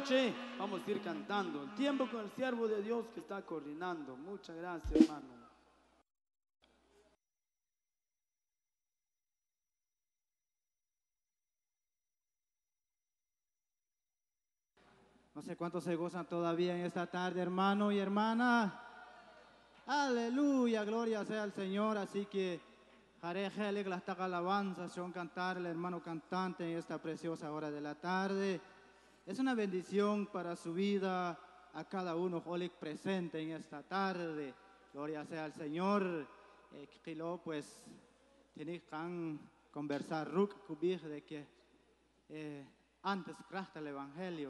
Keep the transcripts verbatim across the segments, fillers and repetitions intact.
noche vamos a ir cantando. El tiempo con el siervo de Dios que está coordinando. Muchas gracias, hermano. No sé cuántos se gozan todavía en esta tarde, hermano y hermana. Aleluya, gloria sea al Señor. Así que haré las alabanzas, son cantar el hermano cantante en esta preciosa hora de la tarde. Es una bendición para su vida a cada uno Olik presente en esta tarde. Gloria sea al Señor. Eh, pues tiene que conversar ruk kubir de que eh, antes crasta el evangelio.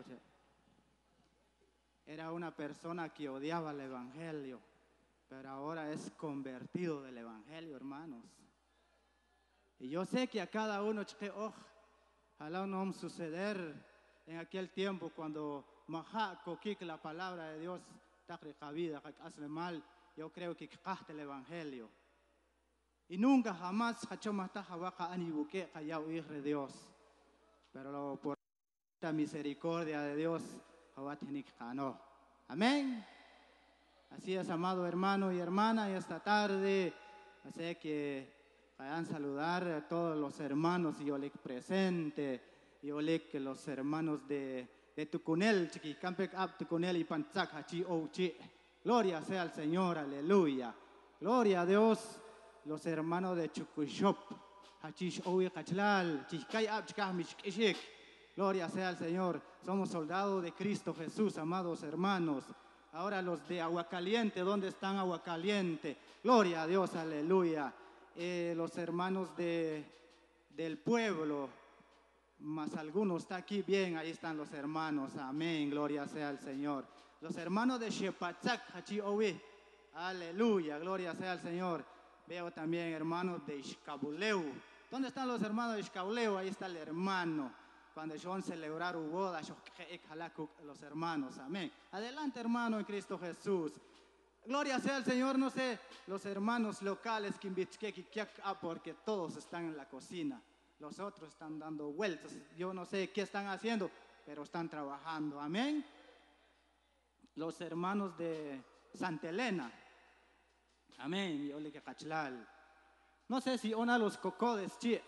Era una persona que odiaba el evangelio, pero ahora es convertido del evangelio, hermanos. Y yo sé que a cada uno, oh, ojalá no va a suceder en aquel tiempo cuando maja kokik la palabra de Dios takriqa vida hace mal. Yo creo que caste el evangelio y nunca jamás hachoma tajawaqa anibuque callao de Dios, pero por la misericordia de Dios no. Amén. Así es, amado hermano y hermana, y esta tarde así que vayan a saludar a todos los hermanos y yo le presente. Yo le que los hermanos de, de Tucunel, chiqui, Campec Ab Tucunel y Pantzak, Hachi Ouchi. Gloria sea al Señor, aleluya. Gloria a Dios, los hermanos de Chucushop, Hachish Oui Kachlal, Chikai Ab Chikahmishkishik. Gloria sea al Señor. Somos soldados de Cristo Jesús, amados hermanos. Ahora los de Aguacaliente, ¿dónde están Aguacaliente? Gloria a Dios, aleluya. Eh, los hermanos de, del pueblo, más algunos está aquí, bien, ahí están los hermanos, amén, gloria sea al Señor. Los hermanos de Shepatzak, Hachi Owi, aleluya, gloria sea al Señor. Veo también hermanos de Ishkabuleu. ¿Dónde están los hermanos de Ishkabuleu? Ahí está el hermano. Cuando ellos celebraron boda, los hermanos, amén. Adelante, hermano en Cristo Jesús. Gloria sea al Señor, no sé, los hermanos locales, porque todos están en la cocina. Los otros están dando vueltas. Yo no sé qué están haciendo, pero están trabajando. Amén. Los hermanos de Santa Elena. Amén. No sé si una los cocodes, chi.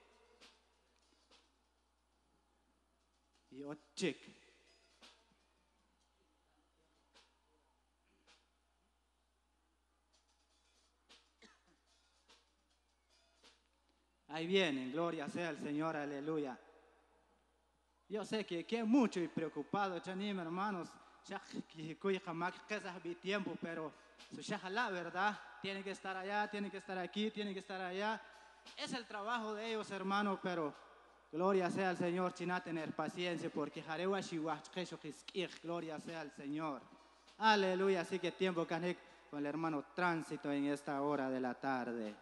Y chic. Ahí vienen, gloria sea al Señor, aleluya. Yo sé que, que mucho y preocupado, chanim, hermanos, ya que jamás que tiempo, pero su la verdad, tiene que estar allá, tiene que estar aquí, tiene que estar allá. Es el trabajo de ellos, hermanos, pero gloria sea al Señor, china tener paciencia, porque jarewa gloria sea al Señor. Aleluya, así que tiempo canek con el hermano Tránsito en esta hora de la tarde.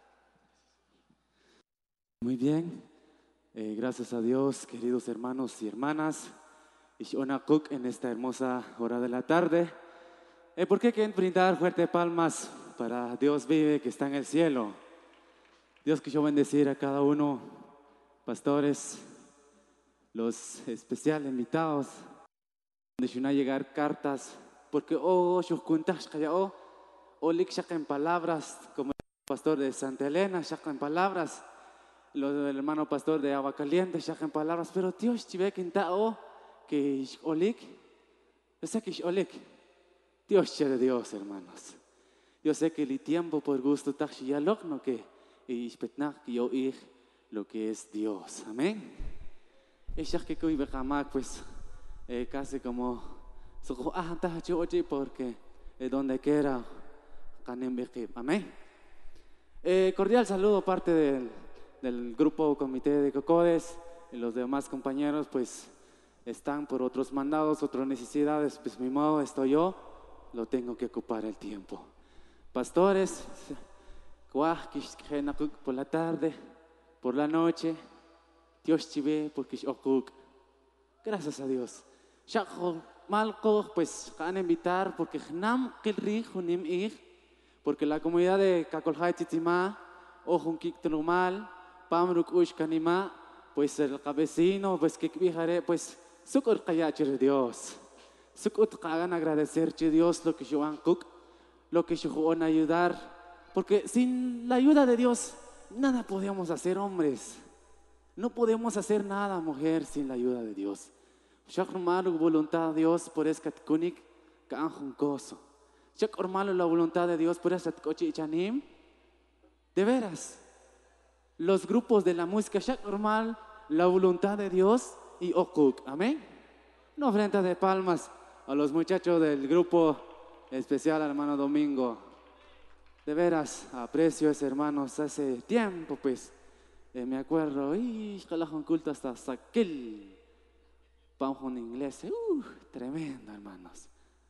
Muy bien, eh, gracias a Dios, queridos hermanos y hermanas, Ishonakuk en esta hermosa hora de la tarde. Eh, ¿Por qué quieren brindar fuerte palmas para Dios vive que está en el cielo? Dios quiso bendecir a cada uno, pastores, los especiales invitados, donde van a llegar cartas, porque oh, yo cuentas que oh, o en palabras, como el pastor de Santa Elena, en palabras. Los del hermano pastor de Aguacaliente, ya en palabras, pero Dios, chive que oh, que es olik, yo sé que es olik, Dios de Dios, hermanos. Yo sé que el tiempo por gusto está ya no que es petnak que yo ir lo que es Dios, amén. Es ya que hoy vejamac pues eh, casi como so ah ta oye porque eh, donde quiera canem beqib, amén. Eh, cordial saludo parte del del grupo comité de Cocodes y los demás compañeros pues están por otros mandados, otras necesidades, pues mi modo estoy yo, lo tengo que ocupar el tiempo. Pastores, por la tarde, por la noche, Dios chive porque gracias a Dios. Malco pues van a invitar porque nam porque la comunidad de Cacolhay Titima o Junkik Tenumal Pamruk Ush Kanima, pues el cabecino, pues que vijaré, pues sukut kaya chir Dios. Sukut kagan agradecer che Dios lo que yo han cook, lo que yo van a ayudar. Porque sin la ayuda de Dios, nada podemos hacer, hombres. No podemos hacer nada, mujer, sin la ayuda de Dios. Shak hermano, voluntad de Dios, por eso que kunik kaan juncoso. Shak hermano, la voluntad de Dios, por eso que coche chanim. De veras, los grupos de la música, shak hermano, la voluntad de Dios y okuk. Amén. Una ofrenda de palmas a los muchachos del grupo especial, hermano Domingo. De veras, aprecio a ese hermanos hace tiempo, pues. Eh, me acuerdo, y un culto hasta Saquil. Panjo en inglés, uh, tremendo, hermanos.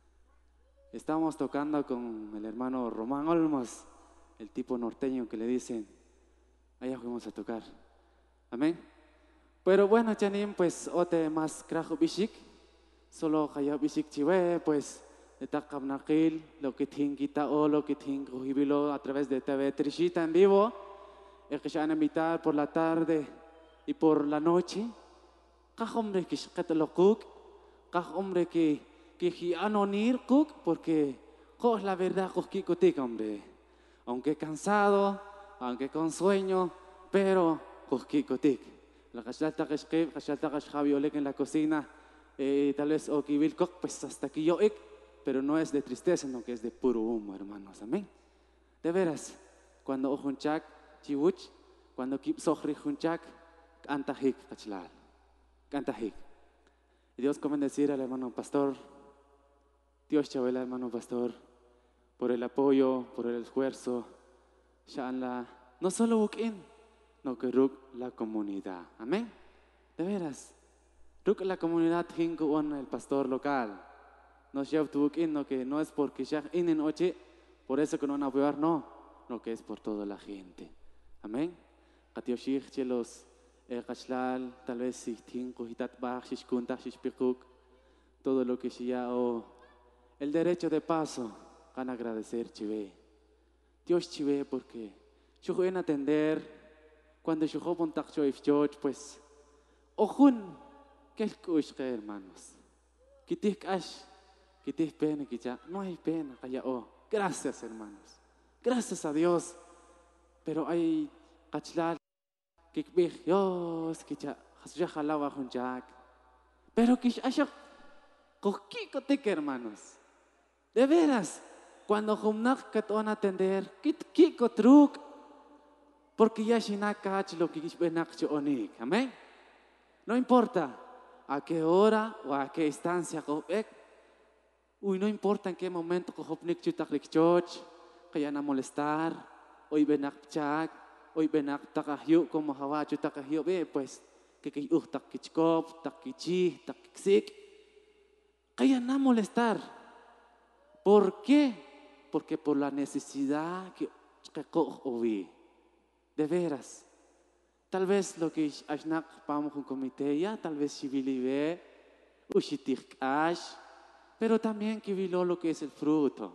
Estamos tocando con el hermano Román Olmos, el tipo norteño que le dicen, allá fuimos a tocar. Amén. Pero bueno, Chanim, pues, ote más crajo bishik, solo kaya bishik chive, pues, de Takabnakil, lo que tinguita o lo que tinguibilo a través de T V Trishita en vivo, el que se van a invitar por la tarde y por la noche. Cada hombre que se lo cook, cada hombre que que anonir cook, porque es la verdad que cook, hombre. Aunque cansado, aunque con sueño, pero cook. La cachalta que escribe, cachalta que escribe en la cocina, eh, tal vez o que vil cook, pues hasta aquí yo ik, pero no es de tristeza, sino que es de puro humo, hermanos. Amén. De veras, cuando ojunchak, chiwuch, cuando kip sohri junchak, antahik kachlal. Cantahik. Y Dios come decir al hermano pastor, Dios chabela hermano pastor, por el apoyo, por el esfuerzo, la, no solo bukin, no que ruk la comunidad. Amén. De veras, ruk la comunidad hinkuon el pastor local. No lleva tu bukin, no que no es porque ya en oche, por eso que no van a apoyar, no, no que es por toda la gente. Amén. Katioshich chelos. Kachlal, tal vez si tinko hitat bach, shishkunta, shishpikuk, todo lo que ya o el derecho de paso, van a agradecer, chive. Dios chive, porque yo voy a atender cuando yo voy a montar George, pues, ojun, que es que hermanos, que te cash, que te pena, que ya no hay pena, calla, oh, gracias, hermanos, gracias a Dios, pero hay kachlal. Que Dios que ya ya jalaba junjak, pero que ya coquico te hermanos, de veras, cuando humnak que te van a atender, que kiko truc, porque ya shinakach lo que benak onik, amén. No importa a qué hora o a qué instancia copek, uy, no importa en qué momento copnik chutaklik choch, que ya no molestar, hoy benak chak. Hoy benak takahyo como hawacho takahyo be pues que que uh takichkop takichi takiksik kaya na molestar. ¿Por qué? Porque por la necesidad que que ovi. De veras. Tal vez lo que ashnak pamo con comité ya tal vez civilive ushitik ash, pero también que vilo lo que es el fruto.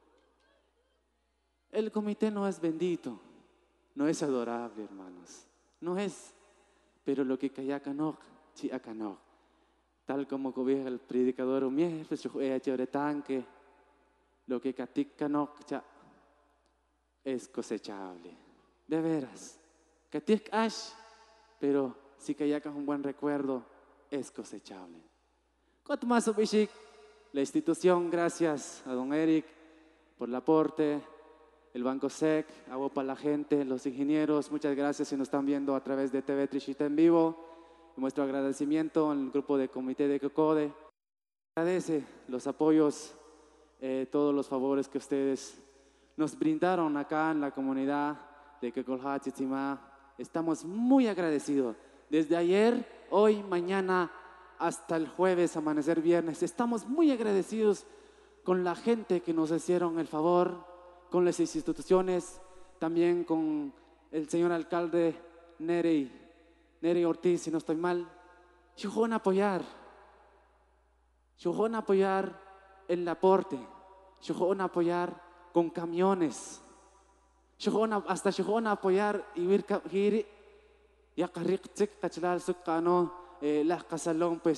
El comité no es bendito. No es adorable, hermanos. No es. Pero lo que calla canok, chi acanok. Tal como cobija el predicador umier, pues yo he hecho tanque. Lo que katik canok cha es cosechable. De veras. Katik ash, pero si calla un buen recuerdo, es cosechable. Cuanto más obishik, la institución, gracias a don Eric por el aporte. El Banco S E C, agua para la gente, los ingenieros, muchas gracias si nos están viendo a través de T V Trishita en vivo. Y nuestro agradecimiento al grupo de comité de Cocode. Agradece los apoyos, eh, todos los favores que ustedes nos brindaron acá en la comunidad de Kekolha Chichima. Estamos muy agradecidos. Desde ayer, hoy, mañana, hasta el jueves, amanecer viernes, estamos muy agradecidos con la gente que nos hicieron el favor, con las instituciones, también con el señor alcalde Nerey, Nerey Ortiz, si no estoy mal. Yo van a apoyar, yo van a apoyar el aporte, yo van a apoyar con camiones, yo van a, hasta yo van a apoyar y ir ya carrick kachlal sukano las casalón pues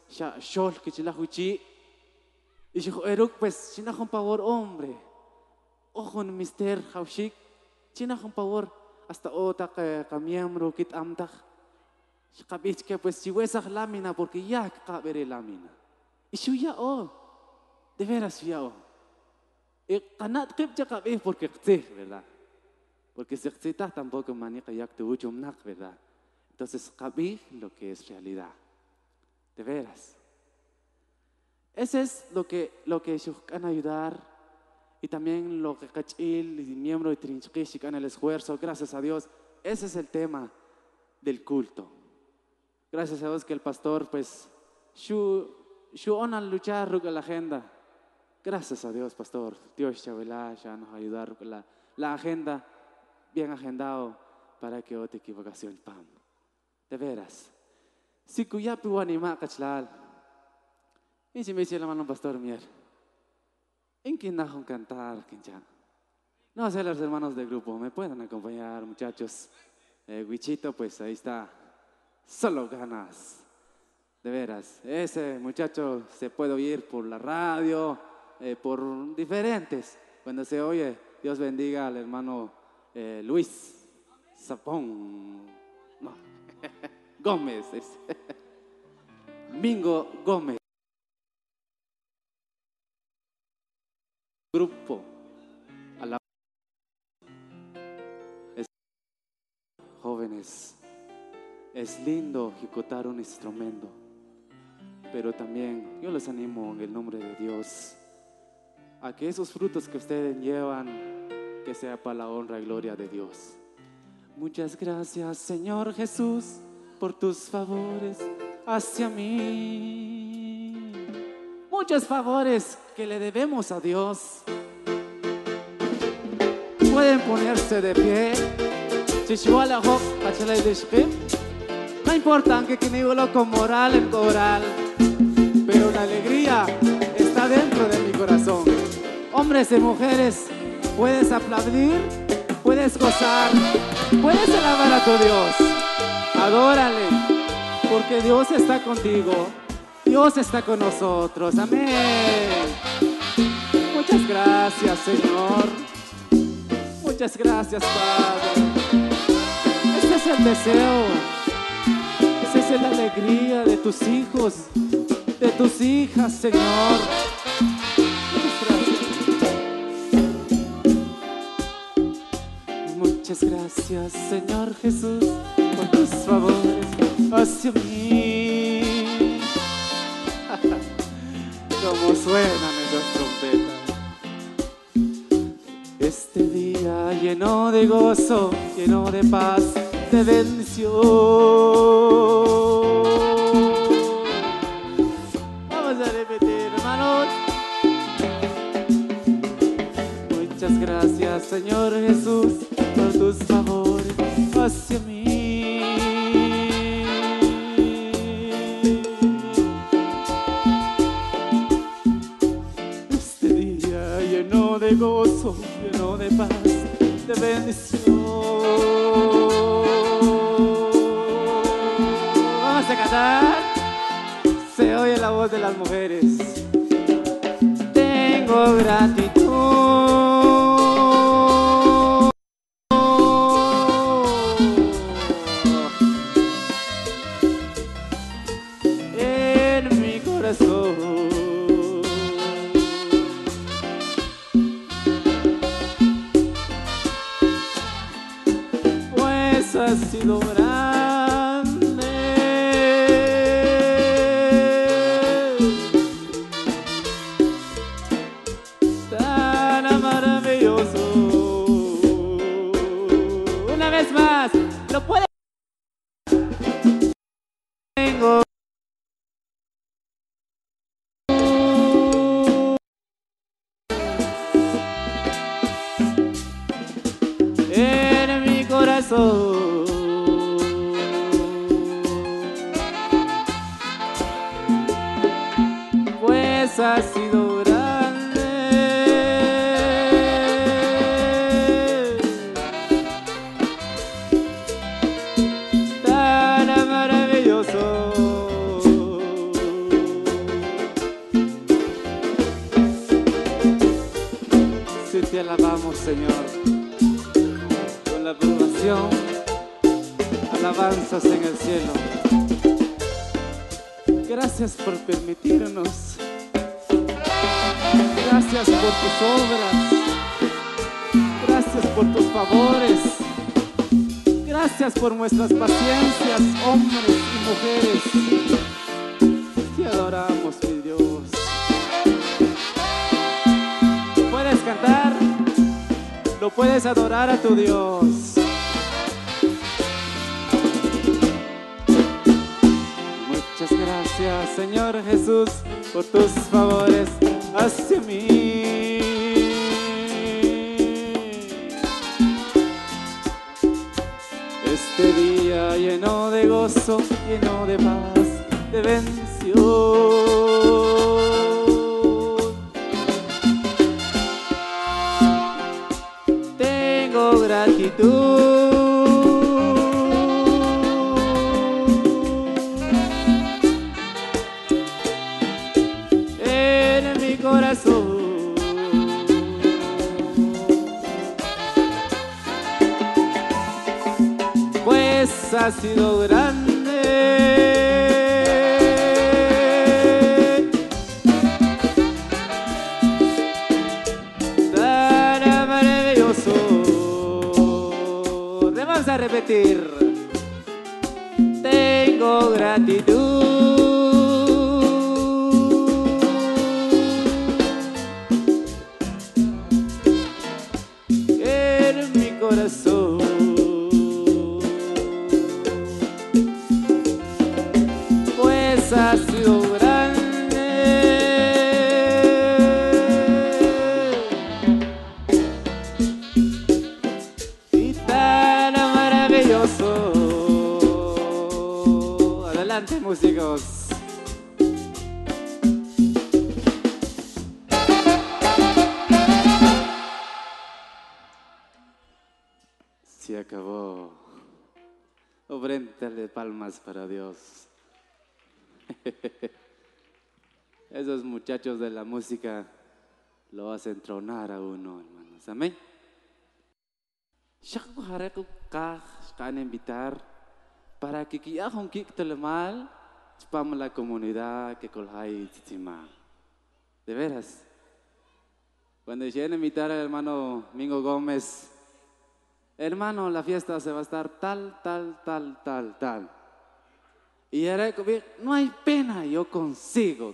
Ya, shol, que chila huchi. Y dijo, Eruk, pues, china con favor, hombre. Ojo, en mister, haushik. China con favor, hasta otra que miembro, kit amtak. Kabich que pues, si huesas lámina, porque ya caberé lámina. Y yo ya, oh, de veras ya, oh. Y kanat kip ya kabich porque sí, ¿verdad? Porque si está tampoco manica ya te ucho nak, ¿verdad? Entonces, kabich lo que es realidad. De veras. Ese es lo que, lo que ellos van a ayudar. Y también lo que Cachil y miembro de Trinchikish en el esfuerzo. Gracias a Dios. Ese es el tema del culto. Gracias a Dios que el pastor, pues, su, su ona luchar con la agenda. Gracias a Dios, pastor. Dios Chabela ya nos va a ayudar con la, la agenda bien agendado para que otra equivocación pam. De veras. Si cuyapi wanima kachlal. Y si me dice la mano pastor mier. ¿En quién najon cantar, quincha? No sé, los hermanos del grupo, ¿me pueden acompañar, muchachos? Eh, Huichito, pues ahí está. Solo ganas. De veras. Ese muchacho se puede oír por la radio, eh, por diferentes. Cuando se oye, Dios bendiga al hermano eh, Luis Zapón. No. Gómez. Mingo Gómez. Grupo. A la... Es... Jóvenes. Es lindo ejecutar un instrumento. Pero también yo les animo en el nombre de Dios a que esos frutos que ustedes llevan, que sea para la honra y gloria de Dios. Muchas gracias, Señor Jesús, por tus favores hacia mí. Muchos favores que le debemos a Dios. Pueden ponerse de pie. No importa que lo con moral en coral, pero la alegría está dentro de mi corazón. Hombres y mujeres, puedes aplaudir, puedes gozar, puedes alabar a tu Dios. Adórale, porque Dios está contigo, Dios está con nosotros. Amén. Muchas gracias, Señor. Muchas gracias, Padre. Este es el deseo, esa es la alegría de tus hijos, de tus hijas, Señor. Muchas gracias, Señor Jesús, por tus favores hacia mí. Cómo suenan esas trompetas. Este día lleno de gozo, lleno de paz, de bendición. Vamos a repetir, hermanos. Muchas gracias, Señor Jesús, por tus favores hacia mí. Este día lleno de gozo, lleno de paz, de bendición. Vamos a cantar. Se oye la voz de las mujeres. Tengo gratitud en mi corazón. Pues ha sido grande más, lo puede. Tengo en mi corazón, pues ha sido grande. te alabamos, Señor, con la adoración, alabanzas en el cielo. Gracias por permitirnos. Gracias por tus obras. Gracias por tus favores. Gracias por nuestras paciencias, hombres y mujeres. Te adoramos, mi Dios. ¿Puedes cantar? ¿Lo puedes adorar a tu Dios? Muchas gracias, Señor Jesús, por tus favores hacia mí. Este día lleno de gozo, lleno de paz, de bendición. Tengo gratitud en mi corazón. Pues ha sido grande tan maravilloso. Vamos a repetir. Tengo gratitud en mi corazón. Ha sido grande y tan maravilloso. Adelante, músicos. Se acabó. Ofréndale palmas para Dios. Esos muchachos de la música lo hacen tronar a uno, hermanos. Amén. Shaku hareku kah kan invitar para que quiyahon kik telemal chpam la comunidad que colhai titima. De veras. Cuando lleguen a invitar al hermano Mingo Gómez, hermano, la fiesta se va a estar tal, tal, tal, tal, tal. Y era como, no hay pena, yo consigo.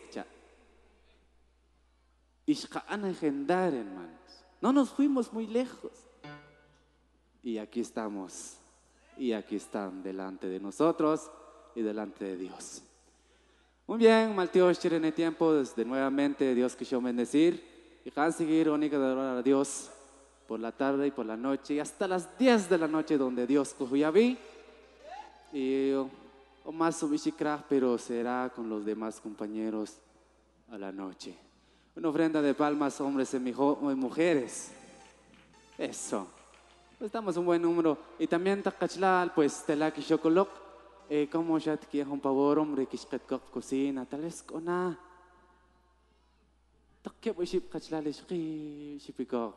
Y agendar, hermanos. No nos fuimos muy lejos. Y aquí estamos. Y aquí están delante de nosotros y delante de Dios. Muy bien, Malteos en el tiempo, desde nuevamente Dios quiso bendecir. Y van a seguir única de adorar a Dios por la tarde y por la noche. Y hasta las diez de la noche donde Dios cogió ya vi. Y o más subishikra, pero será con los demás compañeros a la noche. Una ofrenda de palmas, hombres y mujeres. Eso. Pues estamos un buen número. Y también takachlal, pues telaki chocolok. Eh, como ya te quiero un favor, hombre, que es cocina, tal vez con nada. Takke voy ship kachlal es que shipikok.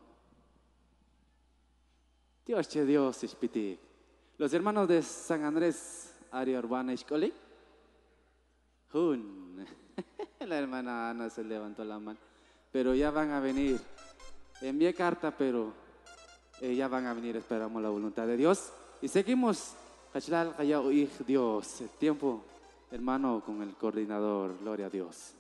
Dios che Dios es piti. Los hermanos de San Andrés área urbana escole. Jun. La hermana Ana se levantó la mano. Pero ya van a venir. Envié carta, pero eh, ya van a venir. Esperamos la voluntad de Dios. Y seguimos. Dios. El tiempo, hermano, con el coordinador. Gloria a Dios.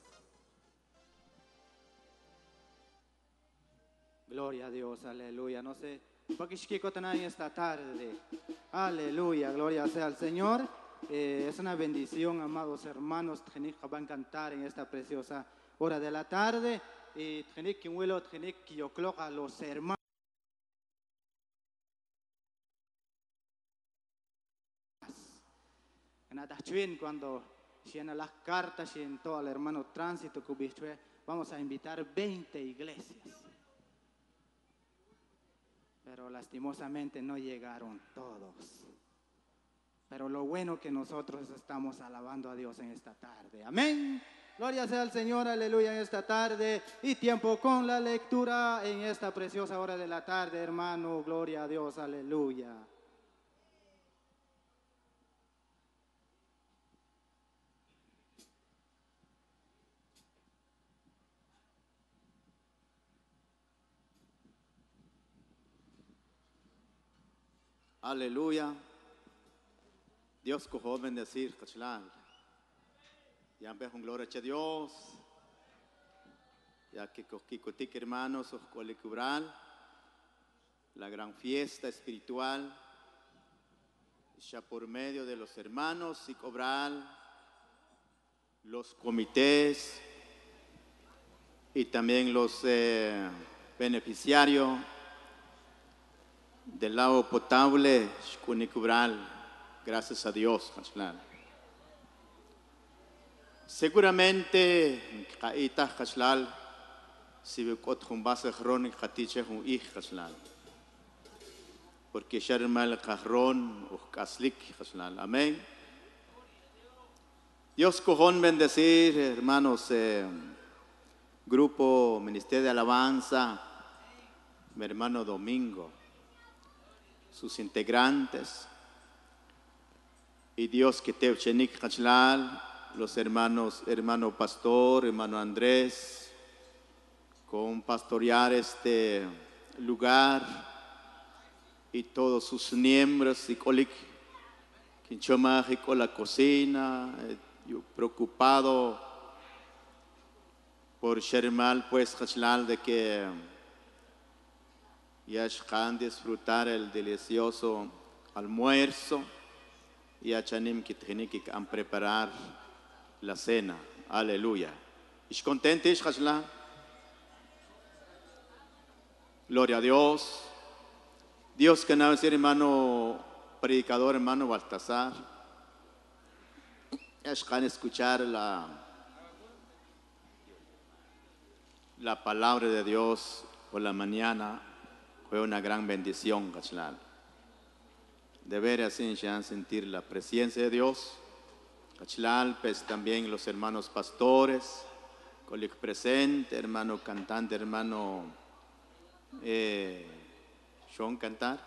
Gloria a Dios, aleluya. No sé. Esta tarde, aleluya, gloria sea al Señor. Eh, es una bendición, amados hermanos, que van a cantar en esta preciosa hora de la tarde. Y a los hermanos. Cuando llena las cartas y en todo el hermano tránsito, vamos a invitar veinte iglesias. Pero lastimosamente no llegaron todos. Pero lo bueno que nosotros estamos alabando a Dios en esta tarde. Amén. Gloria sea al Señor, aleluya, en esta tarde y tiempo con la lectura en esta preciosa hora de la tarde, hermano. Gloria a Dios, aleluya. Aleluya. Dios cojo bendecir, cachlán. Ya me con gloria a Dios. Ya que coquicotic hermanos, os colecubral, la gran fiesta espiritual, ya por medio de los hermanos y cobrar los comités y también los eh, beneficiarios del agua potable, gracias a Dios. Seguramente, si me un base crónico, porque Sharmal Kahron o Kaslik, amén. Dios cojón bendecir, hermanos, eh, grupo Ministerio de Alabanza, mi hermano Domingo, sus integrantes, y Dios que te chenik kachlal, los hermanos, hermano pastor, hermano Andrés, con pastorear este lugar y todos sus miembros y colik, quinchomaje con la cocina, eh, yo preocupado por Shermal, pues kachlal de que ya van a disfrutar el delicioso almuerzo y a chanim que tienen que preparar la cena. Aleluya. ¿Es contento? ¿Es Hasla? Gloria a Dios. Dios que no es hermano predicador, hermano Baltasar. Es van a escuchar la, la palabra de Dios por la mañana. Fue una gran bendición, Cachlal. De ver así, sentir la presencia de Dios. Cachlal, pues también los hermanos pastores, coleg presente, hermano cantante, hermano eh, Sean Cantar,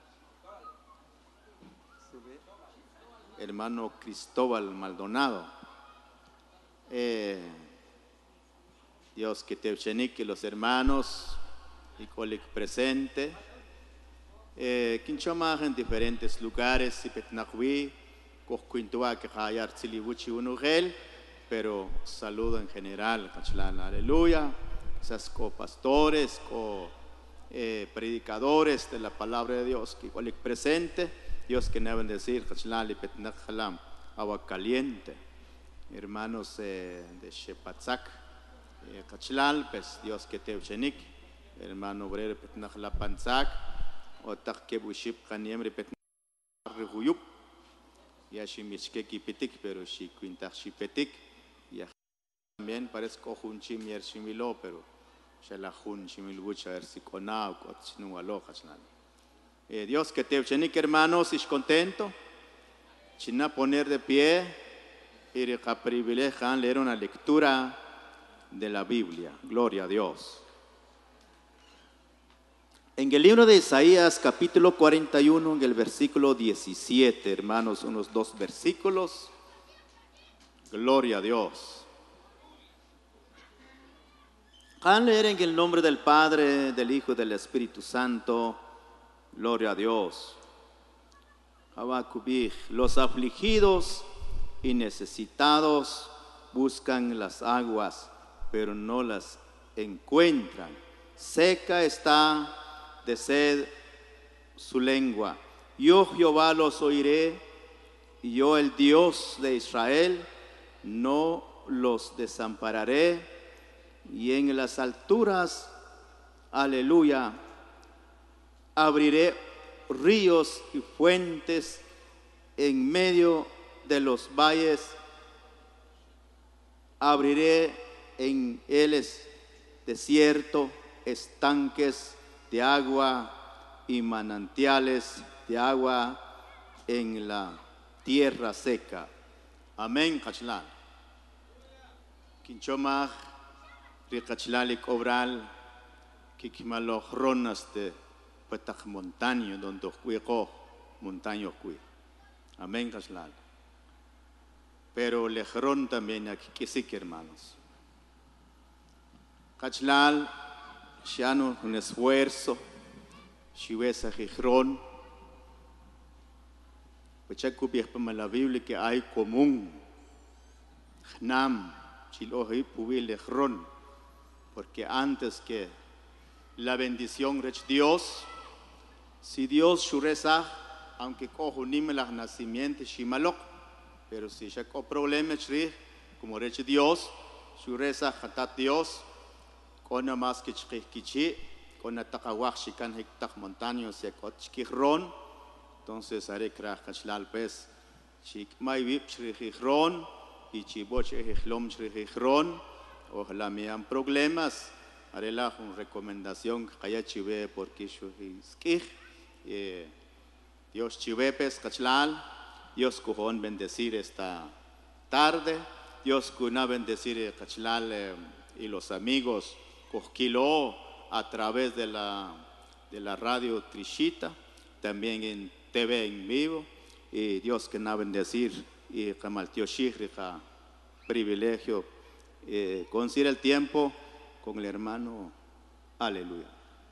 hermano Cristóbal Maldonado. Eh, Dios que te uchenique los hermanos y coleg presente, eh, quinchomaj en diferentes lugares, y petnachui, coscuintua que hayar tzilibuchi unugel, pero saludo en general, cachlán, aleluya, esas co-pastores, co-predicadores de la palabra de Dios, que coleg presente, Dios que deben decir, cachlán, y petnachalam, agua caliente, hermanos eh, de Shepatzak, eh, cachlán, pues Dios que te uchenik, hermano obrero petnach la panzak o tak que buship kaniem repetnach rehuyup ya shimishke kipitik pero shi quintach shipetik ya también parezco jun chimier shimilo pero shala jun shimilbucha ver si conao cochinu alojas eh Dios que te uchenik hermanos es contento china poner de pie y reca privilegian leer una lectura de la Biblia. Gloria a Dios. En el libro de Isaías, capítulo cuarenta y uno, en el versículo diecisiete, hermanos, unos dos versículos. Gloria a Dios. Van a leer en el nombre del Padre, del Hijo y del Espíritu Santo. Gloria a Dios. Habakubij, los afligidos y necesitados buscan las aguas, pero no las encuentran. Seca está de sed su lengua. Yo Jehová los oiré, y yo el Dios de Israel no los desampararé, y en las alturas, aleluya, abriré ríos y fuentes en medio de los valles, abriré en el desierto estanques de agua y manantiales de agua en la tierra seca. Amén, Cachlán. Quinchomaj, Ricachlalik Obral, Kikmaloch Ronas de Petach Montaño, donde Cuico, Montaño Cui. Amén, Cashlal. Pero Lejrón también aquí, que sí que hermanos. Cachlal, Shano, un esfuerzo, Shivesa Jijrón, Pachacu Piejpama la Biblia que hay común, Hnam, Chilohi, Pubil, Lejrón, porque antes que la bendición de Dios, si Dios shuresa, aunque cojo ni me las nacimientos, Shimalok, pero si ya hay problemas, como dice Dios, shuresa, Hatat Dios, con más que chiquichi, con atacawak chican hectac montaño, se cochquirron, entonces haré crack cachlal pez, chic mai vip chrijron, y chiboch ejlom chrijron, ojalá me han problemas, haré la recomendación que haya chive porque yo es Dios chive pez cachlal, Dios cojón bendecir esta tarde, Dios cuna bendecir cachlal eh, y los amigos cosquiló a través de la, de la radio Trishita, también en T V en vivo, y Dios que na bendecir y Kamaltio Shihrika, privilegio, eh, conseguir el tiempo con el hermano, aleluya.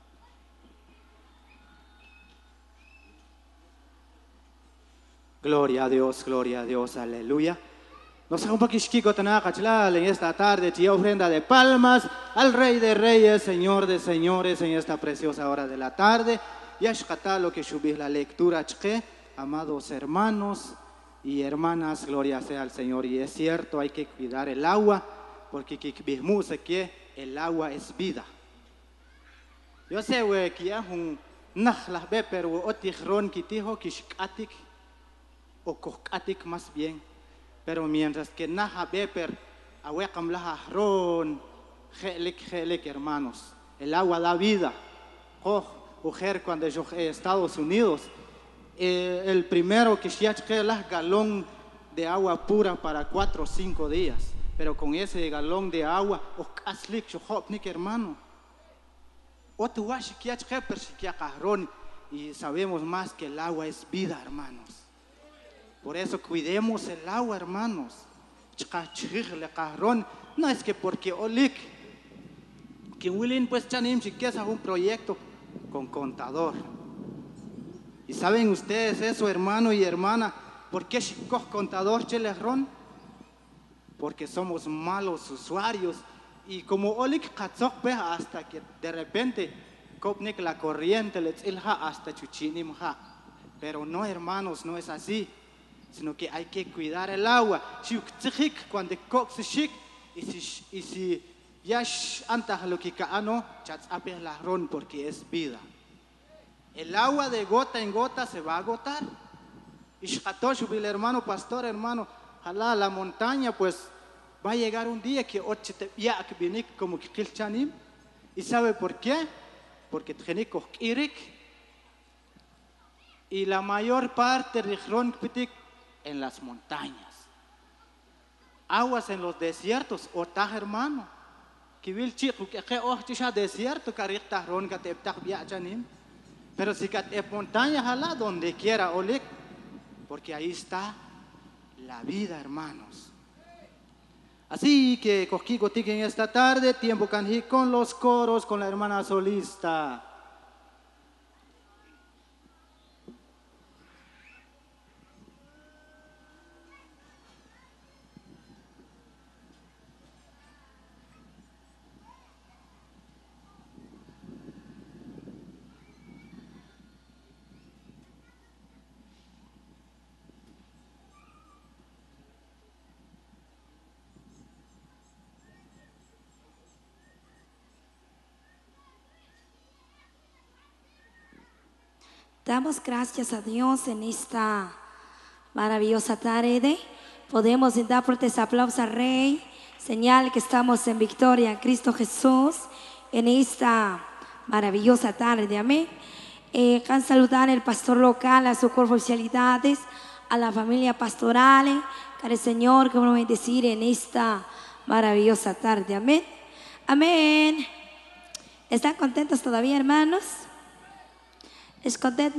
Gloria a Dios, gloria a Dios, aleluya. Nos un poquito en esta tarde, tía ofrenda de palmas al Rey de Reyes, Señor de Señores, en esta preciosa hora de la tarde. Y ashkata lo que subir la lectura, chque, amados hermanos y hermanas, gloria sea al Señor. Y es cierto, hay que cuidar el agua, porque que el agua es vida. Yo sé, güey, que ya un najlah beper, o otijron kitijo, kishkatik, o kokatik más bien. Pero mientras que naja beper, ahuecam laja ron, gelek, gelek, hermanos. El agua da vida. Oh, mujer, cuando yo he Estados Unidos, eh, el primero que se ha galón de agua pura para cuatro o cinco días. Pero con ese galón de agua, oh, aslik, yo hopnik, hermano. Otro washi que ha ron, y sabemos más que el agua es vida, hermanos. Por eso cuidemos el agua, hermanos. No es que porque olik, que Willing pues chanim chiqueza un proyecto con contador. Y saben ustedes eso, hermano y hermana, ¿por qué chico contador chelerron? Porque somos malos usuarios. Y como olik katzok pues hasta que de repente kopnik la corriente les ilha hasta chuchinim ha. Pero no, hermanos, no es así. Sino que hay que cuidar el agua. Cuando y si y si yash antas lo que caano chats apes la ron porque es vida. El agua de gota en gota se va a agotar. Y el hermano pastor, hermano, a la montaña, pues va a llegar un día que oche te ya que viene como que kilchanim. ¿Y sabe por qué? Porque tiene kirik. Y la mayor parte de ron pitik en las montañas, aguas en los desiertos, otah hermano, que vil chico que que oh chisha desierto carita ron que te tah viajanim, pero si que te montaña jala donde quiera olik, porque ahí está la vida, hermanos. Así que coquico tiquen esta tarde, tiempo canji con los coros, con la hermana solista. Damos gracias a Dios en esta maravillosa tarde. Podemos dar fuertes aplausos al Rey, señal que estamos en victoria en Cristo Jesús en esta maravillosa tarde. Amén. Eh, can saludar al pastor local, a sus oficialidades, a la familia pastoral, que el Señor que vamos a bendecir en esta maravillosa tarde. Amén. Amén. ¿Están contentos todavía, hermanos? ¿Es contento?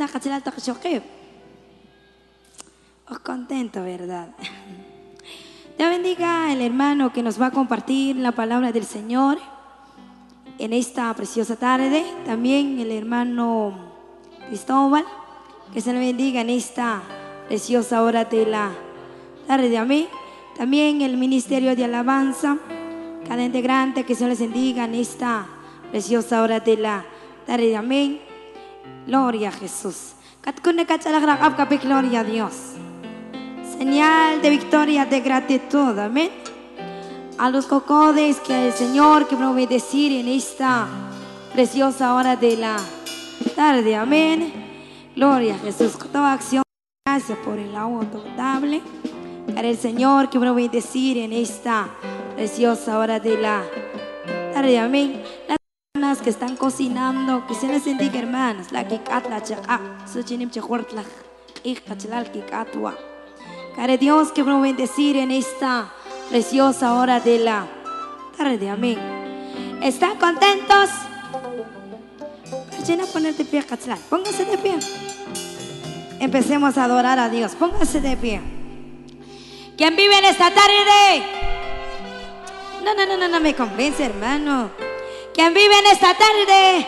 ¿O contento, verdad? Dios bendiga el hermano que nos va a compartir la palabra del Señor en esta preciosa tarde. También el hermano Cristóbal, que se le bendiga en esta preciosa hora de la tarde. Amén. También el ministerio de alabanza, cada integrante, que se les bendiga en esta preciosa hora de la tarde. Amén. Gloria a Jesús. Gloria a Dios. Señal de victoria, de gratitud. Amén. A los cocodes que el Señor que va a bendecir en esta preciosa hora de la tarde. Amén. Gloria a Jesús. Con toda acción, gracias por el agua potable. Para el Señor que va a bendecir en esta preciosa hora de la tarde. Amén. Las personas que están cocinando, que se les bendiga, hermanas. La que catla chaca, su chinim chehortla, ikachlal que catwa. Care Dios que va a bendecir en esta preciosa hora de la tarde. Amén. ¿Están contentos? Perchina, ponerte de pie, Cachlal. Póngase de pie. Empecemos a adorar a Dios. Póngase de pie. ¿Quién vive en esta tarde? No, no, no, no, no me convence, hermano. ¿Quién vive en esta tarde?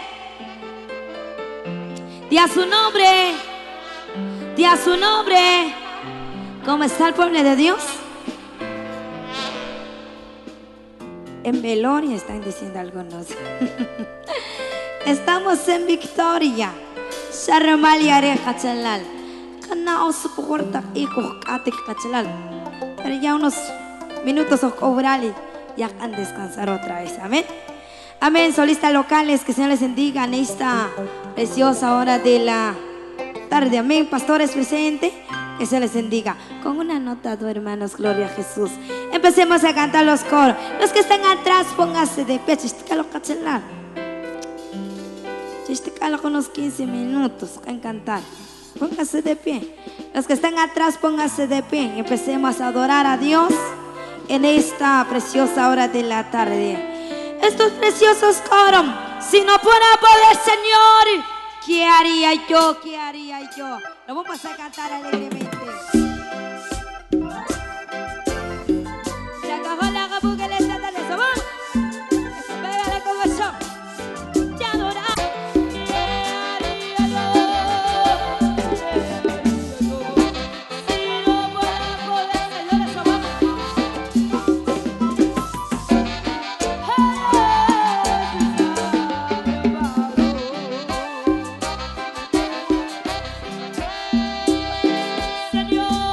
Di a su nombre. Di a su nombre. ¿Cómo está el pueblo de Dios? En veloria están diciendo algunos. Estamos en victoria. Pero ya unos minutos os cobraré y ya han descansar otra vez. Amén. Amén. Solistas locales, que el Señor les bendiga en esta preciosa hora de la tarde. Amén. Pastores presentes, que se les bendiga. Con una nota, dos hermanos, gloria a Jesús. Empecemos a cantar los coros. Los que están atrás, pónganse de pie. Chisticalo, cachelar. Chisticalo con unos quince minutos en cantar. Pónganse de pie. Los que están atrás, pónganse de pie. Empecemos a adorar a Dios en esta preciosa hora de la tarde. Estos preciosos coros, si no fuera por el Señor, ¿qué haría yo? ¿Qué haría yo? Lo vamos a cantar alegremente. Se acabó la gabuga, le está dando eso, ¿va? Pégale con eso. Te adoramos. Señor.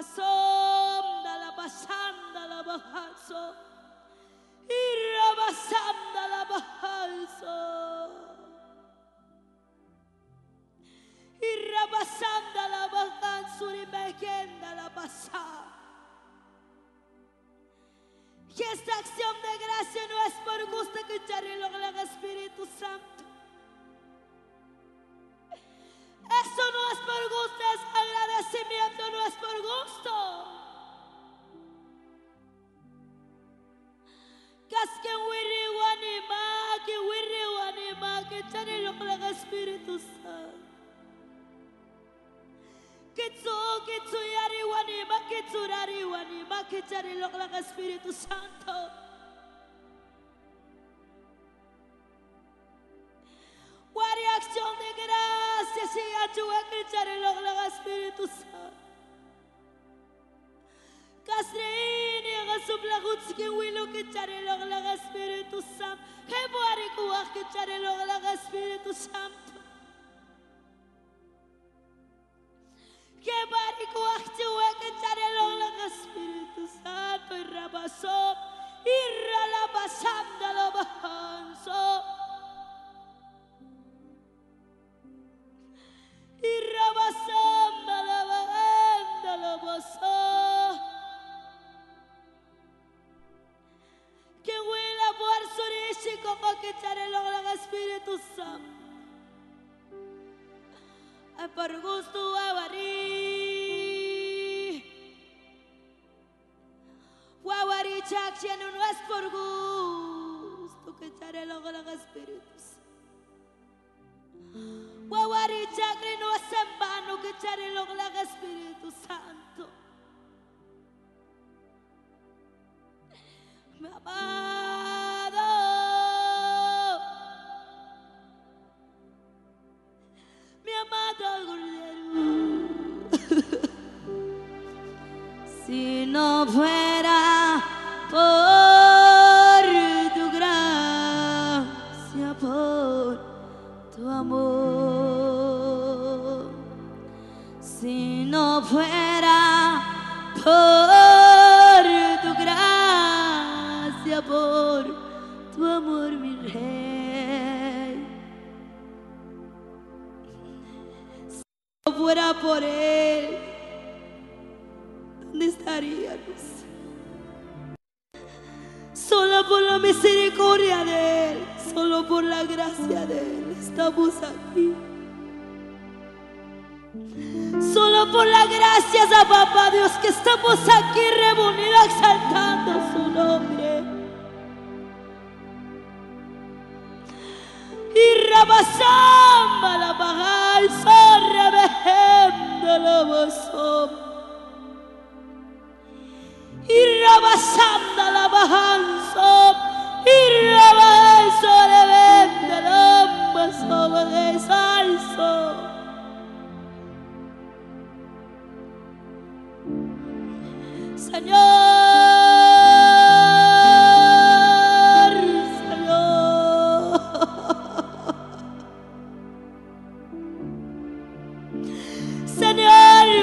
Irrabasonda la basanda la bajanzo. Irrabasanda la bajanzo. Irrabasanda la bajanzo y mejenda la basa. Y esta acción de gracia no es por gusto que charilo el Espíritu Santo. Eso no es por gusto, es agradecimiento, no es por gusto. Que wiri wanima, que wiri wanima, que charilo el Espíritu Santo. Que tu, que tu yari wanima, que tu rari wanima, que charilo el Espíritu Santo. Guardia acción de gracias y ayuda que charilo el Espíritu Santo. Casreini ang suplagut que wilo que charilo el Espíritu Santo. Que buari kuah que charilo el Espíritu Santo. Que buari kuah que charilo el Espíritu Santo. Y rabasó y ralabasando lo bajanzo. Y rabasando lo bajando lo basó. Que huela por surishi como que charelo el Espíritu Santo. Es por gusto guaguarí. Guaguarí chacchiano no es por gusto que charelo el Espíritu Santo. Guaguarí chacri no es en vano que charelo el Espíritu Santo. Mi amado, mi amado Cordero, si no fuera por tu gracia, por tu amor, si no fuera por tu gracia, por tu amor, mi rey. Si no fuera por él, ¿dónde estaríamos? Solo por la misericordia de él, solo por la gracia de él, estamos aquí. Solo por la gracia a papá Dios que estamos aquí reunidos exaltando su nombre. Y rabasamba la bajanza, rebejendo la basó. Y rabasamba la bajanza, y rabajanza, rebejendo la basó, de salso. Señor, Señor, Señor,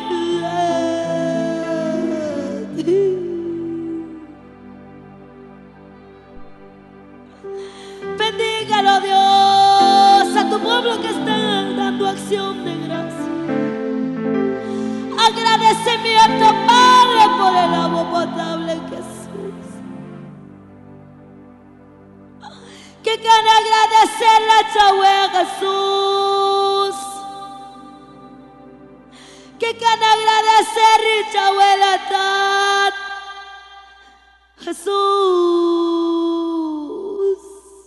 bendígalo Dios a tu pueblo que está dando acción de gracia. Agradecimiento, Padre, por el agua potable, Jesús. Que can agradecer la Chahue, Jesús. Que can agradecer la Chahue, la Tat, Jesús.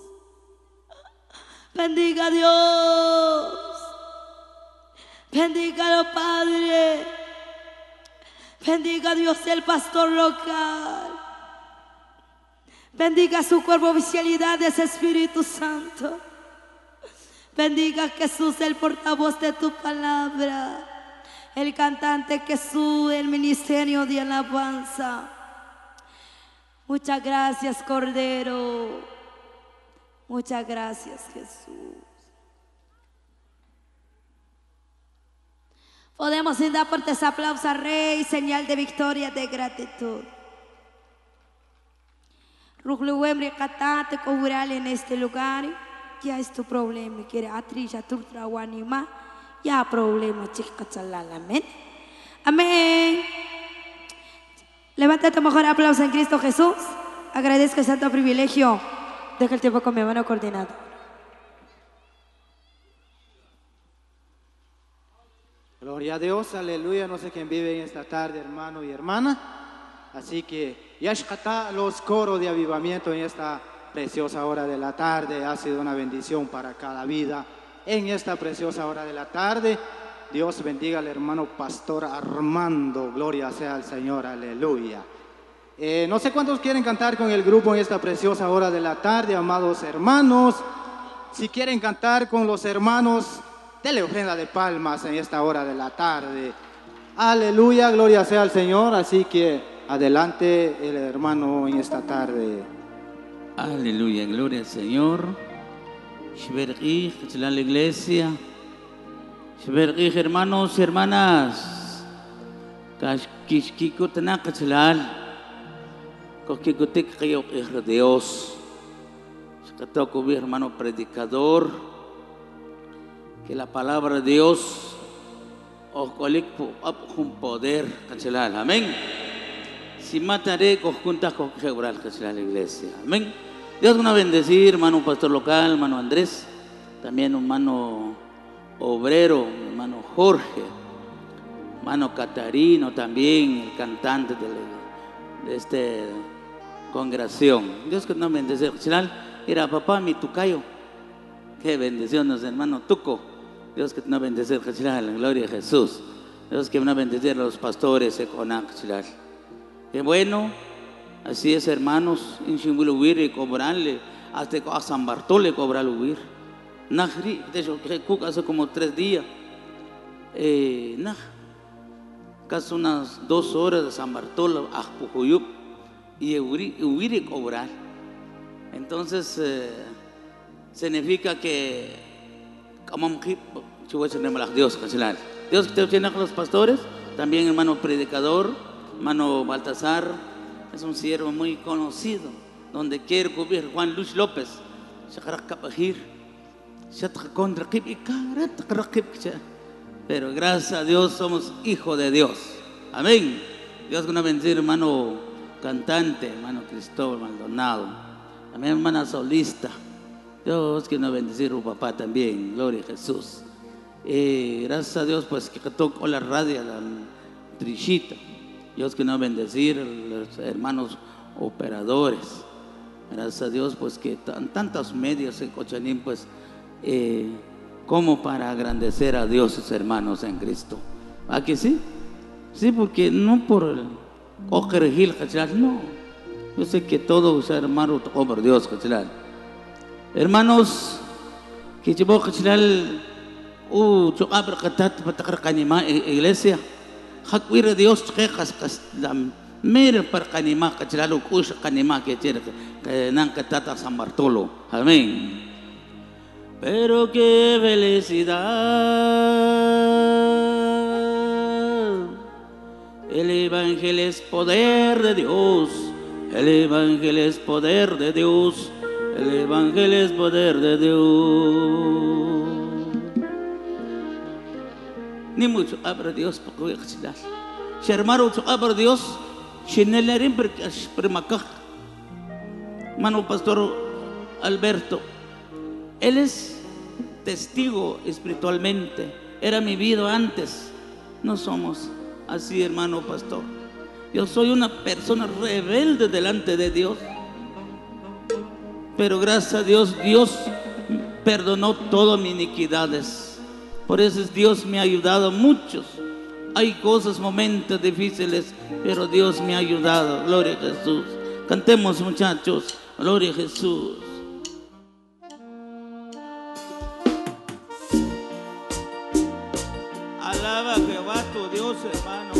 Bendiga a Dios. Bendígalo, Padre. Bendiga a Dios el pastor local. Bendiga su cuerpo oficialidad de ese Espíritu Santo. Bendiga a Jesús el portavoz de tu palabra. El cantante Jesús, el ministerio de alabanza. Muchas gracias, Cordero. Muchas gracias, Jesús. Podemos dar fuertes aplausos al Rey, señal de victoria, de gratitud. Rugluemri katate cobral en este lugar. Ya es tu problema. Quiere atrilla tu trawanima. Ya problema, chica chalala. Amén. Amén. Levanta tu mejor aplauso en Cristo Jesús. Agradezco el santo privilegio. Deja el tiempo con mi hermano coordinador. Gloria a Dios, aleluya. No sé quién vive en esta tarde, hermano y hermana. Así que Yashkata, los coros de avivamiento en esta preciosa hora de la tarde. Ha sido una bendición para cada vida. En esta preciosa hora de la tarde, Dios bendiga al hermano pastor Armando. Gloria sea al Señor, aleluya. Eh, no sé cuántos quieren cantar con el grupo en esta preciosa hora de la tarde, amados hermanos. Si quieren cantar con los hermanos, denle ofrenda de palmas en esta hora de la tarde. Aleluya, gloria sea al Señor. Así que adelante el hermano en esta tarde. Aleluya, gloria al Señor. Shvergij, la iglesia. Shvergij, hermanos y hermanas. Kashkishkiko tenakachalal. Koskikotek kayo de Dios. Shkatoko vi, hermano predicador. Que la palabra de Dios os colecpo un poder cancelar. Amén. Si mataré conjuntas con quebrar cancelar la iglesia. Amén. Dios nos bendecir, hermano pastor local, hermano Andrés, también hermano obrero, hermano Jorge, hermano Catarino, también el cantante de, la, de esta congregación. Dios que nos bendecir. Era papá mi tucayo. Qué bendiciones, hermano Tuco. Dios que nos bendecir, la gloria de Jesús. Dios que nos bendecir a los pastores, qué bueno, así es, hermanos. En Chimbuluwir y cobrarle, hasta a San Bartolo cobrarle huir. Nahri, de hecho, hace como tres días. Eh, nah, casi unas dos horas de San Bartolo, a Pujuyup, y huir y cobrar. Entonces, eh, significa que como Dios cancelar. Dios que te tiene con los pastores, también hermano predicador, hermano Baltasar, es un siervo muy conocido, donde quiere cubrir Juan Luis López, pero gracias a Dios somos hijos de Dios. Amén. Dios que nos bendiga, hermano cantante, hermano Cristóbal Maldonado, también hermana solista. Dios que nos bendecir a papá también, gloria a Jesús. Eh, gracias a Dios, pues que tocó la radio, la trillita. Dios que nos bendecir a los hermanos operadores. Gracias a Dios, pues que tan, tantos medios en Cochanín, pues eh, como para agrandecer a Dios, sus hermanos en Cristo. ¿A que sí? Sí, porque no por el Ojergil, no. Yo sé que todo es hermano tocó por Dios, hermanos, que llevó Cachilal, uh, yo abro catat para canima iglesia, Hakwira Dios, Tejas, Caslam, Mira para canima, Cachilal, Ukush, canima, que tiene que Nancatata San Bartolo. Amén. Pero qué felicidad, el Evangelio es poder de Dios, el Evangelio es poder de Dios. El Evangelio es poder de Dios. Ni mucho abra Dios para que voy a decir. Si hermano abra Dios, si no le haré permacar. Mano pastor Alberto, él es testigo espiritualmente. Era mi vida antes. No somos así, hermano pastor. Yo soy una persona rebelde delante de Dios. Pero gracias a Dios, Dios perdonó todas mis iniquidades. Por eso Dios me ha ayudado muchos. Hay cosas, momentos difíciles, pero Dios me ha ayudado. Gloria a Jesús. Cantemos, muchachos. Gloria a Jesús. Alaba a Jehová tu Dios, hermanos.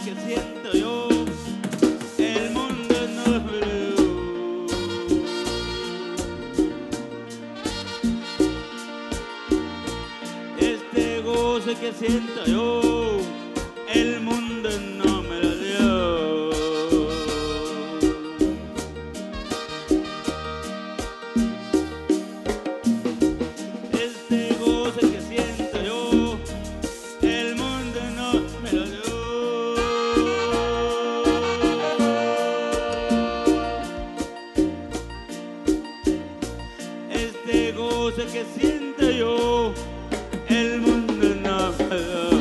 que siento yo, el mundo no me lo dio. Este gozo que siento yo, el mundo no me lo dio. Este gozo que siento yo, el mundo no me lo dio. Este gozo que siento yo, el mundo no me lo dio.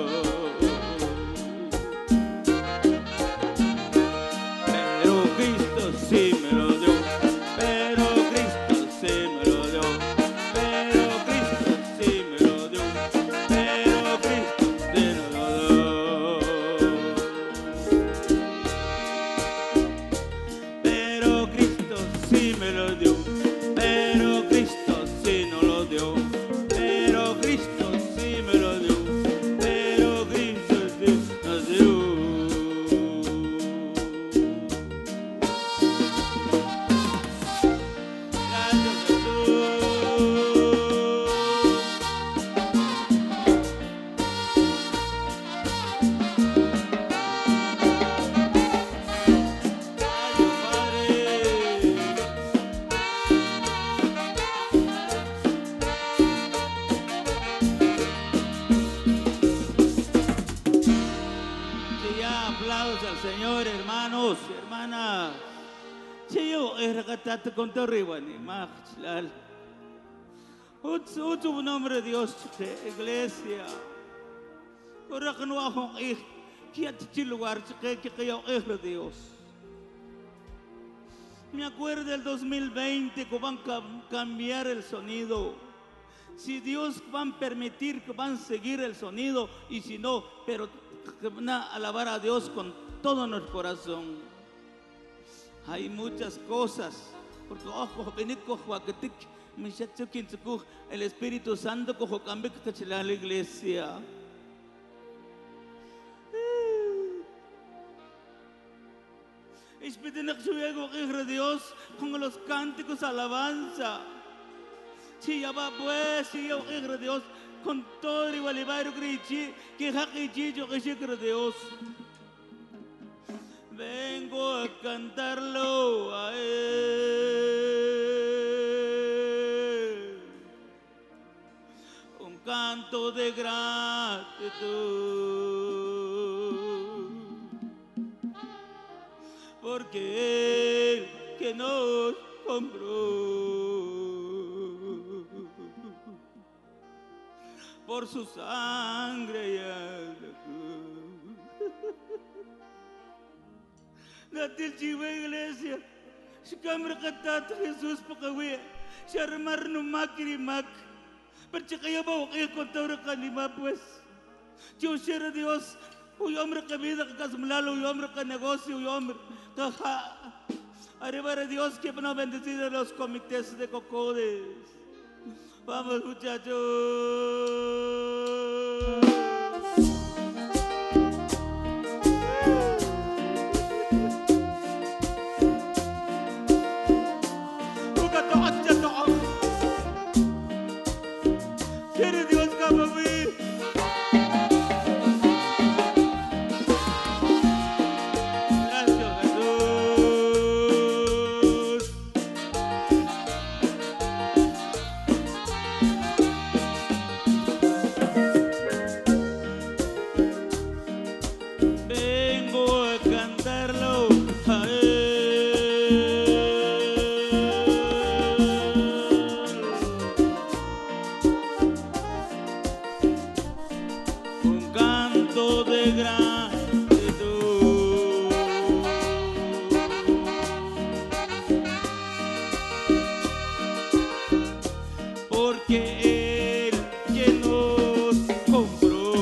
Pero Cristo sí me lo dio. Pero Cristo sí me lo dio. Pero Cristo sí me lo dio. Pero Cristo sí me lo dio. Pero Cristo sí me lo dio. Pero Cristo sí no lo dio. Pero Cristo sí me lo dio. Pero Cristo sí nos dio. Gracias, Jesús. Gracias, Padre. Que ya aplausos al Señor, hermanos y hermanas. Si yo he recatado con Torribani, Machlal. Utsu nombre de Dios, iglesia. Ahora que no hago ir, que a ti lugar que que yo es de Dios. Me acuerdo del dos mil veinte que van a cambiar el sonido. Si Dios van a permitir que van a seguir el sonido y si no, pero que van a alabar a Dios con todo nuestro corazón. Hay muchas cosas, porque ojo, venid cojo aquetic, me chacho quinzucu, el Espíritu Santo cojo cambia que la iglesia. Espíritu Santo que Dios con los cánticos alabanza. Si ya va pues, si yo que Dios con todo el igual grichi, que jaquichi yo que Dios. Vengo a cantarlo a él, un canto de gratitud, porque él que nos compró por su sangre ya la cruz. Natil jiwa iglesia, si kamera kata Jesús pakawi, si armar no makirimak, percaya bawa kaya kontaura kanima pues, si usira Dios, uy hombre que vida que cas malalo, uy hombre que negocio, uy hombre que ja, arriba Dios que van a bendecir a los comités de cocodes. Vamos muchachos. Quiere Dios como mí. Gracias Jesús. Vengo a cantarlo a él. Un canto de gratitud, porque él que nos compró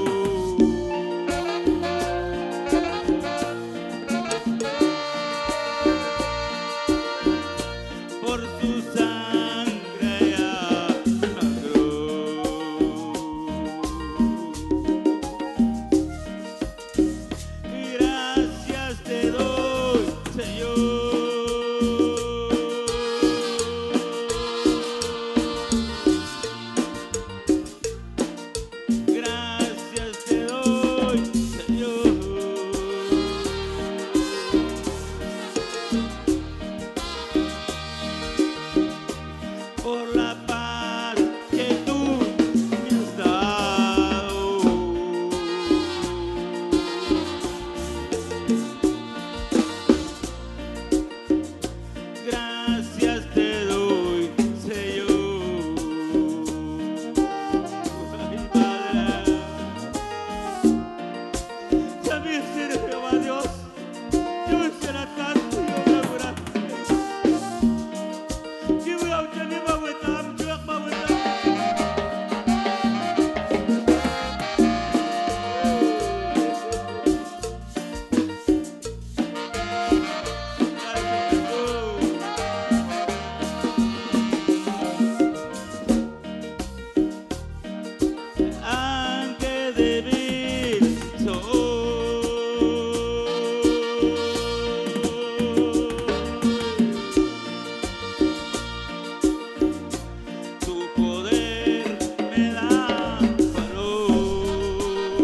por su sangre ya sangró. débil soy. Tu poder me da valor.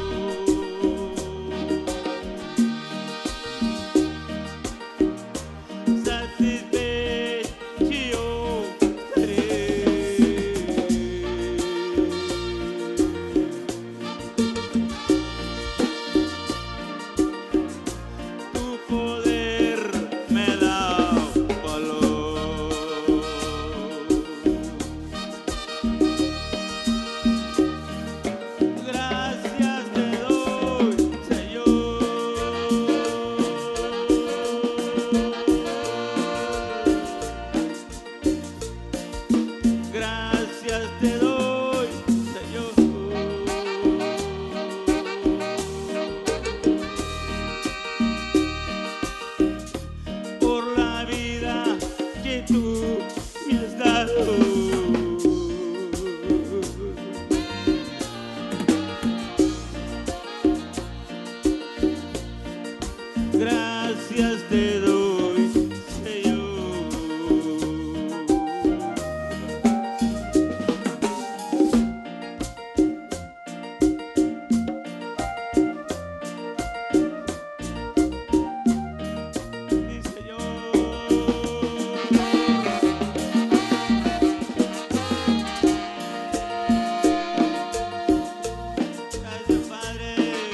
Satisfecho seré. Tu poder me da valor. Gracias te doy, Señor. Gracias te doy, Señor. Por la vida que tú me has dado. Gracias te doy, Señor. Mi Señor. Gracias, Padre.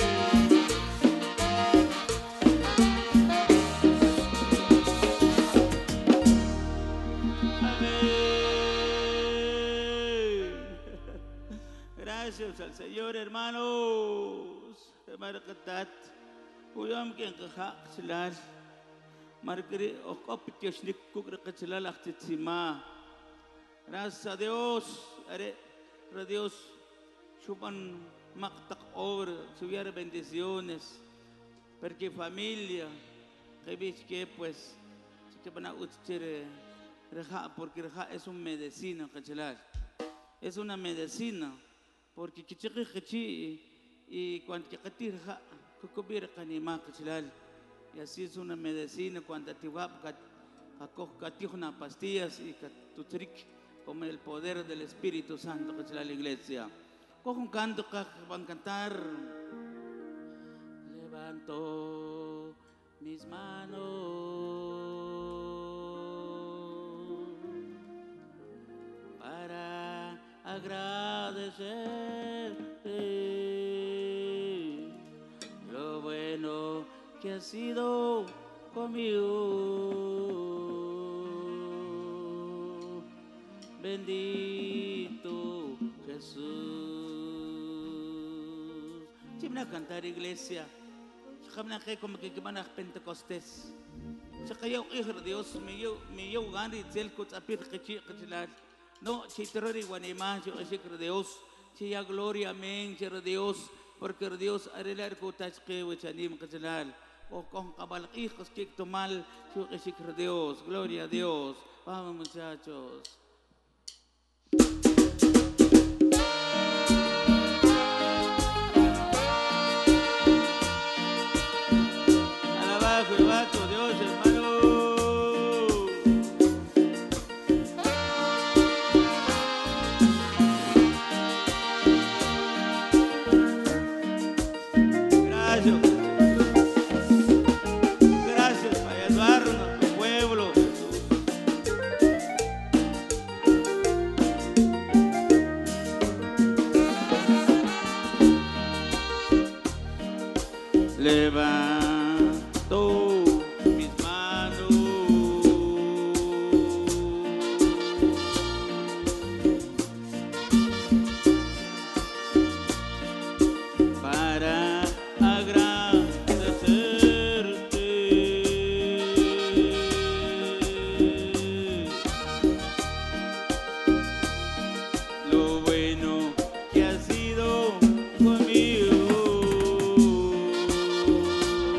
Amén. Gracias al Señor, hermanos. Marcatat. Uyam quien caja chilar. Margari okopitioshnik kukrakachilal achtitsima. Gracias a Dios. Are, a Dios. Chupan maktak over. Subiera bendiciones. Porque familia. Que ves que pues. Que van a uchire. Reja, porque reja es una medicina, cachilar. Es una medicina. Porque kichiki kichi y cuando kati reja, kukubir kanima, cachilar. Y así es una medicina cuando te va a coger una pastillas y tutric como el poder del Espíritu Santo, cachilar la iglesia. Coge un canto que van a cantar. Levanto mis manos para agradecerte lo bueno que has sido conmigo. Bendito Jesús. Si van a cantar, iglesia, Jamna que como que van a Pentecostés. Se cayó hijo de Dios, me yo me yo gani zel ko tapir kichi kichilar. No, si terror igual imagen, yo es de Dios. Si ya gloria, amén, si Dios, porque Dios arelar ko tas que wechanim kichilar. O con cabal hijos que tomal, yo es de Dios, gloria a Dios. Vamos muchachos. Levanto mis manos para agradecerte lo bueno que has sido conmigo.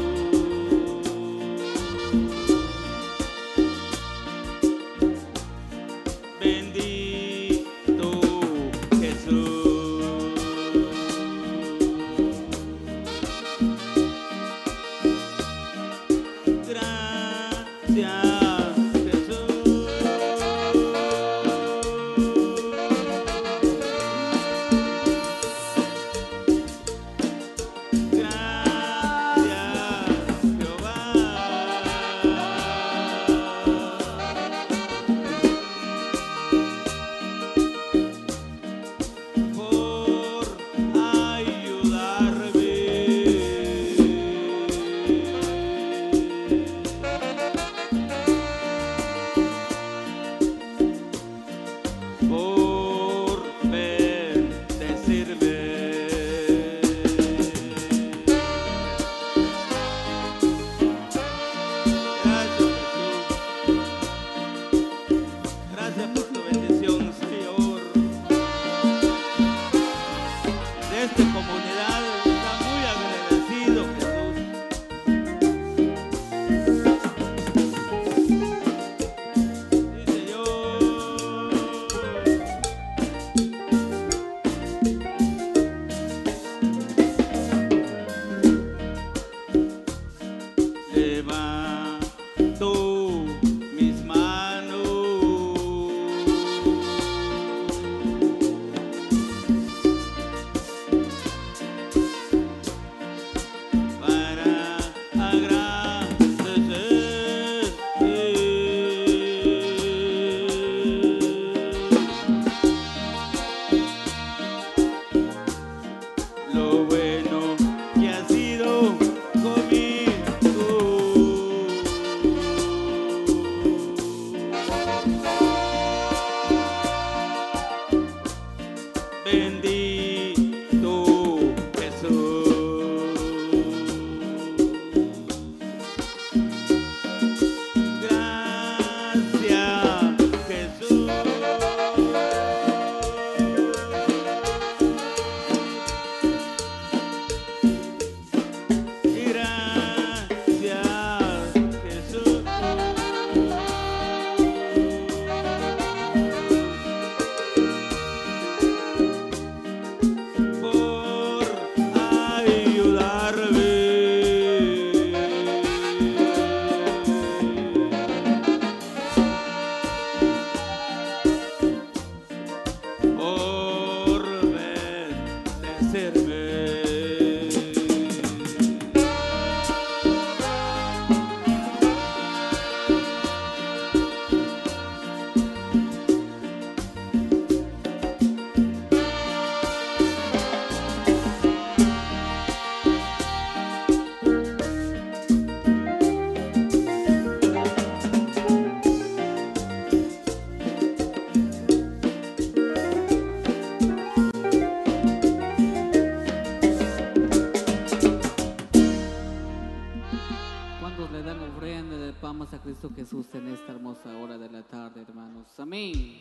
Jesús en esta hermosa hora de la tarde, hermanos. Amén.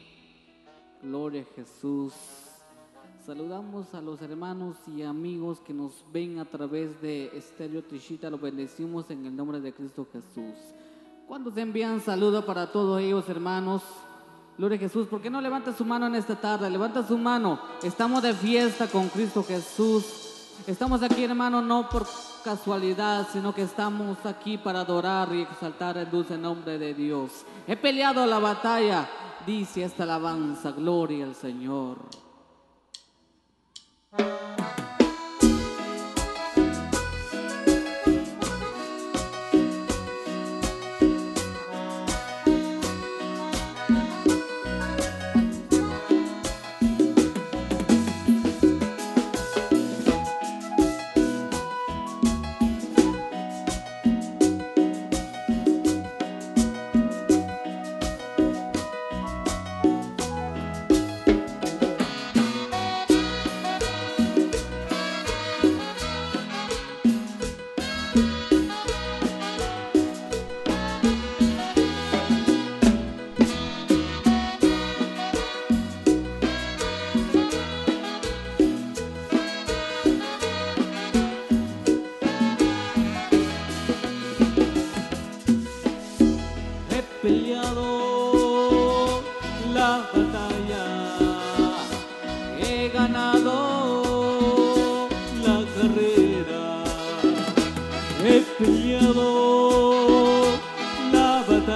Gloria a Jesús. Saludamos a los hermanos y amigos que nos ven a través de Estéreo Trishita. Los bendecimos en el nombre de Cristo Jesús. ¿Cuántos envían saludo para todos ellos, hermanos? Gloria a Jesús. ¿Por qué no levanta su mano en esta tarde? Levanta su mano. Estamos de fiesta con Cristo Jesús. Estamos aquí, hermano, no por casualidad, sino que estamos aquí para adorar y exaltar el dulce nombre de Dios. He peleado la batalla, dice esta alabanza, gloria al Señor. He peleado la batalla,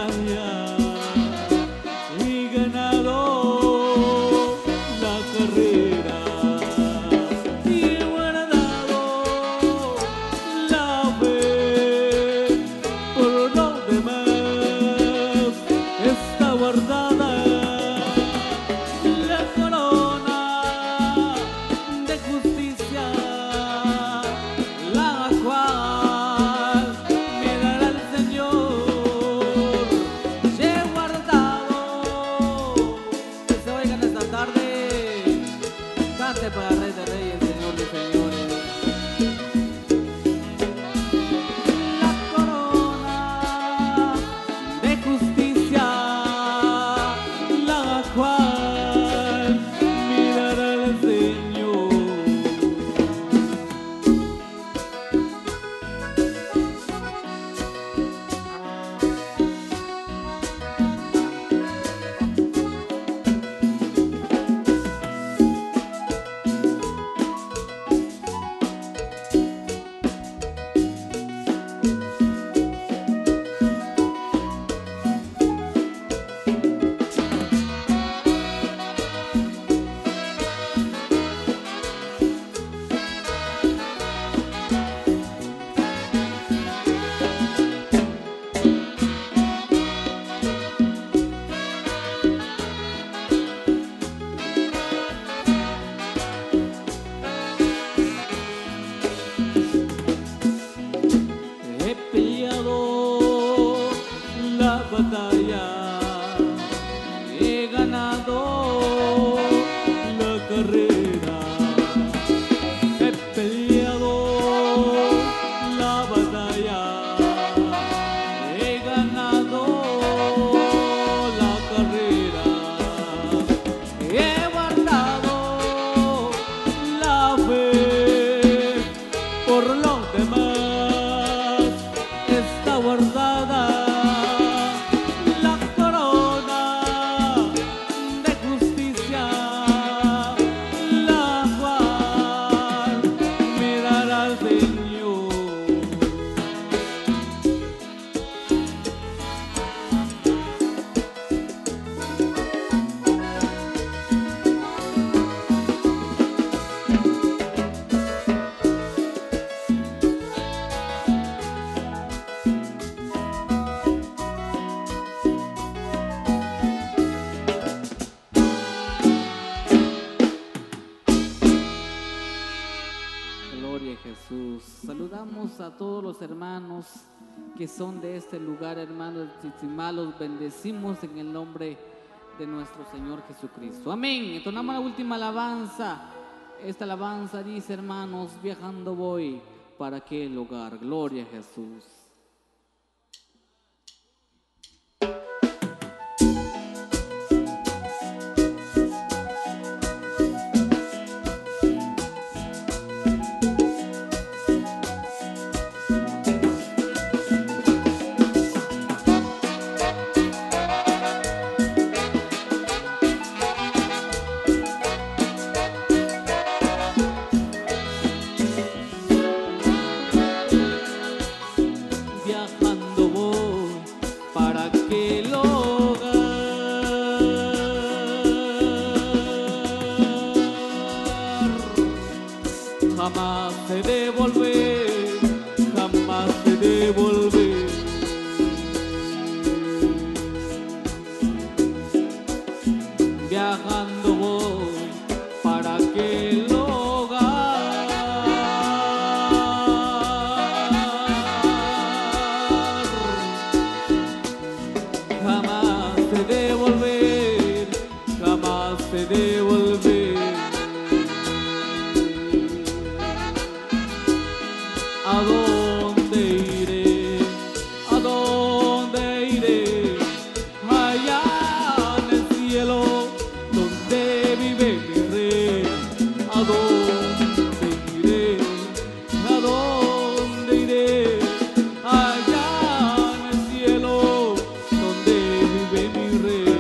Gloria a Jesús. Saludamos a todos los hermanos que son de este lugar, hermanos de Tzitzimá. Los bendecimos en el nombre de nuestro Señor Jesucristo. Amén. Entonamos la última alabanza. Esta alabanza dice, hermanos, viajando voy para aquel lugar. Gloria a Jesús. Jamás he de volver, jamás he de volver. Viajando voy para aquel hogar. Jamás he de volver, jamás he de volver. ¿A dónde iré? ¿A dónde iré? Allá en el cielo, donde vive mi rey. ¿A dónde iré? ¿A dónde iré? Allá en el cielo, donde vive mi rey.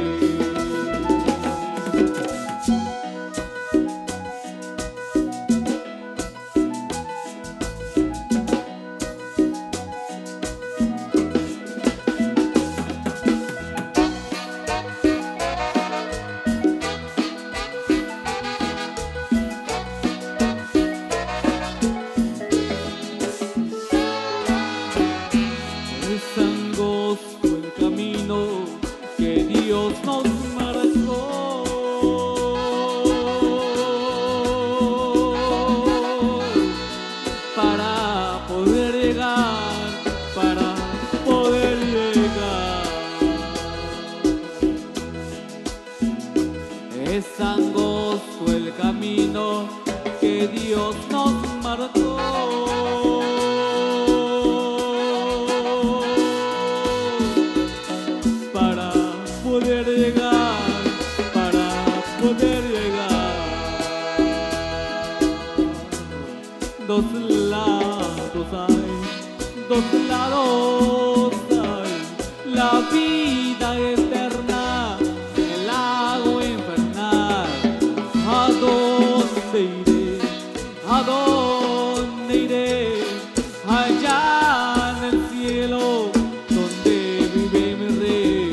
Es angosto el camino que Dios nos marcó. Para poder llegar, para poder llegar. Es angosto el camino que Dios nos marcó. Para poder llegar, para poder llegar. Dos lados hay, dos lados hay. La vida eterna, el lago infernal. ¿A dónde iré? ¿A dónde iré? Allá en el cielo, donde vive mi rey.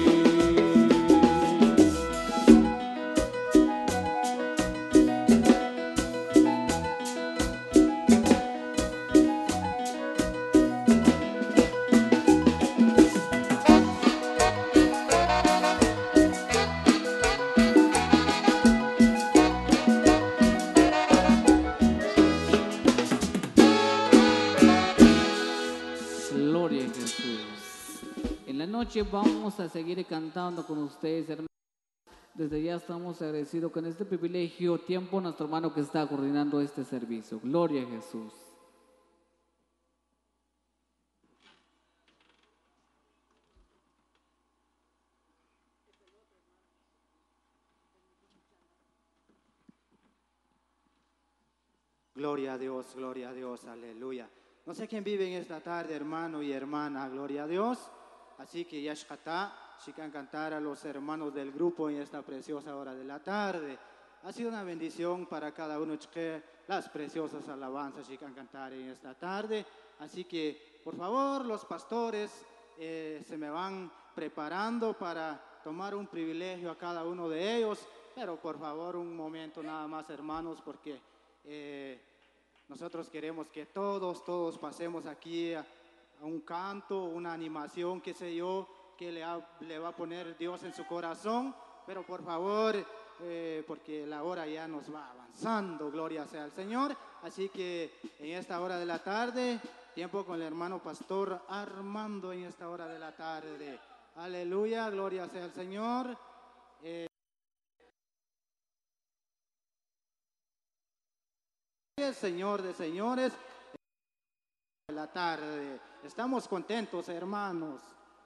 Gloria a Jesús. En la noche vamos a seguir cantando con ustedes, hermanos. Desde ya estamos agradecidos con este privilegio, tiempo, nuestro hermano que está coordinando este servicio. Gloria a Jesús. Gloria a Dios, gloria a Dios, aleluya. No sé quién vive en esta tarde, hermano y hermana, gloria a Dios. Así que Yashkata, si can cantar a los hermanos del grupo en esta preciosa hora de la tarde. Ha sido una bendición para cada uno que las preciosas alabanzas si can cantar en esta tarde. Así que, por favor, los pastores eh, se me van preparando para tomar un privilegio a cada uno de ellos. Pero por favor, un momento nada más, hermanos, porque eh, nosotros queremos que todos, todos pasemos aquí a, a un canto, una animación, qué sé yo, que le, ha, le va a poner Dios en su corazón. Pero por favor, eh, porque la hora ya nos va avanzando, gloria sea al Señor. Así que en esta hora de la tarde, tiempo con el hermano pastor Armando en esta hora de la tarde. Aleluya, gloria sea al Señor. Eh, Señor de señores, de la tarde. Estamos contentos, hermanos.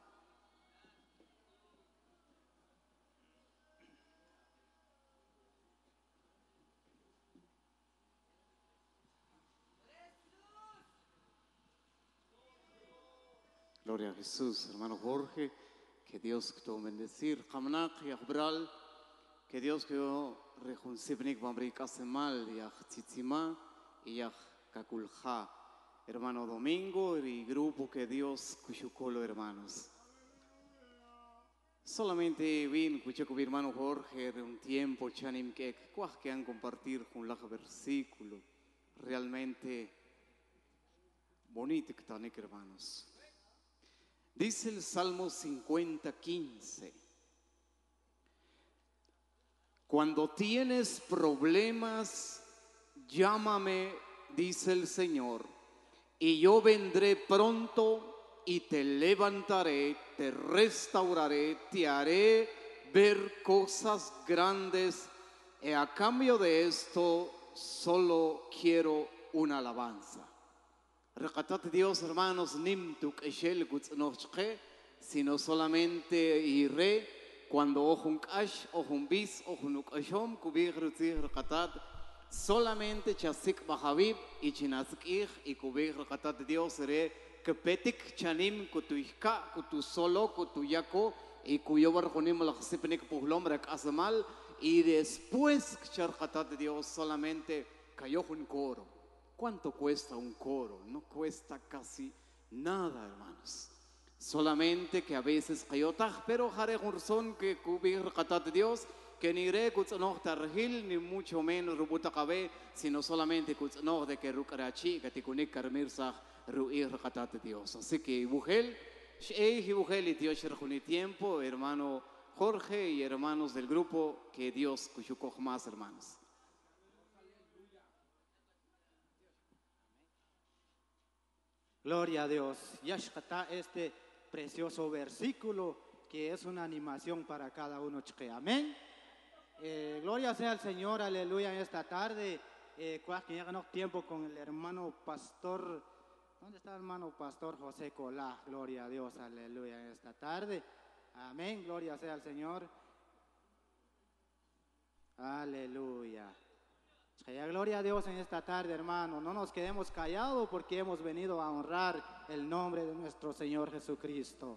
Gloria a Jesús, hermano Jorge, que Dios te bendecir. Kamnak y Abral, que Dios que yo rejuncibnik bambrika semal y tzitzima y kakulja. Hermano Domingo y grupo que Dios cuchucolo, hermanos. Solamente vin escuché con mi hermano Jorge de un tiempo chanim que que han compartir con la versículo realmente bonito que están, hermanos. Dice el Salmo cincuenta, quince. Cuando tienes problemas, llámame, dice el Señor, y yo vendré pronto y te levantaré, te restauraré, te haré ver cosas grandes. Y a cambio de esto, solo quiero una alabanza. Recatate Dios, hermanos, nimtuk eshel gutznochke, sino solamente iré cuando ojun kash, ojun bis, ojun ukashom, kubir rutzih recatat, solamente chasik bahabib y chinasik y kubir recatate Dios, iré kepetik chanim kutuishka, kutu solo, kutu yako, y cuyo barjonim la xipnik puhlom rek asamal, y después recatate Dios solamente cayó un coro. ¿Cuánto cuesta un coro? No cuesta casi nada, hermanos. Solamente que a veces cayotaj, pero jare son que cubrir de Dios, que ni re kutznoch tarhil, ni mucho menos rubuta cabe, sino solamente kutznoch de que rukarachi, que tikunik karmirsach, ruir de Dios. Así que bujel, shei y bujel y Dios sherjuni tiempo, hermano Jorge y hermanos del grupo, que Dios kushukoj más, hermanos. Gloria a Dios. Yashkata, este precioso versículo que es una animación para cada uno. Amén. Eh, gloria sea al Señor, aleluya, en esta tarde. Eh, tiempo con el hermano pastor. ¿Dónde está el hermano pastor José Colá? Gloria a Dios, aleluya, en esta tarde. Amén. Gloria sea al Señor. Aleluya. Gloria a Dios en esta tarde, hermano. No nos quedemos callados porque hemos venido a honrar el nombre de nuestro Señor Jesucristo.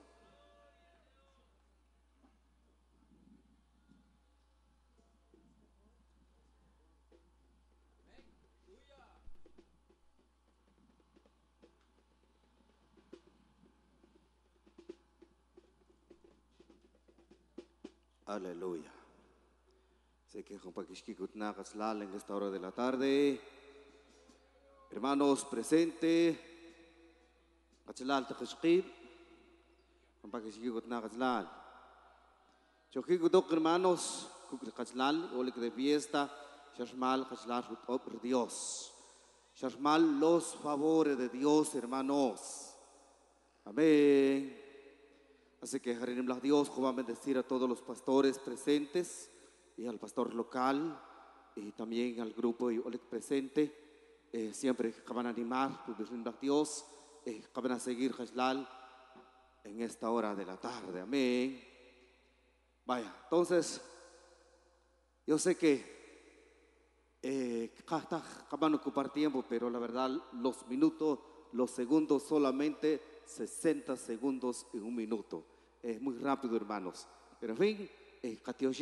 Aleluya. Sé que en esta hora de la tarde, hermanos presentes, hermanos, de fiesta, Dios, los favores de Dios, hermanos. Amén. Así que Dios va a bendecir a todos los pastores presentes y al pastor local y también al grupo presente. Eh, siempre que van a animar, pues Dios, eh, que van a seguir en esta hora de la tarde. Amén. Vaya, entonces, yo sé que eh, van a ocupar tiempo, pero la verdad, los minutos, los segundos, solamente sesenta segundos en un minuto. Es muy rápido, hermanos. Pero en fin, eh,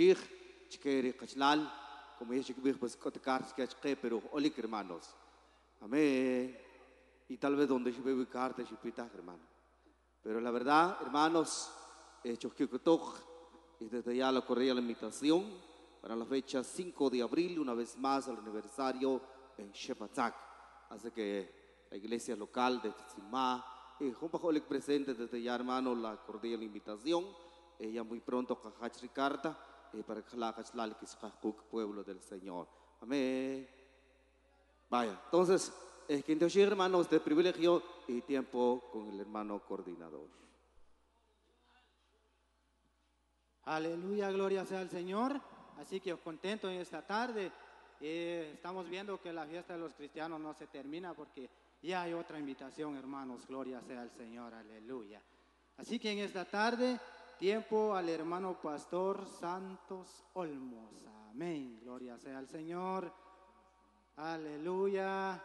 como ya pues pero olik, hermanos. Amén. Y tal vez donde yo veo cartas y pitas, hermano. Pero la verdad, hermanos, he hecho que y desde ya le corría la invitación para la fecha cinco de abril, una vez más al aniversario en Shepatzak. Así que la iglesia local de Tzimá, y junto con el presente desde ya, hermano, la cordial invitación. Ella muy pronto Cajach Ricarta, para que la Cachlal, que es pueblo del Señor. Amén. Vaya, entonces, es que entonces, hermanos, de privilegio y tiempo con el hermano coordinador. Aleluya, gloria sea al Señor. Así que os contento en esta tarde. Eh, estamos viendo que la fiesta de los cristianos no se termina porque ya hay otra invitación, hermanos. Gloria sea al Señor, aleluya. Así que en esta tarde, tiempo al hermano pastor Santos Olmos. Amén, gloria sea al Señor. Aleluya.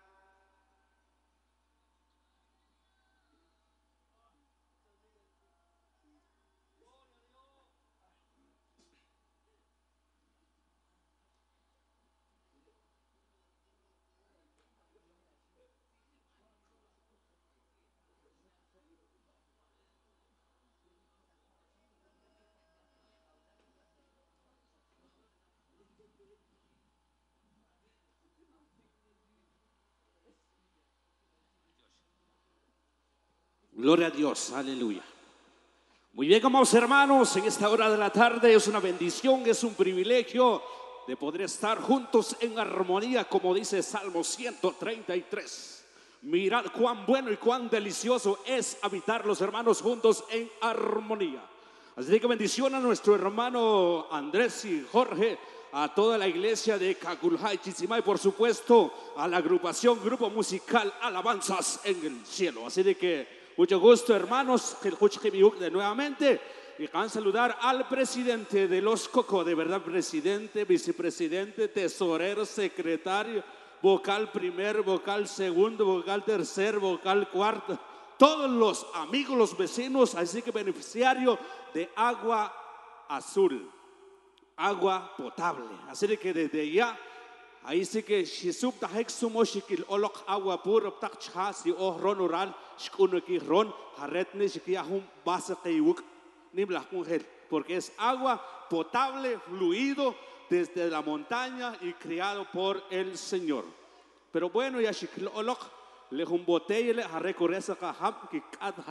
Gloria a Dios, aleluya. Muy bien, amados hermanos, en esta hora de la tarde es una bendición, es un privilegio de poder estar juntos en armonía, como dice Salmo ciento treinta y tres. Mirad cuán bueno y cuán delicioso es habitar los hermanos juntos en armonía. Así que bendición a nuestro hermano Andrés y Jorge, a toda la iglesia de Caculhay, Chisimay, por supuesto, a la agrupación, grupo musical Alabanzas en el Cielo. Así de que mucho gusto, hermanos, de nuevamente. Y van a saludar al presidente de los Coco, de verdad, presidente, vicepresidente, tesorero, secretario, vocal primer, vocal segundo, vocal tercer, vocal cuarto, todos los amigos, los vecinos, así que beneficiario de agua azul, agua potable. Así de que desde ya, ahí sí que Shisub Tahek Sumoshikil Olok agua pura Takchasi o Ronural, Shkunukirron, Haretne Shikiahum Basakayuk, Nimla Mujer, porque es agua potable, fluido desde la montaña y criado por el Señor. Pero bueno, ya Shikil Olok, le un botelle a recorrer esa cajam que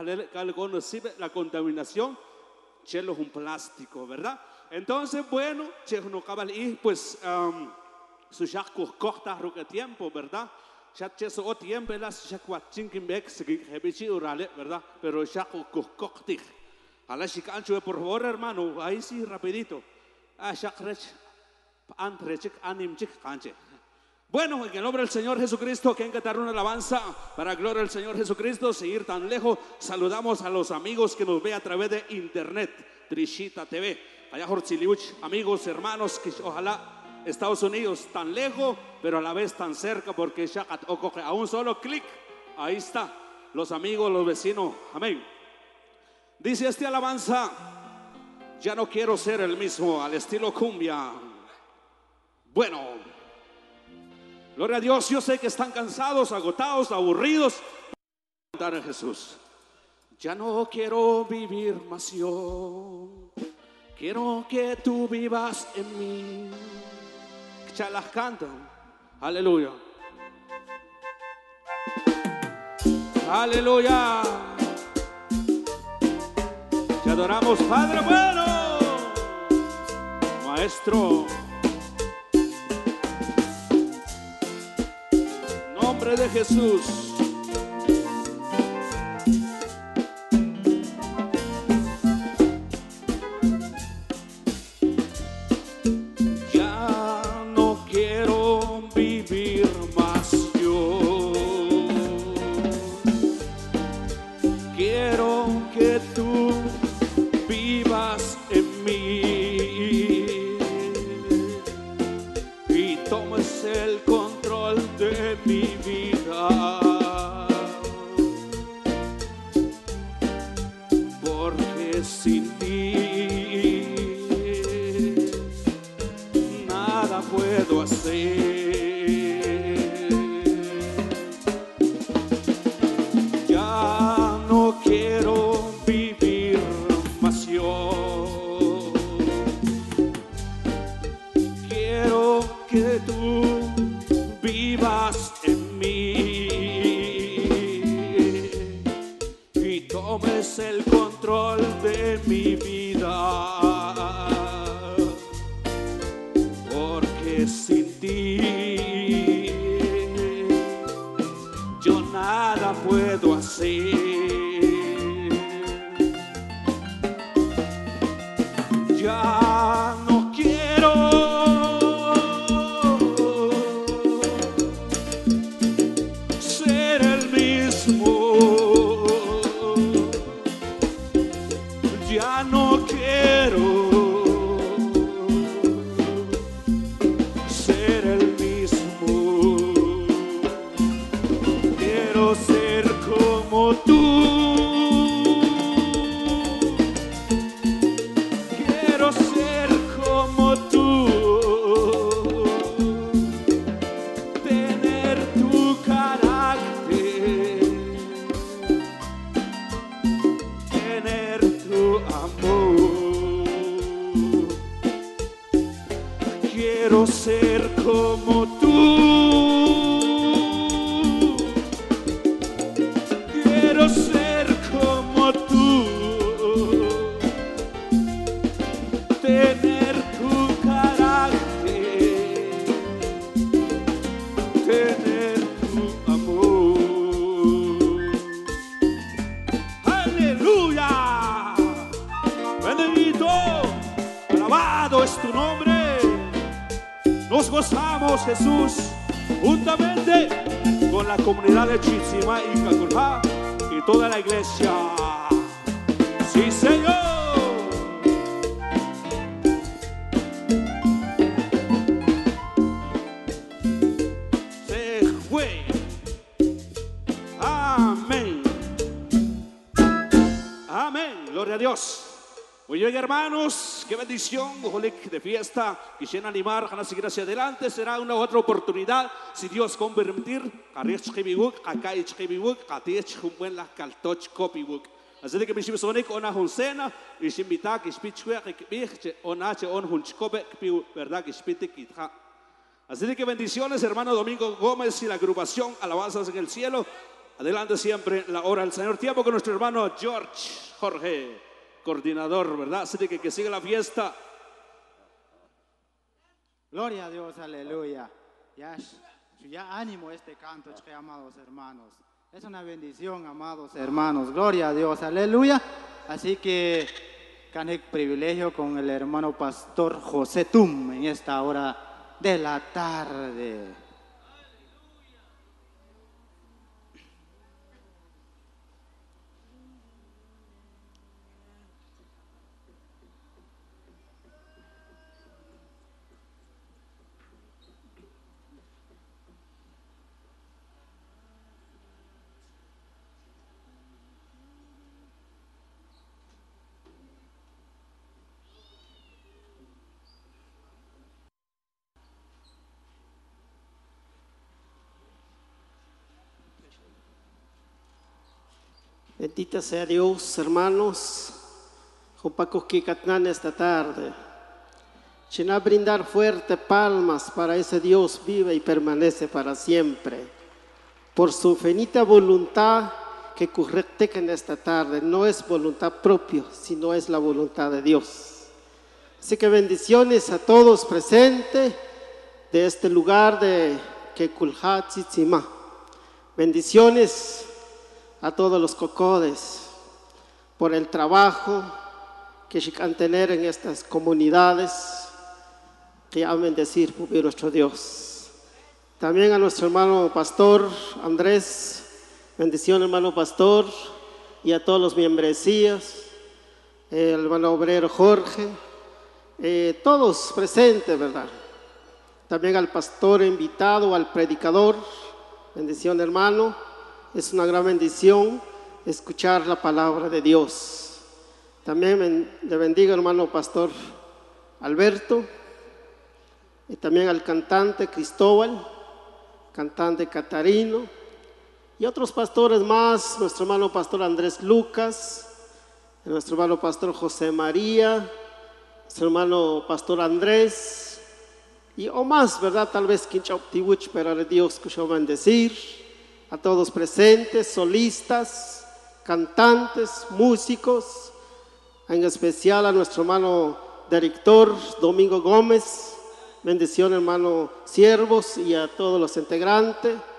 la contaminación, chelo un plástico, ¿verdad? Entonces, bueno, chelo no cabal y pues. Um, su jaco corta roque tiempo, ¿verdad? Ya cheso o tiempo las jacua chinkimbek se hebichi urale, ¿verdad? Pero jaco corti. A la chicancho, por favor, hermano, ahí sí rapidito. Ah, jakrech, antrechik, animchik, canche. Bueno, en el nombre del Señor Jesucristo, que encantar una alabanza para gloria del Señor Jesucristo, seguir tan lejos. Saludamos a los amigos que nos ve a través de internet, Trishita T V. Allá Jorchiliuch, amigos, hermanos, que ojalá Estados Unidos tan lejos, pero a la vez tan cerca, porque ya a un solo clic, ahí está, los amigos, los vecinos, amén. Dice esta alabanza, ya no quiero ser el mismo, al estilo cumbia. Bueno, gloria a Dios, yo sé que están cansados, agotados, aburridos. Cantar a Jesús. Ya no quiero vivir más yo, quiero que tú vivas en mí. Ya las cantan, aleluya, aleluya. Te adoramos, Padre bueno, Maestro, nombre de Jesús. Sin ti nada puedo hacer. Ya no quiero ser el mismo. Ya no quiero ser el mismo. Quiero ser como tú. Quiero ser como tú. Tener tu carácter. Tener tu amor. Quiero ser como tú. Quiero ser como tú. Tener tu carácter. Tener tu amor. ¡Aleluya! Bendito, alabado es tu nombre. Nos gozamos, Jesús, juntamente con la comunidad de Chitzimá y Caculá y toda la iglesia. ¡Sí, Señor! Se fue. Amén. Amén. Gloria a Dios. Muy bien, hermanos, qué bendición, Ojolik de fiesta. Quisiera animar a seguir hacia adelante. Será una otra oportunidad, si Dios con permitir. Así que me siento sonik ona hunsena y si invita que spichue que ona che on hunchkobe verdad que spite kitha. Así que bendiciones, hermano Domingo Gómez y la agrupación Alabanzas en el Cielo. Adelante siempre la hora del Señor. Tiempo con nuestro hermano George Jorge, coordinador, ¿verdad? Así que que siga la fiesta. Gloria a Dios, aleluya. Ya, ya ánimo este canto, amados hermanos. Es una bendición, amados hermanos. Gloria a Dios, aleluya. Así que, canek privilegio con el hermano pastor José Tum en esta hora de la tarde. Bendita sea Dios, hermanos. Jopacos Kikatnan esta tarde. China brindar fuerte palmas para ese Dios vive y permanece para siempre. Por su infinita voluntad que correcte en esta tarde. No es voluntad propia, sino es la voluntad de Dios. Así que bendiciones a todos presentes de este lugar de Kekulha Tzitzima. Bendiciones a todos los cocodes por el trabajo que van tener en estas comunidades que han bendecir por nuestro Dios. También a nuestro hermano pastor Andrés, bendición hermano pastor, y a todos los membresías, el hermano obrero Jorge, eh, todos presentes, ¿verdad? También al pastor invitado, al predicador, bendición hermano. Es una gran bendición escuchar la palabra de Dios. También le bendiga hermano pastor Alberto, y también al cantante Cristóbal, cantante Catarino, y otros pastores más, nuestro hermano pastor Andrés Lucas, nuestro hermano pastor José María, nuestro hermano pastor Andrés, y o más, ¿verdad? Tal vez Quinchauptibuch, pero a Dios que yo bendecir. A todos presentes, solistas, cantantes, músicos, en especial a nuestro hermano director Domingo Gómez, bendición hermano siervos y a todos los integrantes,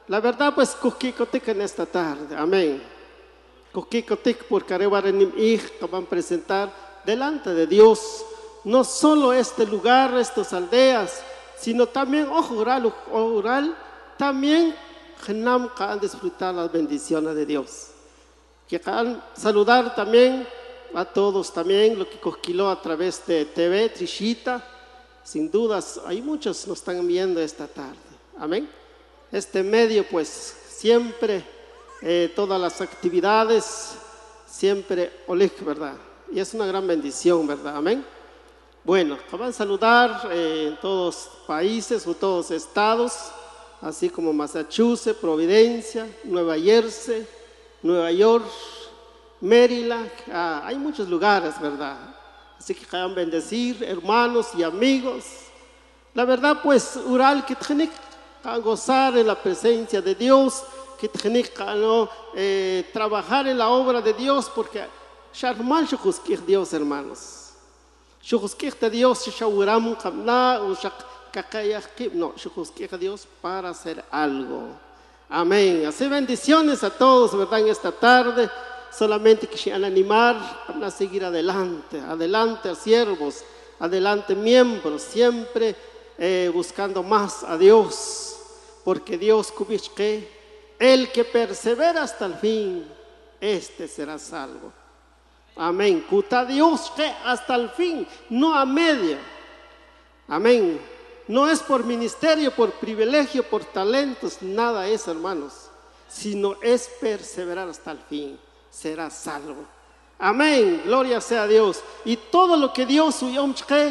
La verdad, pues, kukikotik en esta tarde. Amén. Kukikotik porque arewarenim ik que van a presentar delante de Dios. No solo este lugar, estas aldeas, sino también, ojo oral, oral, también genam que han disfrutar las bendiciones de Dios. Que han saludar también a todos también, lo que cosquiló a través de T V, Trishita. Sin dudas, hay muchos que nos están viendo esta tarde. Amén. Este medio, pues, siempre, eh, todas las actividades, siempre olik, ¿verdad? Y es una gran bendición, ¿verdad? Amén. Bueno, van a saludar eh, en todos países o todos estados, así como Massachusetts, Providencia, Nueva Jersey, Nueva York, Maryland. Ah, hay muchos lugares, ¿verdad? Así que van a bendecir, hermanos y amigos. La verdad, pues, Ural que tiene que gozar en la presencia de Dios, que tiene que ¿no? eh, trabajar en la obra de Dios, porque Sharman Shukuskir Dios, hermanos. Shukuskir Dios, Shawuram Kamna, Kakayakib, no, Shukuskir Dios para hacer algo. Amén. Así bendiciones a todos, ¿verdad? En esta tarde, solamente quisieran animar a seguir adelante, adelante siervos, adelante miembros, siempre eh, buscando más a Dios, porque Dios que el que persevera hasta el fin, este será salvo. Amén. Cuta Dios que hasta el fin, no a media. Amén. No es por ministerio, por privilegio, por talentos, nada es, hermanos, sino es perseverar hasta el fin, será salvo. Amén. Gloria sea a Dios. Y todo lo que Dios huyó,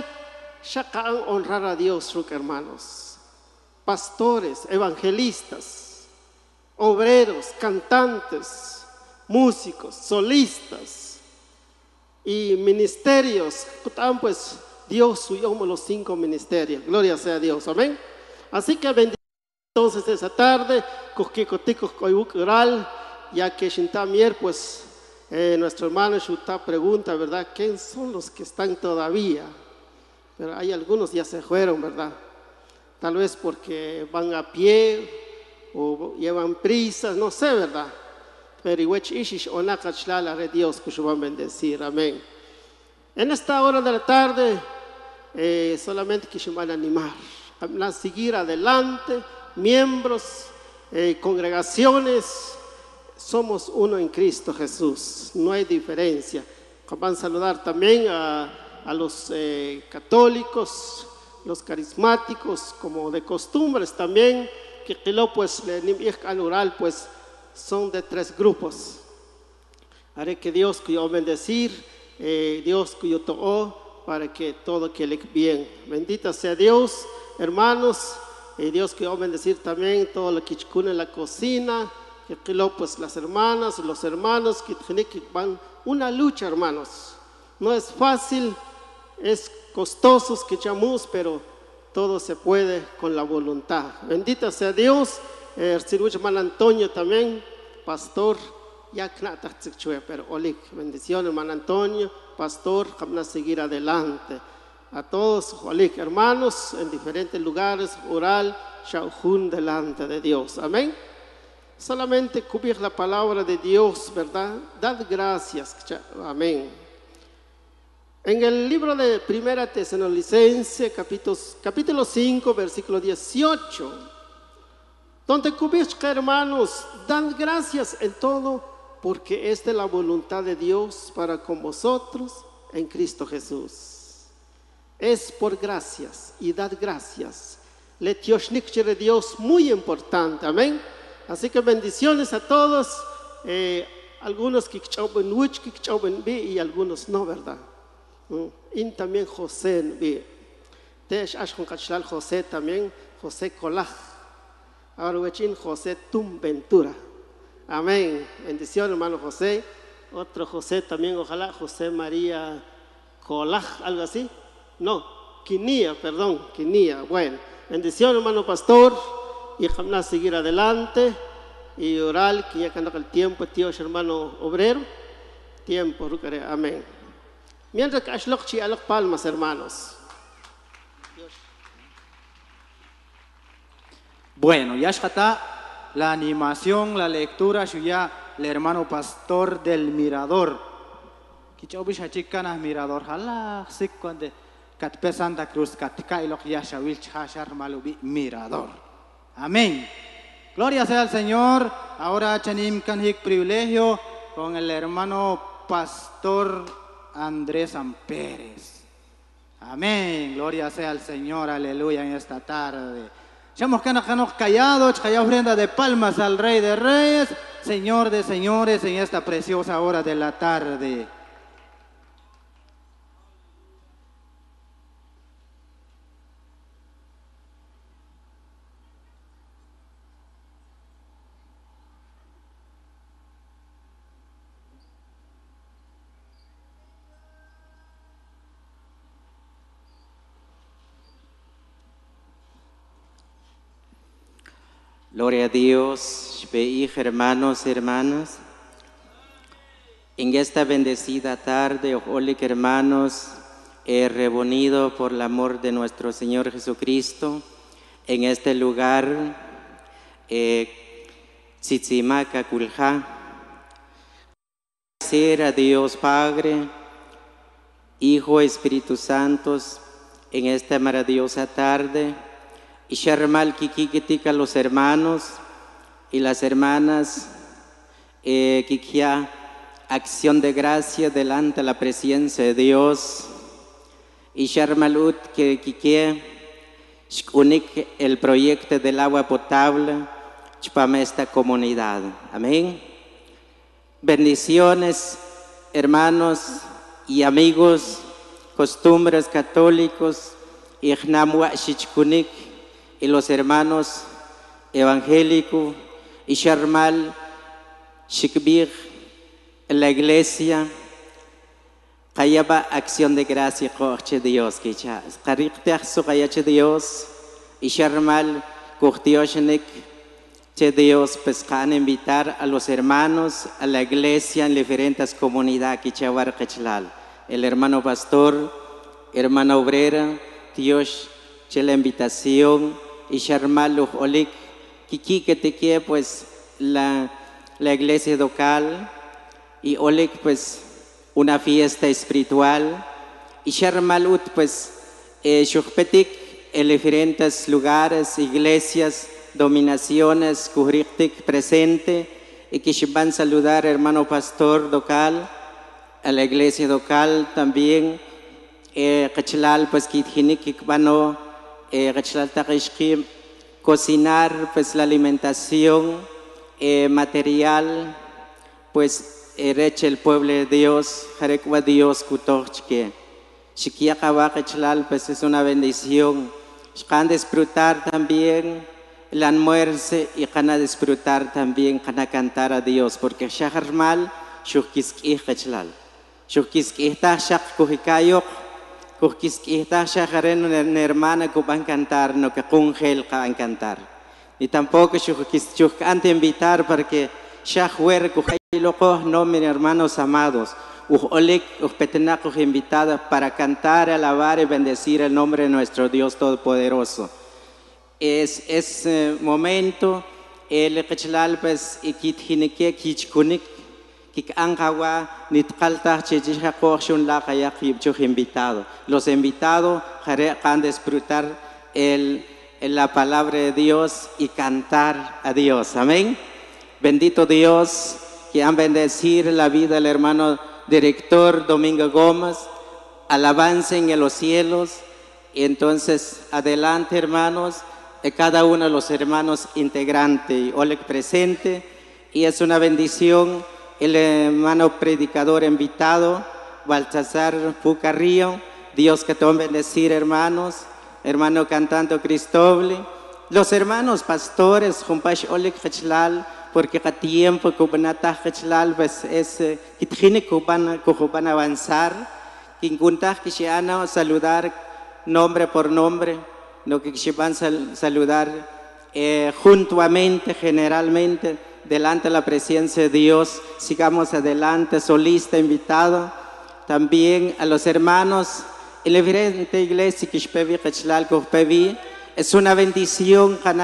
honrar a Dios, hermanos. Pastores, evangelistas, obreros, cantantes, músicos, solistas y ministerios, pues Dios suyo los cinco ministerios. Gloria sea a Dios. Amén. Así que bendiciones entonces esa tarde, ya que Shintamier, pues eh, nuestro hermano Shuta pregunta, ¿verdad? ¿Quién son los que están todavía? Pero hay algunos ya se fueron, ¿verdad? Tal vez porque van a pie o llevan prisas, no sé, ¿verdad? Pero igual ishish onakachlala re Dios que van a bendecir. Amén. En esta hora de la tarde, eh, solamente que se van a animar a seguir adelante, miembros, eh, congregaciones, somos uno en Cristo Jesús, no hay diferencia. Van a saludar también a, a los eh, católicos, los carismáticos, como de costumbres también, que pues, anual, pues son de tres grupos. Haré que Dios que yo bendecir, eh, Dios que yo toó, para que todo quede bien. Bendita sea Dios, hermanos, y Dios que yo bendecir también todo lo que chicuna en la cocina, que pues las hermanas, los hermanos que van una lucha, hermanos. No es fácil, es costoso que echamos, pero todo se puede con la voluntad. Bendita sea Dios. El cirujano hermano Antonio también, pastor, ya pero olik, bendiciones hermano Antonio, pastor, vamos a seguir adelante. A todos, olik, hermanos, en diferentes lugares, oral, shaujun delante de Dios. Amén. Solamente cubrir la palabra de Dios, ¿verdad? Dad gracias. Amén. En el libro de Primera Tesalonicenses, capítulo, capítulo cinco, versículo dieciocho, donde cubrir, hermanos, dan gracias en todo, porque esta es la voluntad de Dios para con vosotros en Cristo Jesús. Es por gracias y dad gracias. Le de Dios muy importante. Amén. Así que bendiciones a todos, eh, algunos que y algunos no, ¿verdad? Y también José, José también, José Colaj, ahora José Tum Ventura. Amén. Bendiciones, hermano José. Otro José también, ojalá, José María Colaj, algo así. No, Quinía, perdón, Quinía. Bueno, bendiciones, hermano pastor. Y vamos a seguir adelante y orar que ya cuando el tiempo, tío, hermano obrero, tiempo, amén. Mientras que ashlokchi alok palmas, hermanos. Bueno, ya está la animación, la lectura, ya el hermano pastor del Mirador. Kichobisha chicana Mirador, hala, sí, cuando Catpe Santa Cruz, Catica y lo que ya Shawil Chashar Malubi Mirador. Amén. Gloria sea al Señor. Ahora chanim canjic privilegio con el hermano pastor Andrés Ampérez. Amén. Gloria sea al Señor. Aleluya en esta tarde. Echamos canos callados, calla ofrenda de palmas al Rey de Reyes, Señor de Señores en esta preciosa hora de la tarde. Gloria a Dios, hermanos y hermanas. En esta bendecida tarde, ojalá hermanos, he reunido por el amor de nuestro Señor Jesucristo en este lugar, Tzitzimaca Kulja. Agradecer a Dios Padre, Hijo, Espíritu Santo, en esta maravillosa tarde. Y Sharmal Kikikitika los hermanos y las hermanas, eh, Kikia, acción de gracia delante de la presencia de Dios. Y Sharmalut que Kikie, Shkunik, el proyecto del agua potable, para esta comunidad. Amén. Bendiciones, hermanos y amigos, costumbres católicos, y Shkunik, y los hermanos evangélicos y Sharmal Shikbir en la iglesia Kayaba acción de gracia coche Dios que ya Karikta su kayache Dios y Sharmal Kurtioshnik che Dios pues can invitar a los hermanos a la iglesia en diferentes comunidades que chawar kachlal el hermano pastor hermana obrera Dios che la invitación y Sharmal Olik, Kiki que te quiere pues la, la iglesia local y Olik pues una fiesta espiritual y Sharmalut pues eh, Shukpetik en diferentes lugares, iglesias, dominaciones, Kuhriktik presente y que se van a saludar hermano pastor local, a la iglesia local también, eh, Kachlal pues Kithinik Vano. Eh, cocinar pues la alimentación eh, material pues eh, el pueblo de Dios Jarekwa Dios kutochke Shikiakaba pues es una bendición can disfrutar también el almuerzo y can disfrutar también can cantar a Dios porque shaharmal shukkiski kachlal shukkiski ta shak kuhikayok Kukis kita syaharen una hermana que van a cantar, no que congel van a cantar. Ni tampoco kukis chuk ante invitar para que syahwer kuhailoko no mis hermanos amados. Uholek upetenak invitada para cantar, alabar y bendecir el nombre de nuestro Dios Todopoderoso. Es ese momento el kechlal pues ikit hinike kichkunik Kik angkawa nitkalta chichiha koshun la kaya kibchuj invitado. Los invitados van a disfrutar el, la palabra de Dios y cantar a Dios. Amén. Bendito Dios, que han bendecir la vida del hermano director Domingo Gómez. Alabancen en los cielos. Y entonces, adelante hermanos, cada uno de los hermanos integrantes y Oleg presente. Y es una bendición. El hermano predicador invitado, Baltasar Pucarrillo, Dios que te va a bendecir hermanos, hermano cantante Cristóbal, los hermanos pastores, Jumpash Oleg Hechlal, porque a tiempo que van a Hechlal es que tiene que van a avanzar, que encuentras que se van a saludar nombre por nombre, no que se van a saludar eh, juntamente, generalmente, delante de la presencia de Dios. Sigamos adelante, solista invitado, también a los hermanos en la diferente iglesia que es una bendición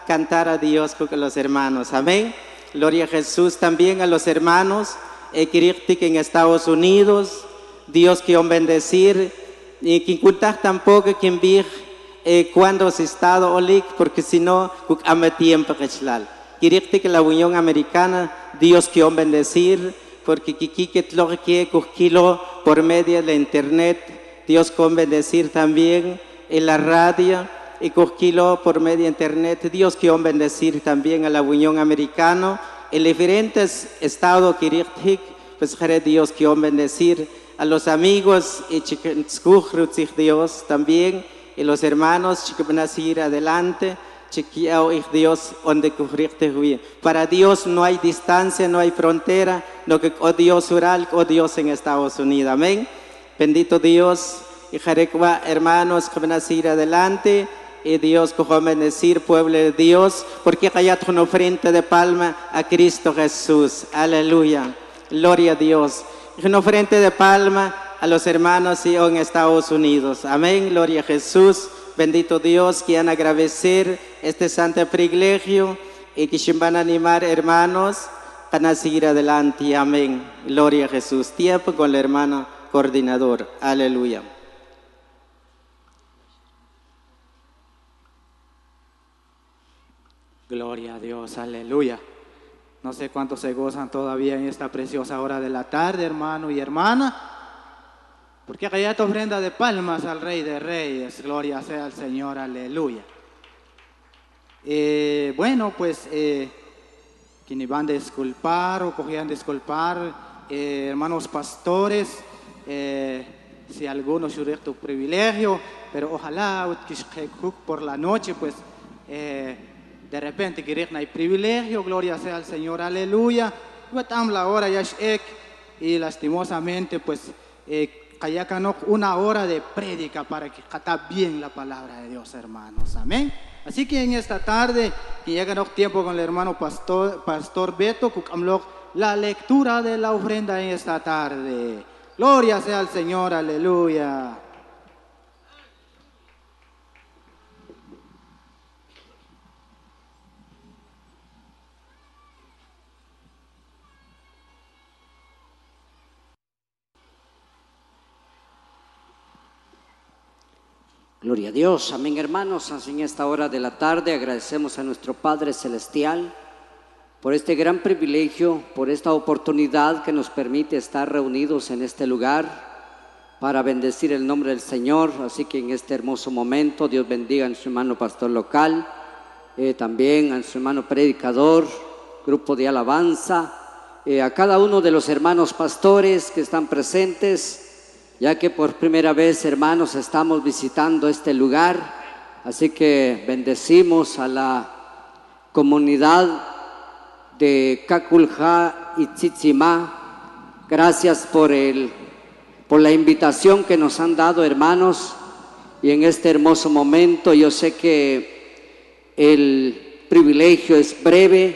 cantar a Dios con los hermanos. Amén. Gloria a Jesús. También a los hermanos eh, que en Estados Unidos. Dios que os bendecir. Y que ocultar tampoco quien vi eh, cuando se estado olic, porque si no, ame tiempo que que la Unión Americana, Dios que os bendecir, porque Kiki que lo que kilo por medio de internet, Dios que os bendecir también en la radio y kilo por medio de internet, Dios que os bendecir también a la Unión Americana, en diferentes estados que pues Dios que os bendecir a los amigos y Dios también, y los hermanos que van a seguir adelante, Dios, donde para Dios no hay distancia, no hay frontera, no que oh Dios oral, oh Dios en Estados Unidos, amén. Bendito Dios, y Jarecua, hermanos que van a seguir adelante, y Dios que va a bendecir, pueblo de Dios, porque hay una ofrenda de palma a Cristo Jesús, aleluya, gloria a Dios. Una ofrenda de palma a los hermanos y en Estados Unidos. Amén. Gloria a Jesús. Bendito Dios, que van a agradecer este santo privilegio y que se van a animar hermanos para seguir adelante. Amén. Gloria a Jesús. Tiempo con el hermano coordinador. Aleluya. Gloria a Dios. Aleluya. No sé cuántos se gozan todavía en esta preciosa hora de la tarde, hermano y hermana. Porque acá te ofrenda de palmas al Rey de Reyes. Gloria sea al Señor, aleluya. Eh, bueno, pues, eh, quienes van a disculpar o cogían disculpar, eh, hermanos pastores, eh, si algunos tienen tu privilegio, pero ojalá por la noche, pues, eh, de repente que hay privilegio, gloria sea al Señor, aleluya. La hora ya es y lastimosamente pues eh, una hora de prédica para que cata bien la palabra de Dios, hermanos, amén. Así que en esta tarde que llega tiempo con el hermano pastor, pastor Beto, la lectura de la ofrenda en esta tarde. Gloria sea al Señor, aleluya. Gloria a Dios, amén hermanos, así en esta hora de la tarde agradecemos a nuestro Padre Celestial por este gran privilegio, por esta oportunidad que nos permite estar reunidos en este lugar para bendecir el nombre del Señor. Así que en este hermoso momento Dios bendiga a su hermano pastor local, eh, también a su hermano predicador, grupo de alabanza, eh, a cada uno de los hermanos pastores que están presentes, ya que por primera vez, hermanos, estamos visitando este lugar. Así que bendecimos a la comunidad de Caculja y Tzitzimá. Gracias por, el, por la invitación que nos han dado, hermanos. Y en este hermoso momento yo sé que el privilegio es breve.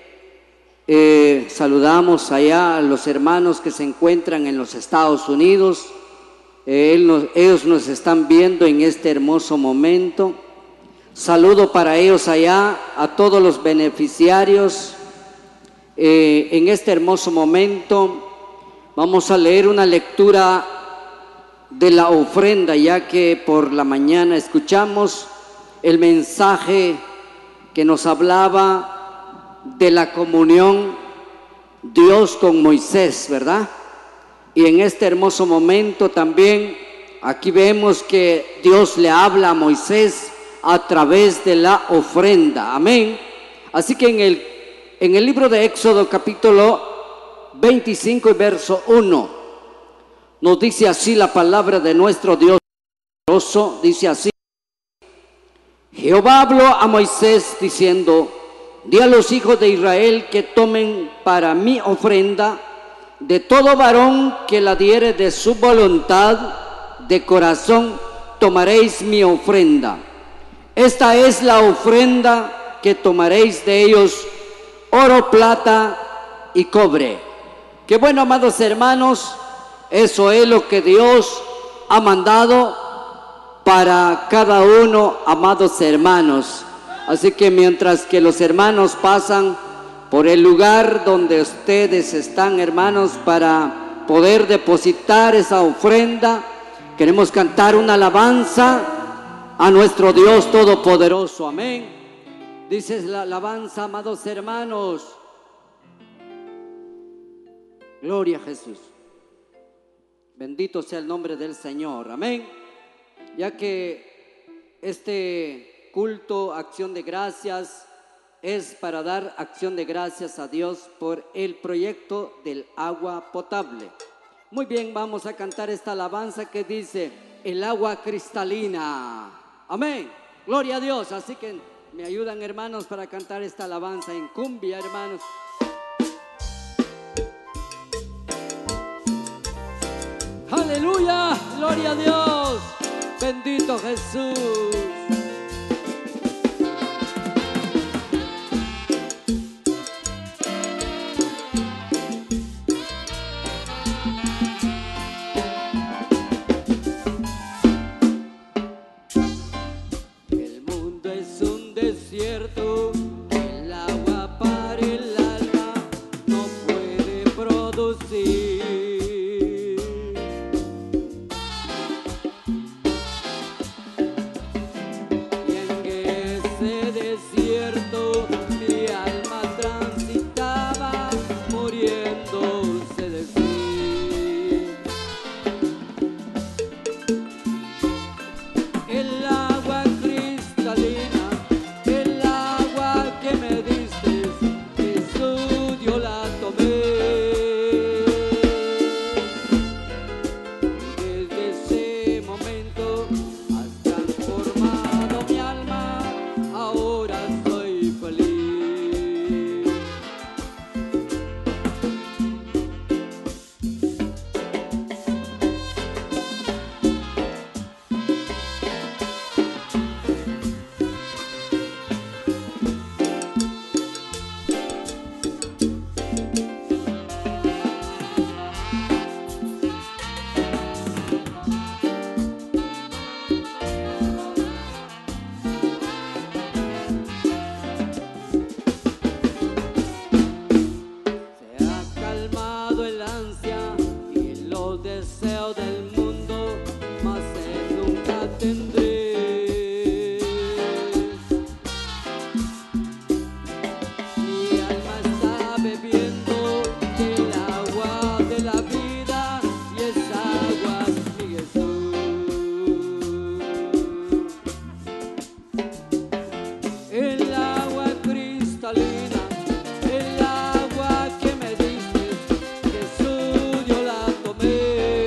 Eh, saludamos allá a los hermanos que se encuentran en los Estados Unidos. Él nos, ellos nos están viendo en este hermoso momento. Saludo para ellos allá, a todos los beneficiarios. Eh, en este hermoso momento vamos a leer una lectura de la ofrenda, ya que por la mañana escuchamos el mensaje que nos hablaba de la comunión Dios con Moisés, ¿verdad? Y en este hermoso momento también aquí vemos que Dios le habla a Moisés a través de la ofrenda, amén. Así que en el, en el libro de Éxodo capítulo veinticinco y verso uno nos dice así la palabra de nuestro Dios, dice así: Jehová habló a Moisés diciendo, di a los hijos de Israel que tomen para mi ofrenda de todo varón que la diere de su voluntad, de corazón tomaréis mi ofrenda. Esta es la ofrenda que tomaréis de ellos, oro, plata y cobre. Qué bueno, amados hermanos, eso es lo que Dios ha mandado para cada uno, amados hermanos. Así que mientras que los hermanos pasan por el lugar donde ustedes están, hermanos, para poder depositar esa ofrenda, queremos cantar una alabanza a nuestro Dios Todopoderoso. Amén. Dice la alabanza, amados hermanos. Gloria a Jesús. Bendito sea el nombre del Señor. Amén. Ya que este culto, acción de gracias, es para dar acción de gracias a Dios por el proyecto del agua potable. Muy bien, vamos a cantar esta alabanza que dice, el agua cristalina. Amén. Gloria a Dios. Así que me ayudan, hermanos, para cantar esta alabanza en cumbia, hermanos. Aleluya, gloria a Dios, bendito Jesús. El mundo es un desierto, el agua para el alma no puede producir. Mi alma transitaba muriéndose de sed. El agua cristalina, el agua que me diste, Jesús, yo la tomé. Y desde ese momento has transformado mi alma, ahora soy feliz. Se ha calmado el ansia y los deseos del mundo, mas sed nunca tendré. Mi alma está bebiendo del agua de la vida y esa agua es mi Jesús. El agua cristalina, el agua que me diste, Jesús, yo la tomé.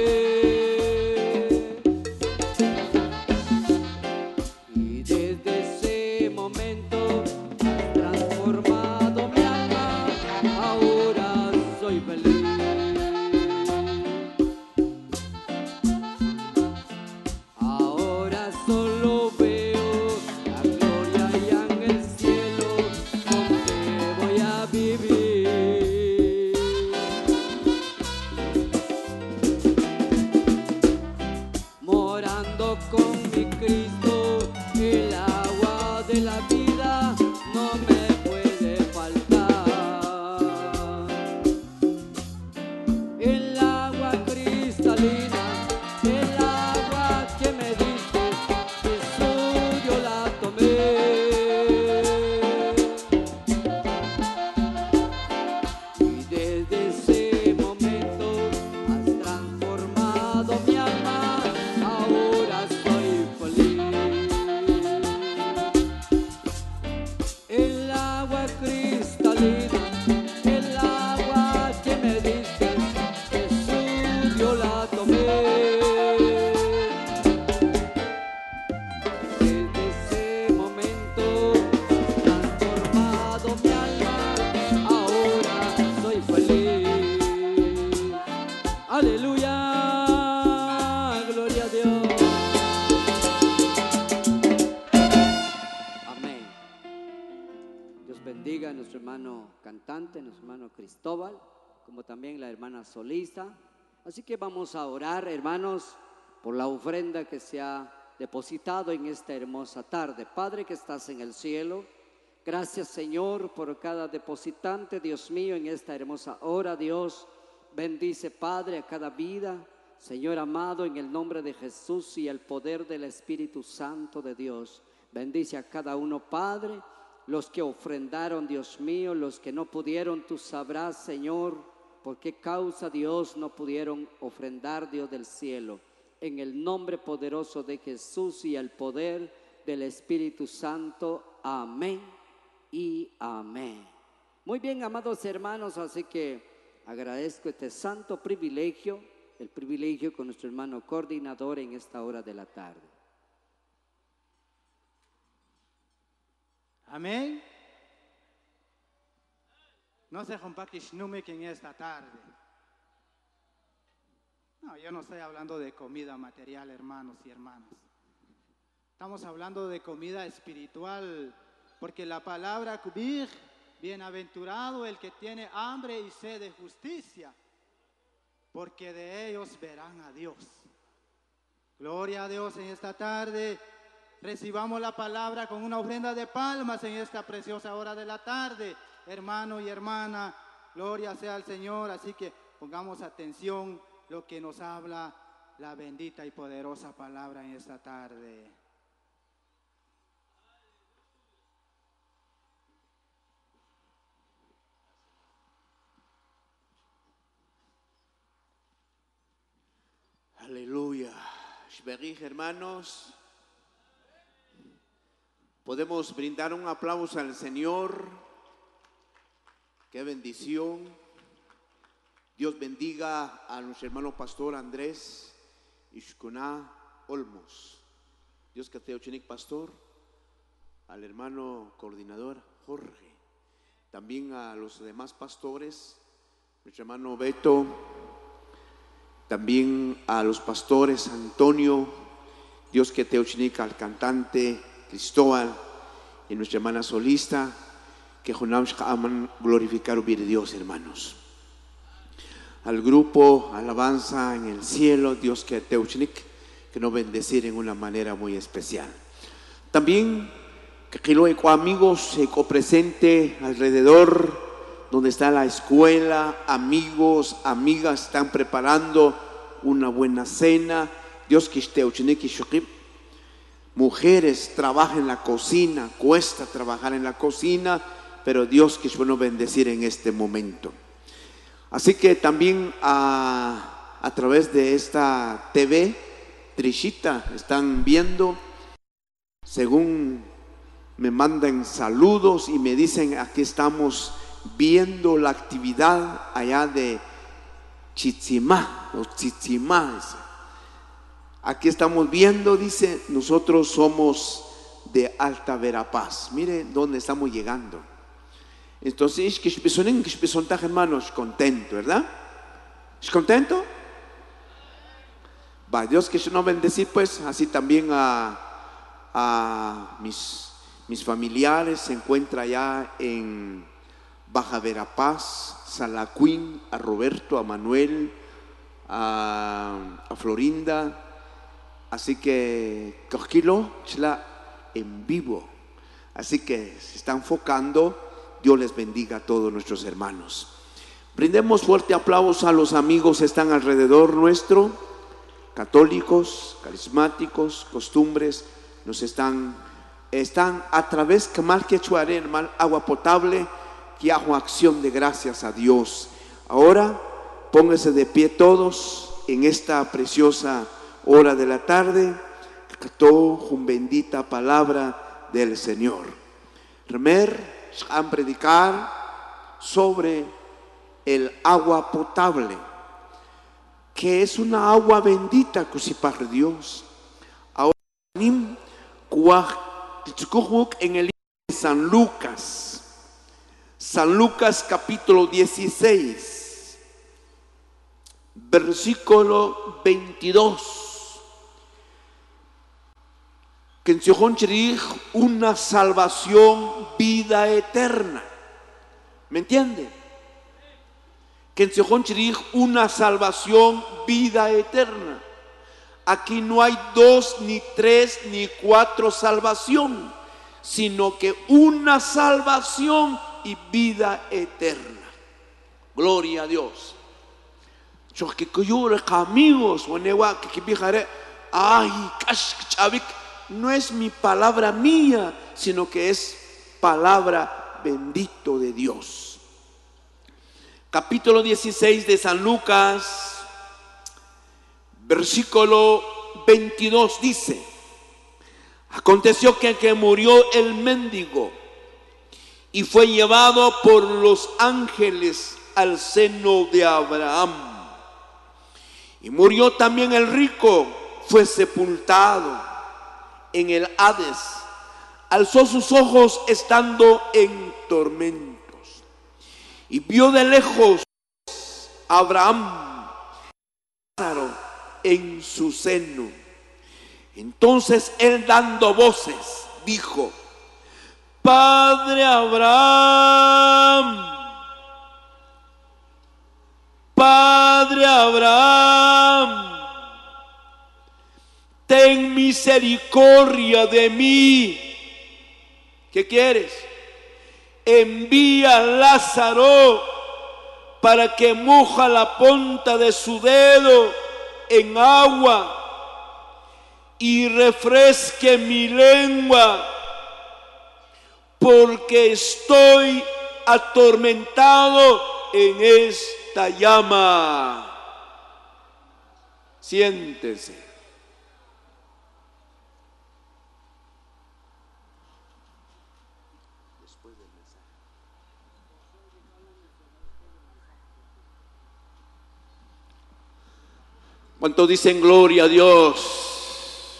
Y desde ese momento has transformado mi alma, ahora soy feliz. Ahora solo veo la gloria allá en el cielo, donde voy a vivir. Morando con mi Cristo, el agua de la vida no me puede faltar. El agua cristalina, el agua que me diste, Jesús, yo la tomé. Y desde ese momento has transformado mi alma, ahora soy feliz. El agua cristalina, el agua que me diste, Jesús, yo la tomé. Desde ese momento has transformado mi alma, ahora soy feliz. Aleluya, gloria a Dios. Amén. Dios bendiga a nuestro hermano cantante, nuestro hermano Cristóbal, como también la hermana solista. Así que vamos a orar, hermanos, por la ofrenda que se ha depositado en esta hermosa tarde. Padre que estás en el cielo, gracias Señor por cada depositante, Dios mío, en esta hermosa hora. Dios, bendice Padre a cada vida, Señor amado, en el nombre de Jesús y el poder del Espíritu Santo de Dios. Bendice a cada uno, Padre, los que ofrendaron, Dios mío, los que no pudieron, tú sabrás, Señor, por qué causa, Dios, no pudieron ofrendar, Dios del cielo. En el nombre poderoso de Jesús y el poder del Espíritu Santo. Amén y amén. Muy bien, amados hermanos, así que agradezco este santo privilegio, el privilegio con nuestro hermano coordinador en esta hora de la tarde. Amén. No se que en esta tarde. No, yo no estoy hablando de comida material, hermanos y hermanas. Estamos hablando de comida espiritual, porque la palabra kubir, bienaventurado el que tiene hambre y sed de justicia, porque de ellos verán a Dios. Gloria a Dios en esta tarde. Recibamos la palabra con una ofrenda de palmas en esta preciosa hora de la tarde. Hermano y hermana, gloria sea al Señor. Así que pongamos atención lo que nos habla la bendita y poderosa palabra en esta tarde. Aleluya. Shberich, hermanos. Podemos brindar un aplauso al Señor. Qué bendición. Dios bendiga a nuestro hermano pastor Andrés Ishkuná Olmos. Dios que te ochenik pastor. Al hermano coordinador Jorge. También a los demás pastores. Nuestro hermano Beto. También a los pastores Antonio. Dios que te ochenik al cantante Cristóbal y nuestra hermana solista, que junamos aman glorificar a Dios, hermanos. Al grupo Alabanza en el Cielo, Dios que Teuchnik, que nos bendecir en una manera muy especial. También que quiero amigos se copresente alrededor donde está la escuela, amigos, amigas están preparando una buena cena. Dios que Teuchnik y Shukib. Mujeres, trabajan en la cocina, cuesta trabajar en la cocina, pero Dios que es bueno bendecir en este momento. Así que también a, a través de esta T V, Trishita, están viendo, según me mandan saludos y me dicen, aquí estamos viendo la actividad allá de Chitzimá, los Chitzimás. Aquí estamos viendo, dice, nosotros somos de Alta Verapaz. Mire dónde estamos llegando. Entonces, que hermanos, contento, ¿verdad? ¿Es contento? Va, Dios que nos bendecir, pues, así también a, a mis, mis familiares, se encuentra allá en Baja Verapaz, Salacuín, a Roberto, a Manuel, a, a Florinda. Así que, Cojquilo, en vivo. Así que se está enfocando. Dios les bendiga a todos nuestros hermanos. Brindemos fuerte aplauso a los amigos que están alrededor nuestro. Católicos, carismáticos, costumbres. Nos están, están a través que mal que chuare, mal agua potable, que hago acción de gracias a Dios. Ahora, pónganse de pie todos en esta preciosa hora de la tarde, todo con bendita palabra del Señor. Remer, a predicar sobre el agua potable, que es una agua bendita que se para Dios. Ahora, en el libro de San Lucas, San Lucas capítulo dieciséis, versículo veintidós. Que en una salvación, vida eterna. ¿Me entiende? Que en una salvación, vida eterna. Aquí no hay dos, ni tres, ni cuatro salvación, sino que una salvación y vida eterna. Gloria a Dios. Amigos, ay, no es mi palabra mía, sino que es palabra bendito de Dios. Capítulo dieciséis de San Lucas, versículo veintidós dice: aconteció que, que murió el mendigo y fue llevado por los ángeles al seno de Abraham. Y murió también el rico, fue sepultado en el Hades. Alzó sus ojos estando en tormentos y vio de lejos a Abraham, Lázaro en su seno. Entonces él, dando voces, dijo: Padre Abraham, Padre Abraham, ten misericordia de mí. ¿Qué quieres? Envía a Lázaro para que moja la punta de su dedo en agua y refresque mi lengua, porque estoy atormentado en esta llama. Siéntese. ¿Cuántos dicen gloria a Dios?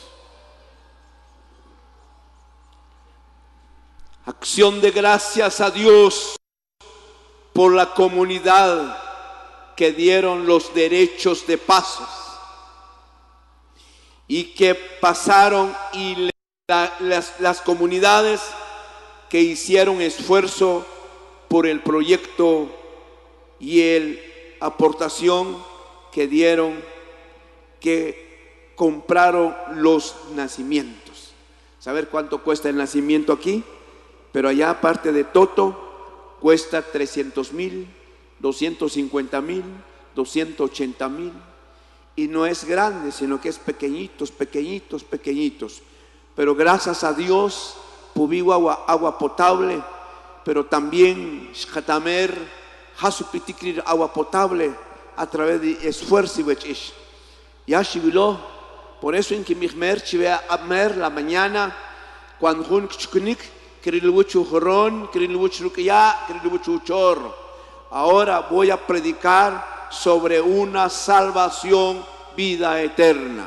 Acción de gracias a Dios por la comunidad que dieron los derechos de pasos y que pasaron, y la, las, las comunidades que hicieron esfuerzo por el proyecto y el aportación que dieron, que compraron los nacimientos. ¿Saber cuánto cuesta el nacimiento aquí? Pero allá, aparte de Toto, cuesta trescientos mil, doscientos cincuenta mil, doscientos ochenta mil. Y no es grande, sino que es pequeñitos, pequeñitos, pequeñitos. Pero gracias a Dios, pubigo agua, agua potable, pero también shkatamer, hasupitikrir agua potable a través de esfuerzo y wechish. Ya shivilo, por eso en que mi mer chive a mer la mañana, cuando hun chuknik, kiriluchu joron, kiriluchu rukia, kiriluchu chor. Ahora voy a predicar sobre una salvación, vida eterna.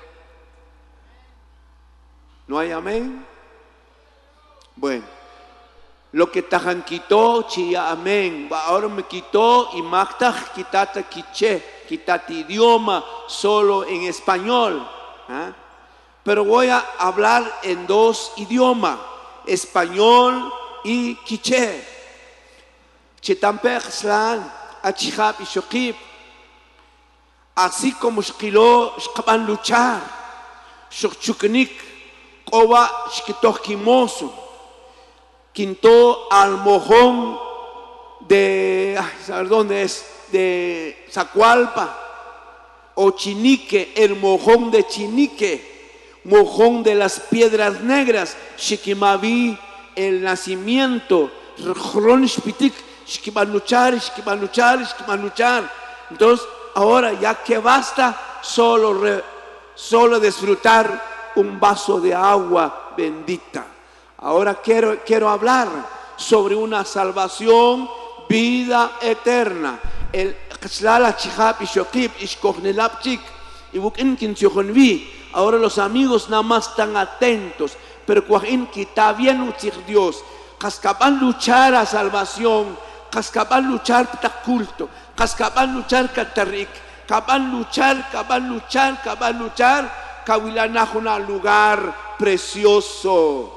¿No hay amén? Bueno, lo que tajan quitó, chía amén. Ahora me quitó y magtaj quitata quiche. Quítate idioma solo en español, ¿eh? Pero voy a hablar en dos idiomas, español y quiché. Chetampexlan, achihab y shokib. Así como shkilo, shkaban luchar, shokchuknik, koba shkitohkimoso, quinto al mojón de, ay, ¿sabes dónde es? De Zacualpa, o Chinique, el mojón de Chinique, mojón de las piedras negras, Shikimavi, el nacimiento, Shikimanuchar, Shikimanuchar, Shikimanuchar. Entonces, ahora ya que basta solo, re, solo disfrutar un vaso de agua bendita. Ahora quiero, quiero hablar sobre una salvación, vida eterna. El ahora los amigos nada más están atentos, pero cuando está bien Dios, cascaban luchar a salvación, cascaban luchar para culto, cascaban luchar catarik, caban luchar, caban luchar, caban luchar, cabilana un lugar precioso.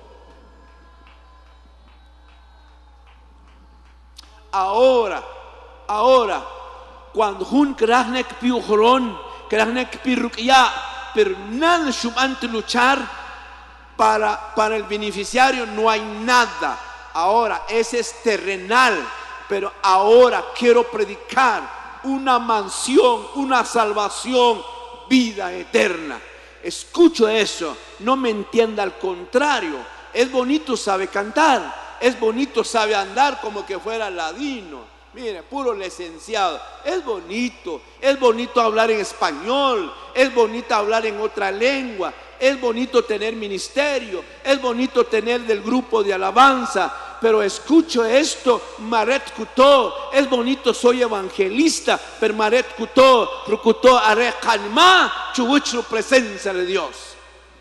Ahora, ahora, cuando un krahnek piujoron, krahnek pirukia, pero nada antes luchar para, para el beneficiario, no hay nada. Ahora, ese es terrenal, pero ahora quiero predicar una mansión, una salvación, vida eterna. Escucho eso, no me entienda, al contrario. Es bonito sabe cantar, es bonito sabe andar como que fuera ladino. Mire, puro licenciado. Es bonito, es bonito hablar en español, es bonito hablar en otra lengua, es bonito tener ministerio, es bonito tener del grupo de alabanza. Pero escucho esto, Maret Kutó, es bonito, soy evangelista, pero Maret Kutó, Rukutó, Arekanma, Chubuchu, presencia de Dios.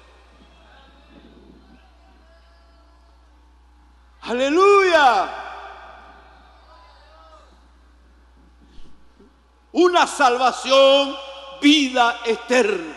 Aleluya. Una salvación, vida eterna.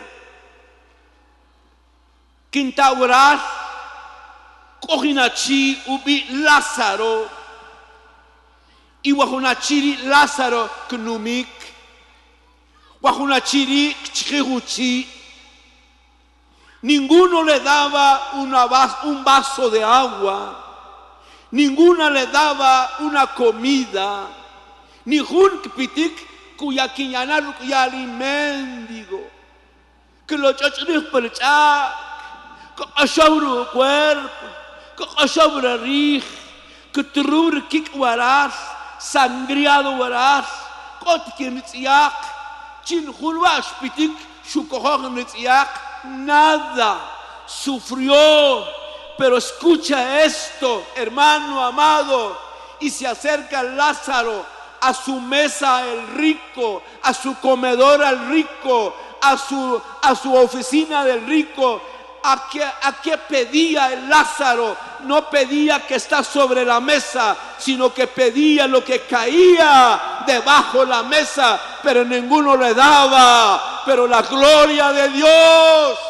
Quintauras, Cojinachi, Ubi, Lázaro, y Wajunachiri, Lázaro, Knumik, Wajunachiri, Chihuchi. Ninguno le daba una vas, un vaso de agua, ninguna le daba una comida, ni un pitic cuya quiñanar cuya mendigo, que lo chachris per cha, que ashabru cuerpo, que ashabra rij, que terror kik waras, sangriado waras, kot kinitziak, chin hulwash pitik, shukohog nitziak, nada, sufrió. Pero escucha esto, hermano amado, y se acerca Lázaro a su mesa el rico, a su comedor al rico, a su, a su oficina del rico. ¿A qué, ¿A qué pedía el Lázaro? No pedía que está sobre la mesa, sino que pedía lo que caía debajo de la mesa, pero ninguno le daba. Pero la gloria de Dios.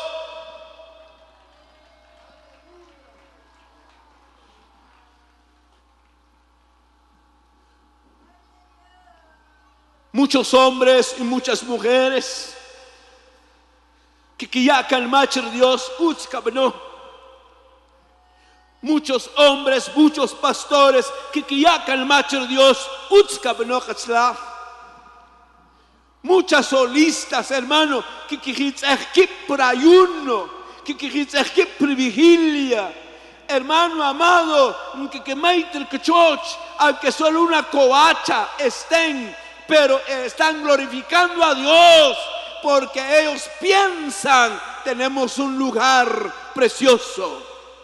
Muchos hombres y muchas mujeres que quiyacan machar Dios, no. Muchos hombres, muchos pastores que quiyacan machar Dios, no. Muchas solistas, hermano, que quiyacan prayuno, que quiyacan vigilia. Hermano amado, que que maitel que choch, aunque solo una covacha estén, pero están glorificando a Dios porque ellos piensan tenemos un lugar precioso.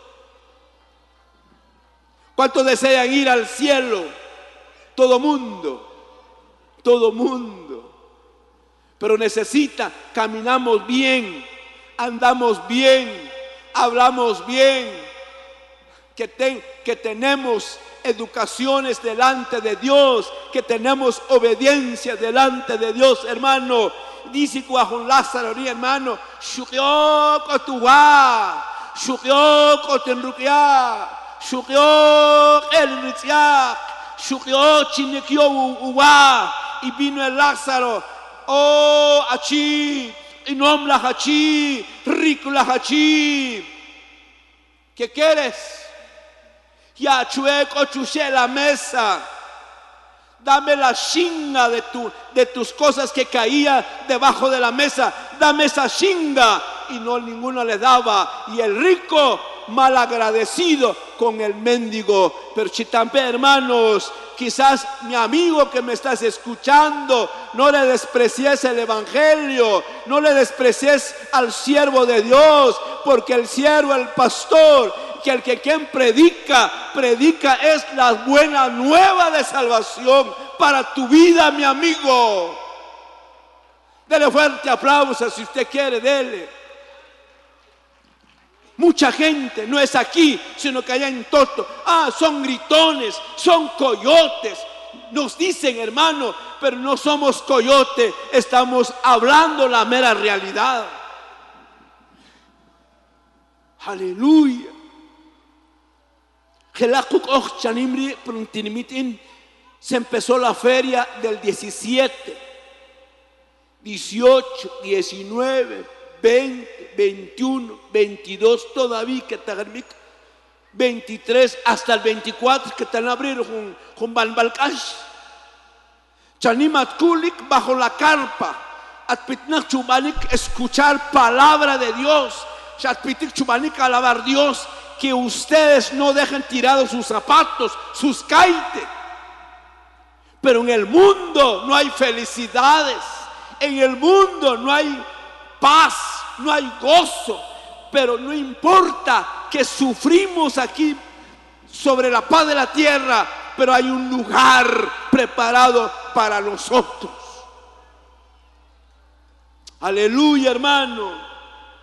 ¿Cuántos desean ir al cielo? Todo mundo, todo mundo. Pero necesita, caminamos bien, andamos bien, hablamos bien, que, ten, que tenemos educaciones delante de Dios, que tenemos obediencia delante de Dios, hermano. Dice Juan Lázaro, hermano, Shukiok otuwa, Shukiok otenrukia, Shukiok elritziak, Shukiok chinekio uwa. Y vino el Lázaro, oh, achi, inom la hachi, rico la hachi. ¿Qué quieres? Ya chueco chuché la mesa. Dame la chinga de, tu, de tus cosas que caía debajo de la mesa. Dame esa chinga. Y no ninguno le daba. Y el rico malagradecido con el mendigo. Pero chitampe, hermanos, quizás mi amigo que me estás escuchando, no le desprecies el evangelio, no le desprecies al siervo de Dios, porque el siervo, el pastor, que el que quien predica, predica es la buena nueva de salvación para tu vida, mi amigo. Dele fuerte aplauso si usted quiere, dele. Mucha gente no es aquí, sino que allá en Toto. Ah, son gritones, son coyotes. Nos dicen, hermano, pero no somos coyote, estamos hablando la mera realidad. Aleluya. Se empezó la feria del diecisiete, dieciocho, diecinueve, veinte, veintiuno, veintidós, todavía que tagarmic, veintitrés hasta el veinticuatro que están abrir con, con Balbalcash. Chanimat Kulik bajo la carpa. Atpitnak Chubanik escuchar palabra de Dios. Chatpitik Chubanik alabar a Dios. Que ustedes no dejen tirados sus zapatos, sus caites. Pero en el mundo no hay felicidades. En el mundo no hay paz, no hay gozo. Pero no importa que sufrimos aquí sobre la paz de la tierra, pero hay un lugar preparado para nosotros. Aleluya, hermano.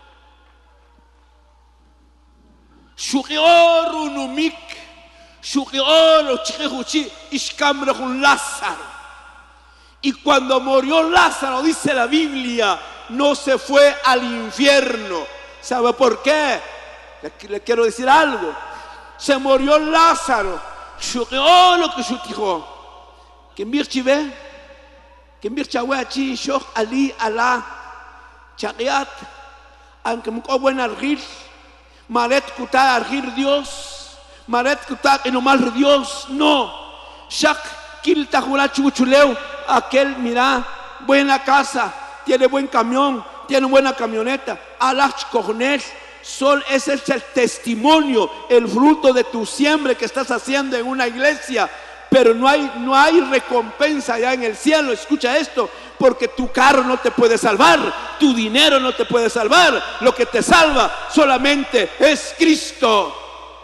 Shukior unumik, Shukior chiquejuchi, ishkambre con Lázaro. Y cuando murió Lázaro, dice la Biblia, no se fue al infierno. ¿Sabe por qué? Le, le quiero decir algo. Se murió Lázaro. Shukior lo que dijo. Que mirchi ve, que mircha weachi, shok ali ala, chagiat, aunque muko buena argir. Maret kuta argir Dios, Maret kuta que no mal Dios, no. Shak kilta jura chuchuleu, aquel mira, buena casa, tiene buen camión, tiene buena camioneta, alach cojones, sol, ese es el testimonio, el fruto de tu siembra que estás haciendo en una iglesia. Pero no hay, no hay recompensa allá en el cielo. Escucha esto, porque tu carro no te puede salvar, tu dinero no te puede salvar. Lo que te salva solamente es Cristo.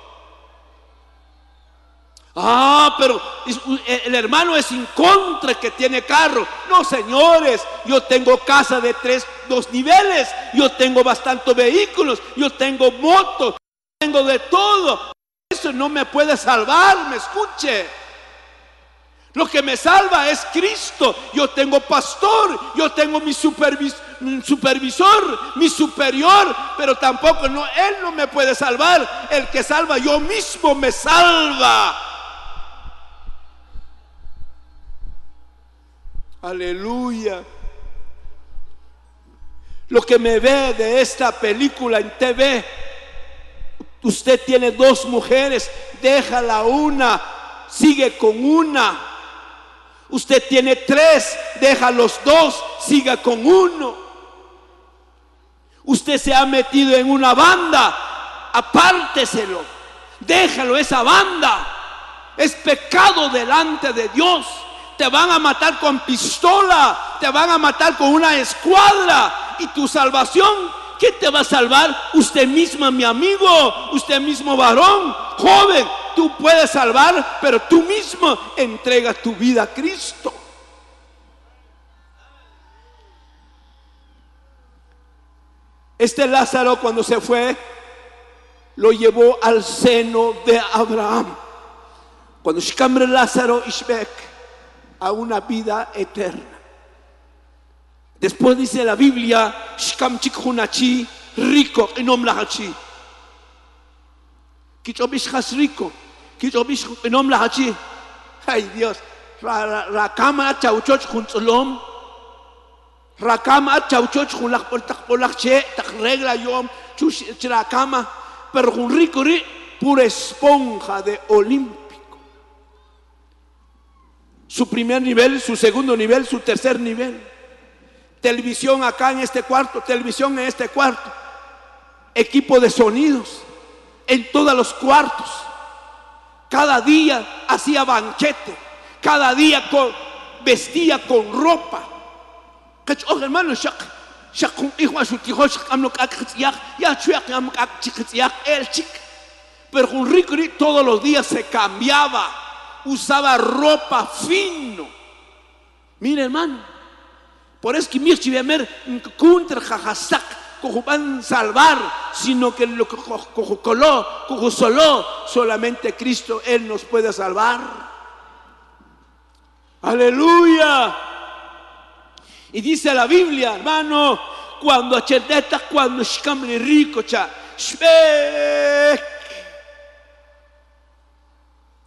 Ah, pero el hermano es en contra que tiene carro. No, señores, yo tengo casa de tres, dos niveles, yo tengo bastantes vehículos, yo tengo motos, tengo de todo. Eso no me puede salvar, me escuche. Lo que me salva es Cristo. Yo tengo pastor, yo tengo mi supervis supervisor, mi superior, pero tampoco no, él no me puede salvar. El que salva, yo mismo me salva. Aleluya. Lo que me ve de esta película en T V, usted tiene dos mujeres, déjala una, sigue con una. Usted tiene tres, deja los dos, siga con uno. Usted se ha metido en una banda, apárteselo, déjalo esa banda. Es pecado delante de Dios. Te van a matar con pistola, te van a matar con una escuadra. Y tu salvación, ¿qué te va a salvar? Usted misma, mi amigo, usted mismo varón, joven. Tú puedes salvar, pero tú mismo entrega tu vida a Cristo. Este Lázaro, cuando se fue, lo llevó al seno de Abraham. Cuando Shkamre Lázaro Ishbek a una vida eterna. Después dice la Biblia, Shkamchik Hunachi, rico en Omlahachi. Kichobish has rico. Ay Dios, Rakama chauchoch juntzolom, Rakama chauchoch junlach poltak polach che, tak regla yom, chush rakama, pero un rico ri, pura esponja de olímpico. Su primer nivel, su segundo nivel, su tercer nivel. Televisión acá en este cuarto, televisión en este cuarto, equipo de sonidos en todos los cuartos. Cada día hacía banquete, cada día con, vestía con ropa. Oh, hermano, pero con rico todos los días se cambiaba, usaba ropa fino. Mire, hermano, por eso que mir chivemer contra jajasak van a salvar, sino que lo que coló, solo, solamente Cristo, Él nos puede salvar. Aleluya. Y dice la Biblia, hermano, cuando acheteta, cuando shkamri rico, cha, shbek,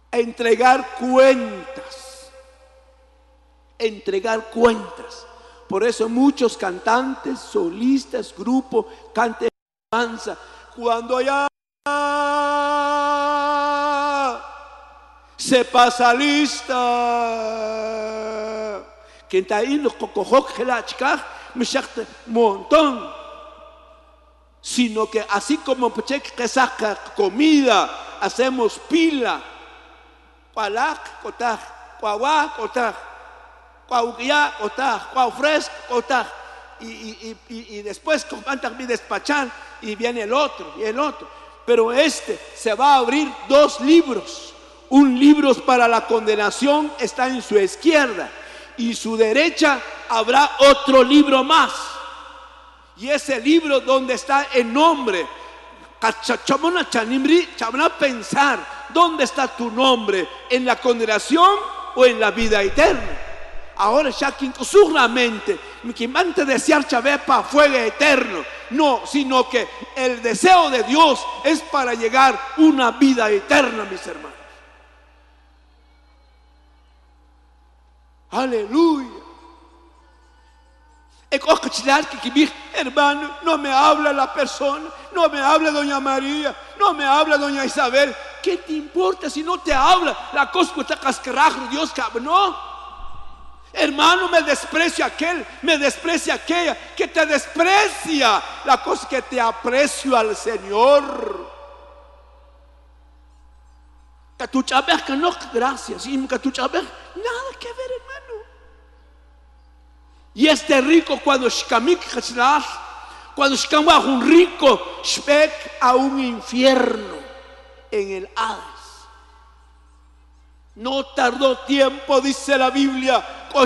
entregar cuentas, entregar cuentas. Por eso muchos cantantes, solistas, grupos, canten alabanza. Cuando allá se pasa lista, quien está ahí los cocojok gelachkaj, me shakte montón. Sino que así como que saca comida, hacemos pila. Cualac, cotaj, cuaguá, cotaj, cuauguiá, cotaj, cuaufresco, cotaj. Y, y, y, y después comandan mi despachar y viene el otro y el otro. Pero este se va a abrir dos libros. Un libro para la condenación está en su izquierda y su derecha habrá otro libro más. Y ese libro donde está el nombre, chabona pensar, ¿dónde está tu nombre? ¿En la condenación o en la vida eterna? Ahora ya que seguramente que antes de desear chaver para fuego eterno, no, sino que el deseo de Dios es para llegar a una vida eterna, mis hermanos. Aleluya. Hermano, no me habla la persona, no me habla doña María, no me habla doña Isabel. ¿Qué te importa si no te habla? La cosa que está cascarajo, Dios, no. Hermano, me desprecia aquel, me desprecia aquella, que te desprecia. La cosa que te aprecio al Señor. Gracias, nada que ver, hermano. Y este rico cuando cuando shkamwa un rico shpek a un infierno en el Hades. No tardó tiempo, dice la Biblia,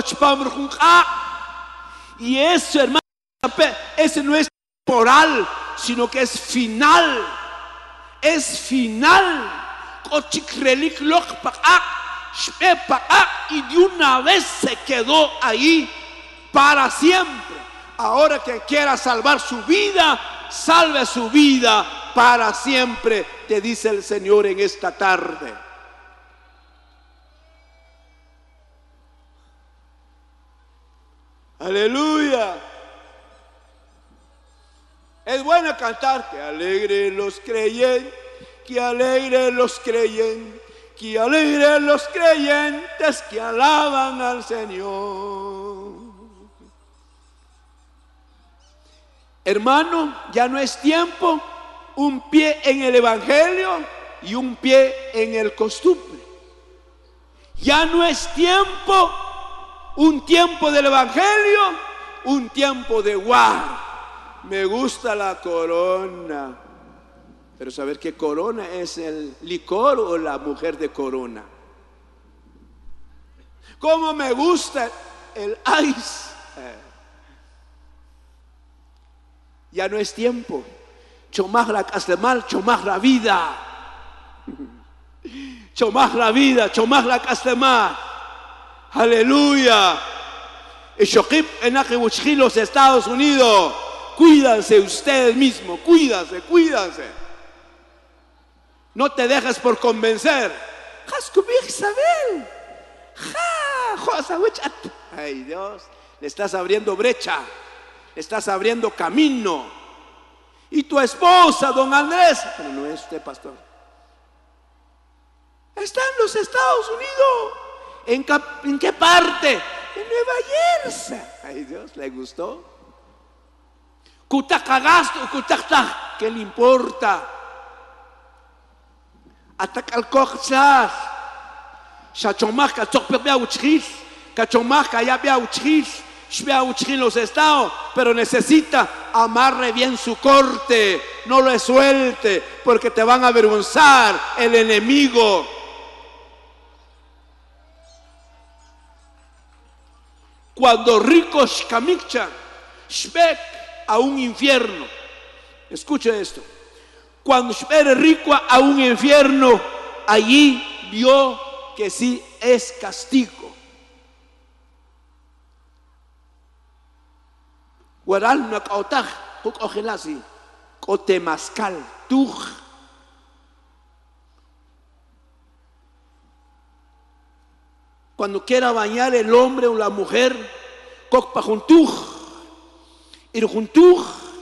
y eso, hermano, ese no es temporal, sino que es final. Es final. Y de una vez se quedó ahí para siempre. Ahora que quiera salvar su vida, salve su vida para siempre, te dice el Señor en esta tarde. Aleluya. Es bueno cantar, que alegre los creyentes, que alegre los creyentes, que alegre los creyentes que alaban al Señor. Hermano, ya no es tiempo un pie en el Evangelio y un pie en el costumbre. Ya no es tiempo un tiempo del Evangelio, un tiempo de guar. Me gusta la corona. Pero saber qué corona es el licor o la mujer de corona. Cómo me gusta el ice. Eh. Ya no es tiempo. Chomaj la caslemal, chomaj la vida. Chomaj la vida, chomaj la caslemal. Aleluya. En los Estados Unidos. Cuídanse ustedes mismos, cuídanse, cuídanse. No te dejes por convencer. Isabel. Ay, Dios, le estás abriendo brecha, le estás abriendo camino. Y tu esposa, don Andrés, pero no es usted, pastor, está en los Estados Unidos. ¿En, cap, ¿en qué parte? En Nueva Jersey. Ay, Dios, ¿le gustó? ¿Qué le importa? Atak al kochas, shachomach katok bea uchris, kachomach ya bea uchris, shbea uchris los estados, pero necesita amarre bien su corte, no lo suelte, porque te van a avergonzar el enemigo. Cuando rico shkamikcha, shbek a un infierno. Escuche esto. Cuando eres rico a un infierno, allí vio que sí es castigo. Guaral no cautaj, tuk ojelasi, cotemascal, tuj. Cuando quiera bañar el hombre o la mujer, kokpa juntuj, y juntuj,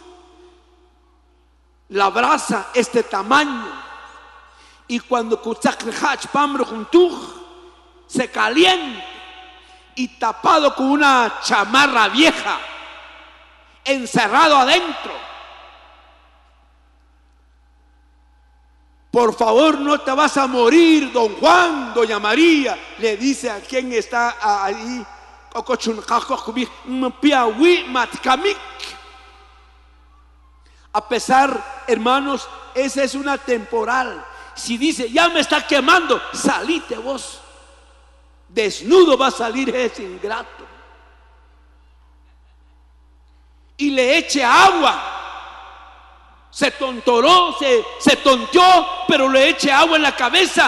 la brasa es de tamaño, y cuando kutzak pamro juntuj, se calienta, y tapado con una chamarra vieja, encerrado adentro. Por favor, no te vas a morir, don Juan, doña María, le dice a quien está ahí. A pesar, hermanos, esa es una temporal. Si dice, ya me está quemando, salite vos. Desnudo va a salir ese ingrato. Y le eche agua. Se tontoró, se, se tonteó, pero le eche agua en la cabeza.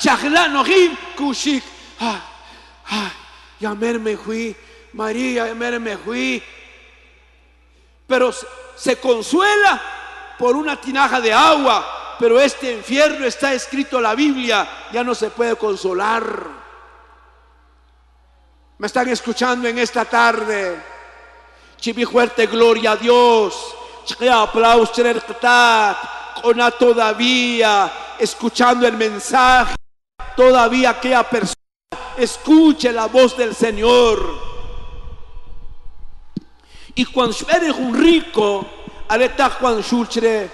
Ah, ah, ya me fui, María, ya me fui. Pero se consuela por una tinaja de agua. Pero este infierno está escrito en la Biblia, ya no se puede consolar. ¿Me están escuchando en esta tarde? Chibi fuerte, gloria a Dios. Aplausos, todavía escuchando el mensaje, todavía aquella persona escuche la voz del Señor. Y cuando eres un rico, ahorita cuando escuche,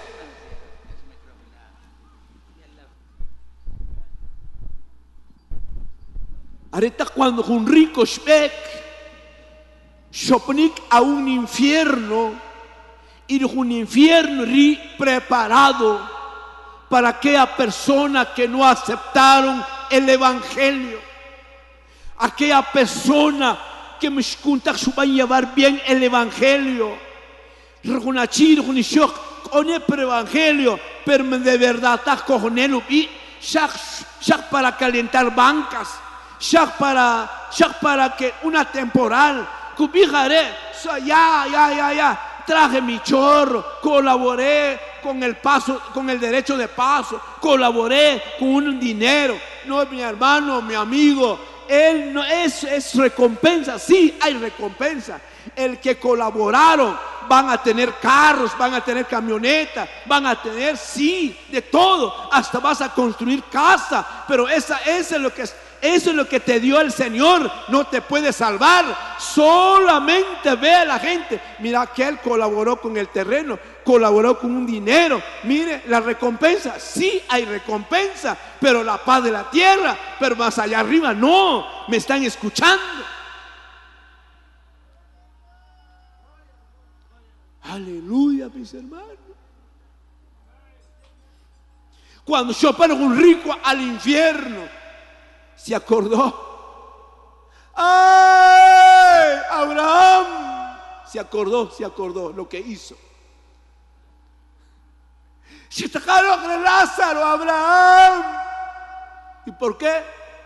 ahorita cuando un rico spek, shopnik a un infierno. Ir a un infierno preparado para aquella persona que no aceptaron el evangelio, aquella persona que me va a llevar bien el evangelio, con el evangelio, pero de verdad para calentar bancas, para para que una temporal, ya, ya, ya, ya. Traje mi chorro, colaboré con el paso, con el derecho de paso, colaboré con un dinero. No, mi hermano, mi amigo, él no es, es recompensa. Sí, hay recompensa. El que colaboraron van a tener carros, van a tener camionetas, van a tener, sí, de todo. Hasta vas a construir casa. Pero esa, esa es lo que es. Eso es lo que te dio el Señor, no te puede salvar. Solamente ve a la gente. Mira que él colaboró con el terreno, colaboró con un dinero. Mire, la recompensa, sí hay recompensa, pero la paz de la tierra, pero más allá arriba no. Me están escuchando. Aleluya, mis hermanos. Cuando yo paro un rico al infierno, se acordó. ¡Ay! Abraham se acordó, se acordó lo que hizo. Se tocaron de Lázaro, Abraham. ¿Y por qué?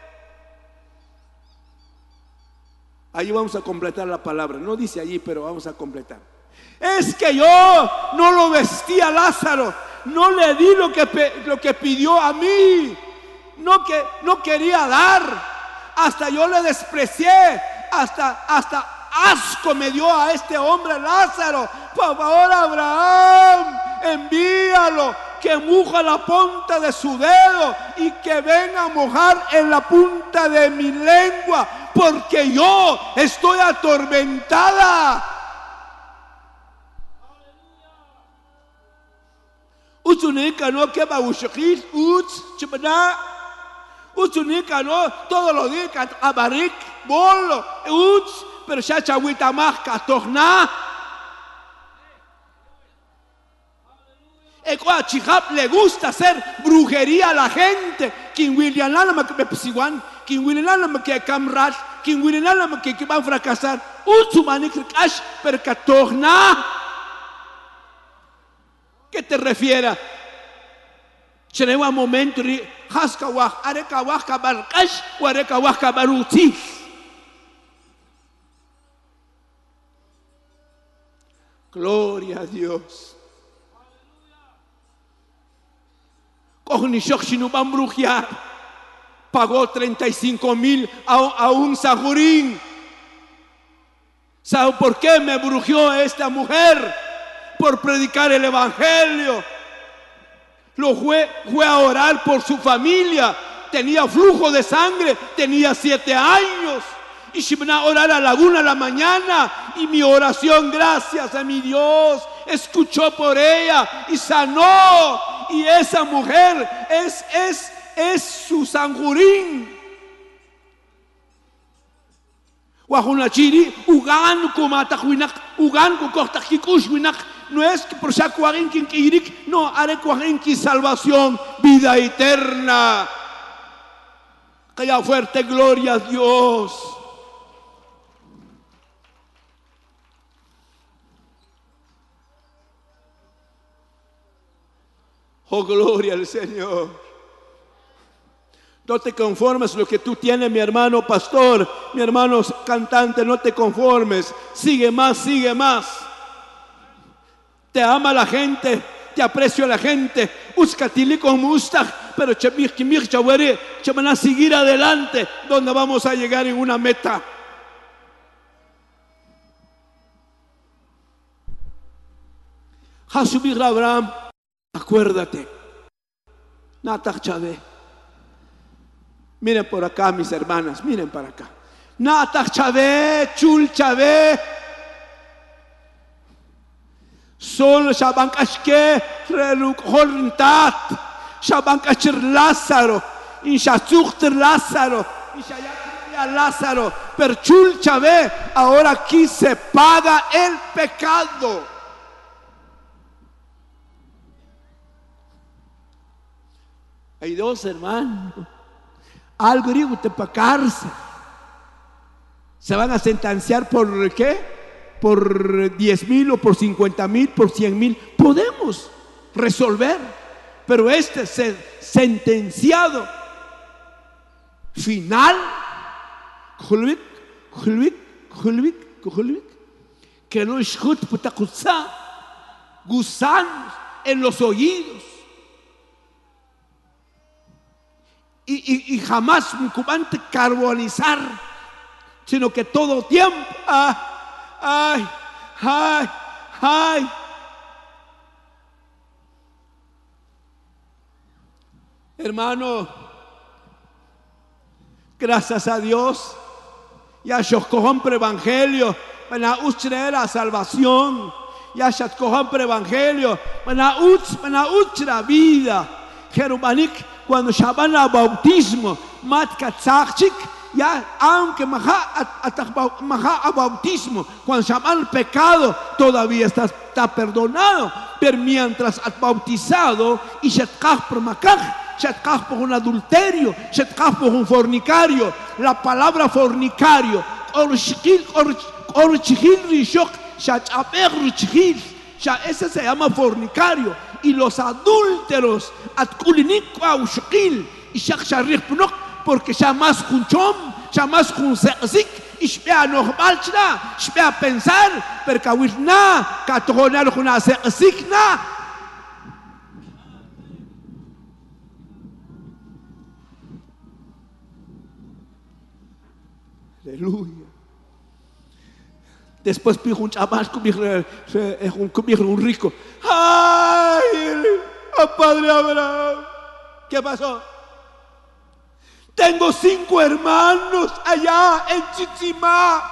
Allí vamos a completar la palabra. No dice allí, pero vamos a completar. Es que yo no lo vestí a Lázaro, no le di lo que, lo que pidió a mí. No, que, no quería dar, hasta yo le desprecié, hasta, hasta asco me dio a este hombre Lázaro. Por favor, Abraham, envíalo, que moja la punta de su dedo y que venga a mojar en la punta de mi lengua, porque yo estoy atormentada. Utsunika no que va ushakis, uts, chipana. Utsunika no, todos los días, abarik, bolo, uts, pero ya chagüita más, catorna. A Chihab le gusta hacer brujería a la gente. Quien William Alama que pesiwan, quien William Alama que camras, quien William Alama que van a fracasar. Utsumanik ash, pero catorna. ¿Qué te refieres? Chenewa momento ri haska wah areka wah kabar kash o areka wah kabaruti. Gloria a Dios. Cognishok shinu van brujear. Pagó treinta y cinco mil a, a un sajurín. ¿Sabe por qué me brujió esta mujer? Por predicar el evangelio. Lo fue, fue a orar por su familia. Tenía flujo de sangre, tenía siete años. Y se van a orar a la una de la mañana. Y mi oración, gracias a mi Dios, escuchó por ella y sanó. Y esa mujer es, es, es su sanjurín. Wahunachiri, ugan kumatahuinak, ugan kukotakikushwinak. No es que por shakuarinkin kirik, no, haré kuarinkin salvación, vida eterna. Calla fuerte, gloria a Dios. Oh, gloria al Señor. No te conformes lo que tú tienes, mi hermano pastor, mi hermano cantante, no te conformes. Sigue más, sigue más. Te ama la gente, te aprecio a la gente. Uskatili con mustach, pero che van a seguir adelante, donde vamos a llegar en una meta. Hasubir Abraham, acuérdate. Natach Chave. Miren por acá, mis hermanas, miren para acá. Natach Chave, Chul Chave. Sol Shabankashke, Reluk Horintat, Shabankashir Lázaro, Inshazuchter Lázaro, Inshayakria Lázaro. Pero Chul Chave, ahora aquí se paga el pecado. Hay dos hermanos. Algo digo te pa' cárcel. Se van a sentenciar por ¿qué? Por diez mil o por cincuenta mil, por cien mil. Podemos resolver. Pero este se, sentenciado final, que no es gusanos en los oídos. Y, y, y jamás un cubante carbonizar, sino que todo tiempo, ah, ay, ay, ay. Hermano, gracias a Dios, ya se cojan pre evangelio, van a usar la salvación, ya se cojan pre evangelio, van a usar la vida. Jerumanik, cuando se van al bautismo, matkatzachik, ya, aunque maja a bautismo, cuando se van al pecado, todavía está, está perdonado. Pero mientras has bautizado, y se tkach por makach, se tkach por un adulterio, se tkach por un fornicario. La palabra fornicario, orchil, orchil rishok, shachaper rishil, ese se llama fornicario. Y los adúlteros, porque ya más junchom, ya más junzik, y shpea normal, shpea pensar, pero kawirna, katohonar juna sezik na. Aleluya. Después pijo un chaval, un rico. ¡Ay! ¡A Padre Abraham! ¿Qué pasó? Tengo cinco hermanos allá en Chichimá.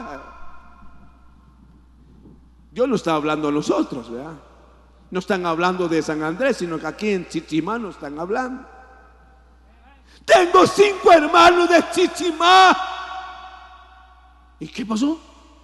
Yo no estaba hablando a nosotros, ¿verdad? No están hablando de San Andrés, sino que aquí en Chichimá no están hablando. Tengo cinco hermanos de Chichimá. ¿Y qué pasó?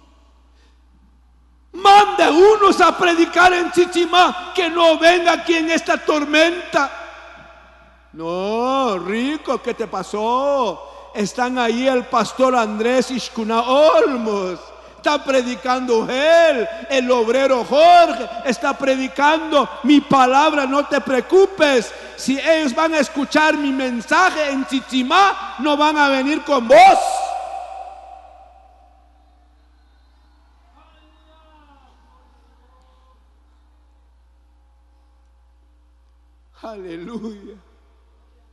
Mande unos a predicar en Chichimá, que no venga aquí en esta tormenta. No, rico, ¿qué te pasó? Están ahí el pastor Andrés Ishkuna Olmos. Está predicando él, el obrero Jorge. Está predicando mi palabra, no te preocupes. Si ellos van a escuchar mi mensaje en Chichimá, no van a venir con vos. Aleluya.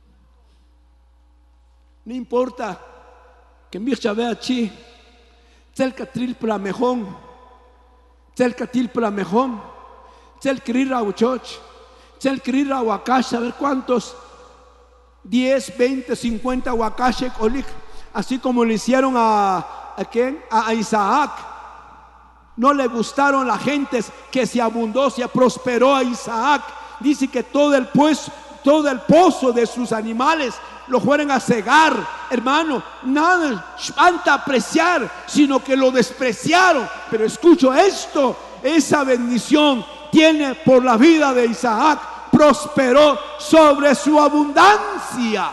No importa que mi vea chi, Tel Catril Plamejón, Tel Catil Plamejón, Tel Crira Uchoch, Tel Crira Huacash, a ver cuántos, diez, veinte, cincuenta Huacash, así como le hicieron a, ¿a quién? A Isaac. No le gustaron las gentes, que se abundó, se prosperó a Isaac. Dice que todo el pues, todo el pozo de sus animales lo fueron a cegar, hermano. Nada espanta apreciar, sino que lo despreciaron. Pero escucho esto, esa bendición tiene por la vida de Isaac, prosperó sobre su abundancia.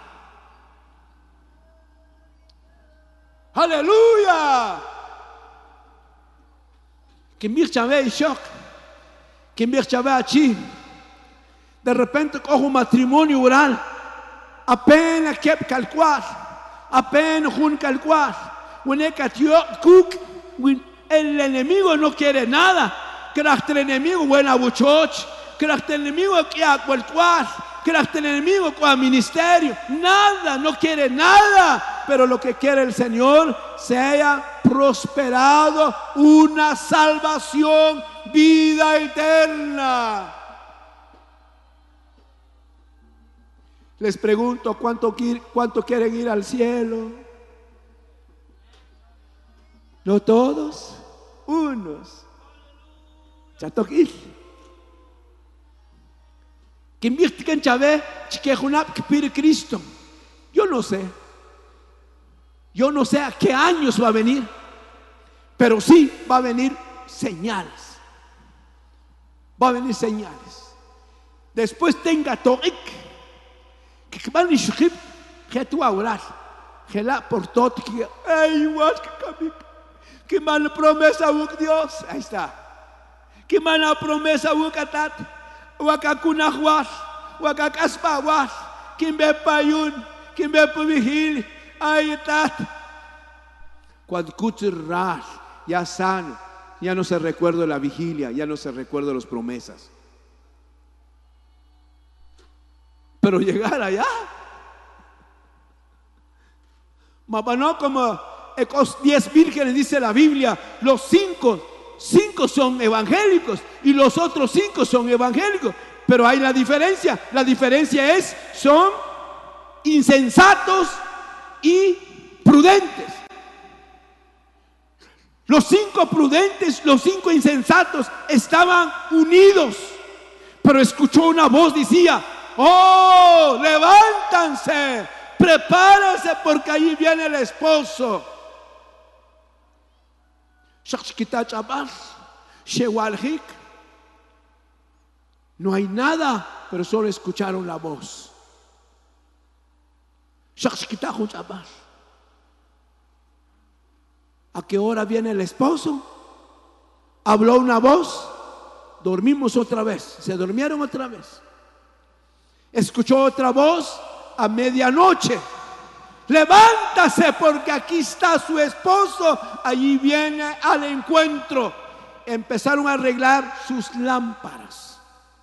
Aleluya. Que mir chave shock, que mir chave aquí. De repente cojo un matrimonio oral, apenas que calcuar, apenas un calcuar, el enemigo no quiere nada, que el enemigo buena buchoch, que el enemigo que a calcuar, que el enemigo con el ministerio, nada, no quiere nada, pero lo que quiere el Señor sea prosperado, una salvación, vida eterna. Les pregunto, ¿cuánto, cuánto quieren ir al cielo? No todos, unos. Chatoquil. Que mirtican chave, chiquejunap que pide Cristo. Yo no sé. Yo no sé a qué años va a venir, pero sí va a venir señales. Va a venir señales. Después tenga Torik. Que van a escribir, que tú a orar, que la por todo, que ay, igual que que man promesa a Dios, ahí está, que man promesa a Ucatat, Uacacunahuas, Uacacaspahuas, que me payun, que me vigil, ahí está. Cuando escuchas ya sano, ya no se recuerda la vigilia, ya no se recuerda las promesas. Pero llegar allá, no como los diez vírgenes dice la Biblia, los cinco, cinco son evangélicos y los otros cinco son evangélicos. Pero hay la diferencia, la diferencia es, son insensatos y prudentes. Los cinco prudentes, los cinco insensatos estaban unidos, pero escuchó una voz, decía: oh, levántanse, prepárense porque allí viene el esposo. No hay nada, pero solo escucharon la voz. ¿A qué hora viene el esposo? Habló una voz, dormimos otra vez, se durmieron otra vez. Escuchó otra voz a medianoche: levántase porque aquí está su esposo, allí viene al encuentro. Empezaron a arreglar sus lámparas.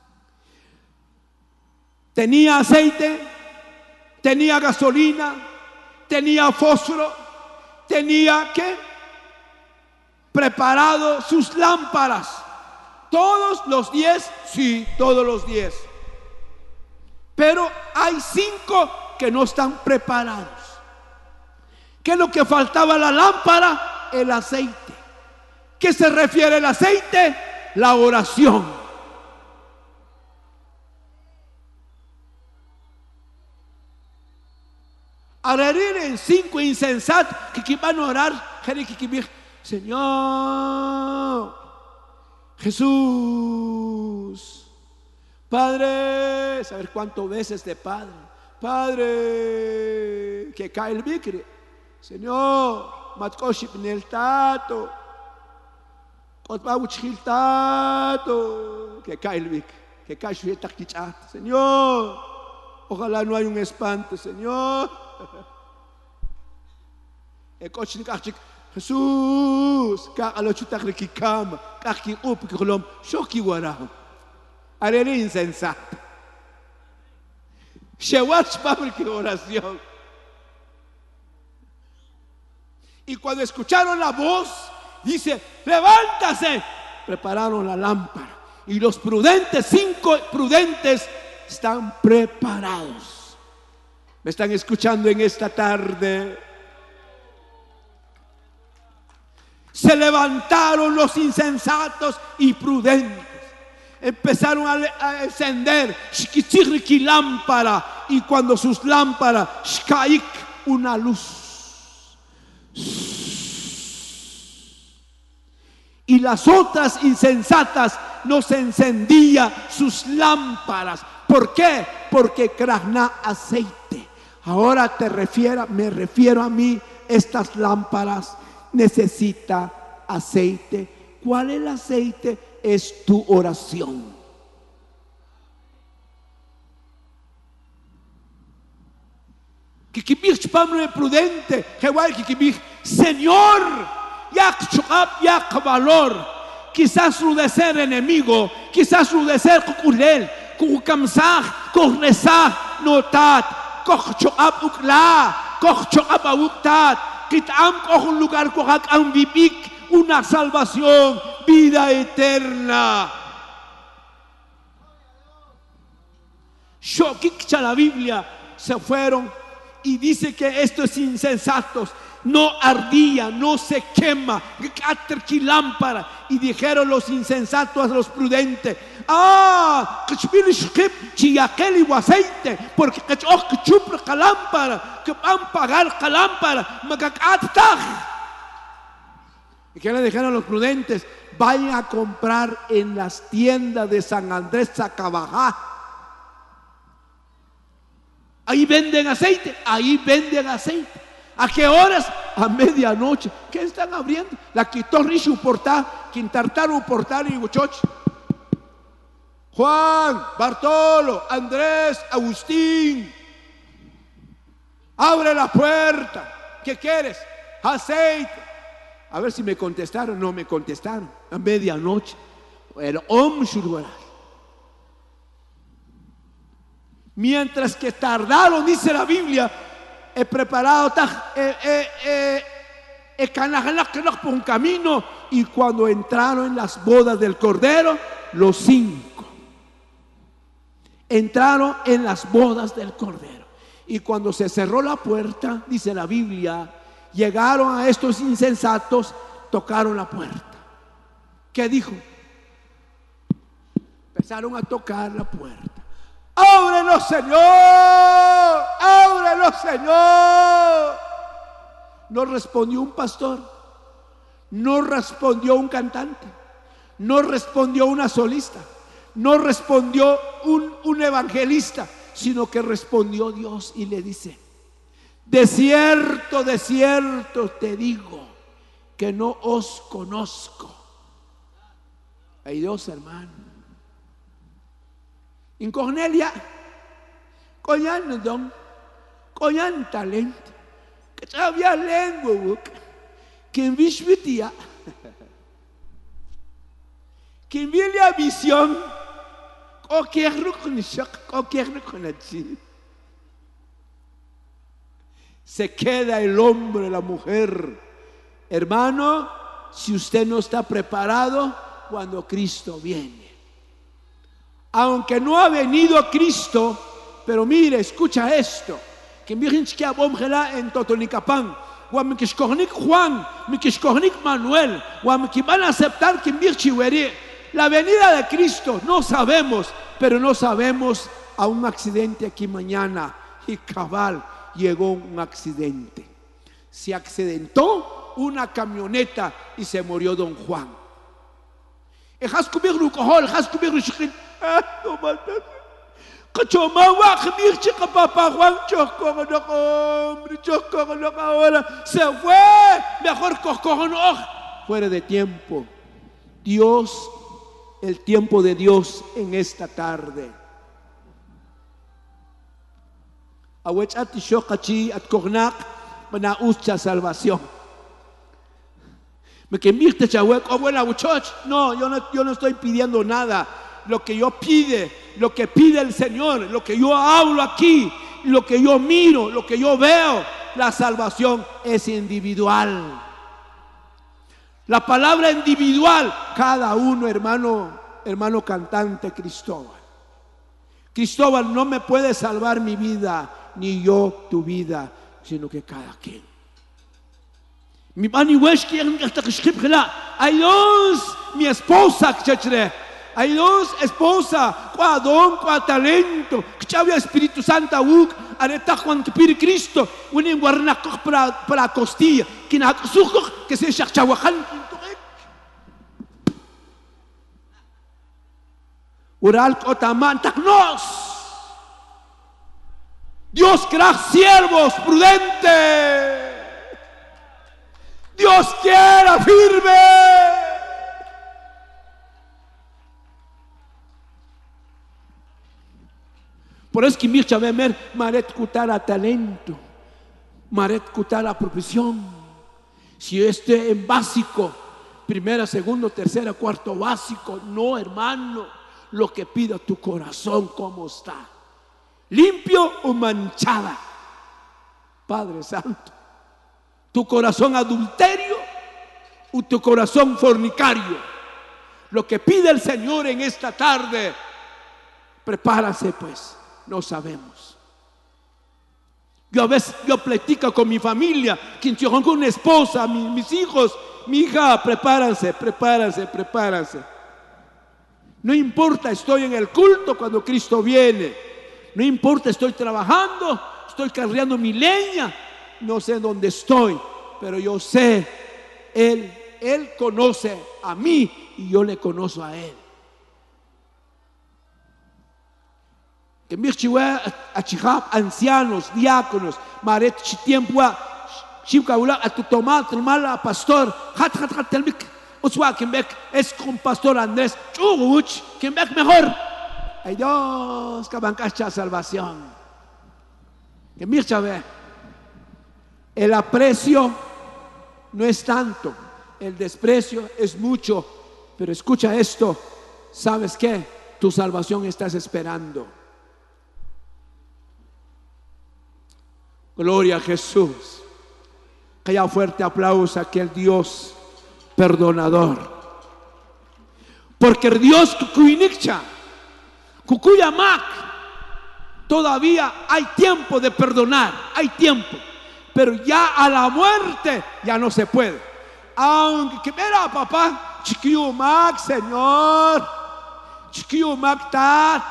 Tenía aceite, tenía gasolina, tenía fósforo, tenía ¿qué? Preparado sus lámparas. Todos los diez, sí, todos los diez. Pero hay cinco que no están preparados. ¿Qué es lo que faltaba a la lámpara? El aceite. ¿Qué se refiere el aceite? La oración. Ararir en cinco insensatos que van a orar. Señor Jesús, Padre, saber cuántas veces de Padre, Padre, que cae el bicre, Señor, Matkoship nel tato, Kotbauchil tato, que cae el bicre, que cae su yetakichat, Señor, ojalá no haya un espanto, Señor. Jesús, kakalo chutak kikam, kaki up kikolom, shoki warahum. Arere insensato. Shewach porque oración. Y cuando escucharon la voz, dice, levántase. Prepararon la lámpara. Y los prudentes, cinco prudentes, están preparados. ¿Me están escuchando en esta tarde? Se levantaron los insensatos y prudentes. Empezaron a, a encender shkichiriki lámpara, y cuando sus lámparas shkaik, una luz, y las otras insensatas no se encendían sus lámparas. ¿Por qué? Porque krahna aceite. Ahora te refiero, me refiero a mí, estas lámparas necesitan aceite. ¿Cuál es el aceite? Es tu oración. Prudente, Señor, ya valor, quizás rudecer enemigo, quizás rudecer cuculel, cucamsaj, corresaj, notat, cochop ukla, cochop auktat, quitam un lugar cojac ambipik, una salvación, vida eterna. Shokikcha la Biblia se fueron y dice que estos insensatos no ardían, no se quema, lámpara. Y dijeron los insensatos a los prudentes: ah, chiaquel y aceite, porque que lámpara, que van a pagar la lámpara, ¿y qué le dijeron a los prudentes? Vayan a comprar en las tiendas de San Andrés Zacabajá. Ahí venden aceite, ahí venden aceite. ¿A qué horas? A medianoche. ¿Qué están abriendo? La quitó Rishu Portal, Quintartaru Portal y Huchoch. Juan, Bartolo, Andrés, Agustín. Abre la puerta. ¿Qué quieres? Aceite. A ver si me contestaron. No me contestaron. A medianoche. El Om Shurwaral. Mientras que tardaron, dice la Biblia, he preparado eh, eh, eh, eh, por un camino. Y cuando entraron en las bodas del Cordero, los cinco entraron en las bodas del Cordero. Y cuando se cerró la puerta, dice la Biblia, llegaron a estos insensatos, tocaron la puerta. ¿Qué dijo? Empezaron a tocar la puerta. ¡Ábrelo, Señor! ¡Ábrelo, Señor! No respondió un pastor, no respondió un cantante, no respondió una solista, no respondió un, un evangelista, sino que respondió Dios y le dice: de cierto, de cierto te digo que no os conozco. Hay Dios, hermano. En Cornelia, coyan don, coyan talento, que sabía lengua, que vishvitia, que vía visión, cualquier rukunishak, cualquier rukunachi. Se queda el hombre, la mujer. Hermano, si usted no está preparado cuando Cristo viene. Aunque no ha venido Cristo, pero mire, escucha esto. Que que en Totonicapán, Juan, Manuel, que van a aceptar que la venida de Cristo no sabemos, pero no sabemos a un accidente aquí mañana. Y cabal, llegó un accidente. Se accidentó una camioneta y se murió don Juan. Se fue, mejor fuera de tiempo. Dios, el tiempo de Dios en esta tarde. Salvación. No, yo no, yo no estoy pidiendo nada. Lo que yo pide, lo que pide el Señor, lo que yo hablo aquí, lo que yo miro, lo que yo veo, la salvación es individual. La palabra individual, cada uno, hermano, hermano cantante Cristóbal. Cristóbal no me puede salvar mi vida, ni yo tu vida, sino que cada quien. Mi mani wesh que hay dos, mi esposa, hay dos esposa, qua don, qua talento, que había Espíritu Santo, uk, areta Juan que pide Cristo, un enguarnaco para para costilla, que na sujo que se chachawajan. Ural kotaman taknos. Dios crea siervos prudentes. Dios quiera firme. Por eso que Mircha Bemer maret kutara talento, maret kutara profesión. Si este en básico, primera, segundo, tercera, cuarto básico, no, hermano, lo que pida tu corazón, cómo está, limpio o manchada. Padre Santo, tu corazón adulterio o tu corazón fornicario. Lo que pide el Señor en esta tarde, prepárase pues. No sabemos. Yo a veces yo platico con mi familia, quien con una esposa, mi, mis hijos, mi hija, prepárense, prepárense, prepárense. No importa, estoy en el culto cuando Cristo viene. No importa, estoy trabajando, estoy cargando mi leña, no sé dónde estoy, pero yo sé, Él, Él conoce a mí y yo le conozco a Él. Que mirchiwa achihab ancianos, diáconos, maret chitiempua, chipkaula a tu tomate mala pastor, hat hat hat telmik, uswa kimbek es con pastor Andrés, chuguch, kimbek mejor. Ay Dios, que bancacha salvación. Que mirchabe, el aprecio no es tanto, el desprecio es mucho, pero escucha esto, ¿sabes qué? Tu salvación estás esperando. Gloria a Jesús. Que haya fuerte aplauso a aquel Dios perdonador. Porque el Dios Kukuinikcha, Kukuyamak, todavía hay tiempo de perdonar, hay tiempo. Pero ya a la muerte ya no se puede. Aunque, que mira papá, Chiquiyumak, Señor, Chiquiyumak tat,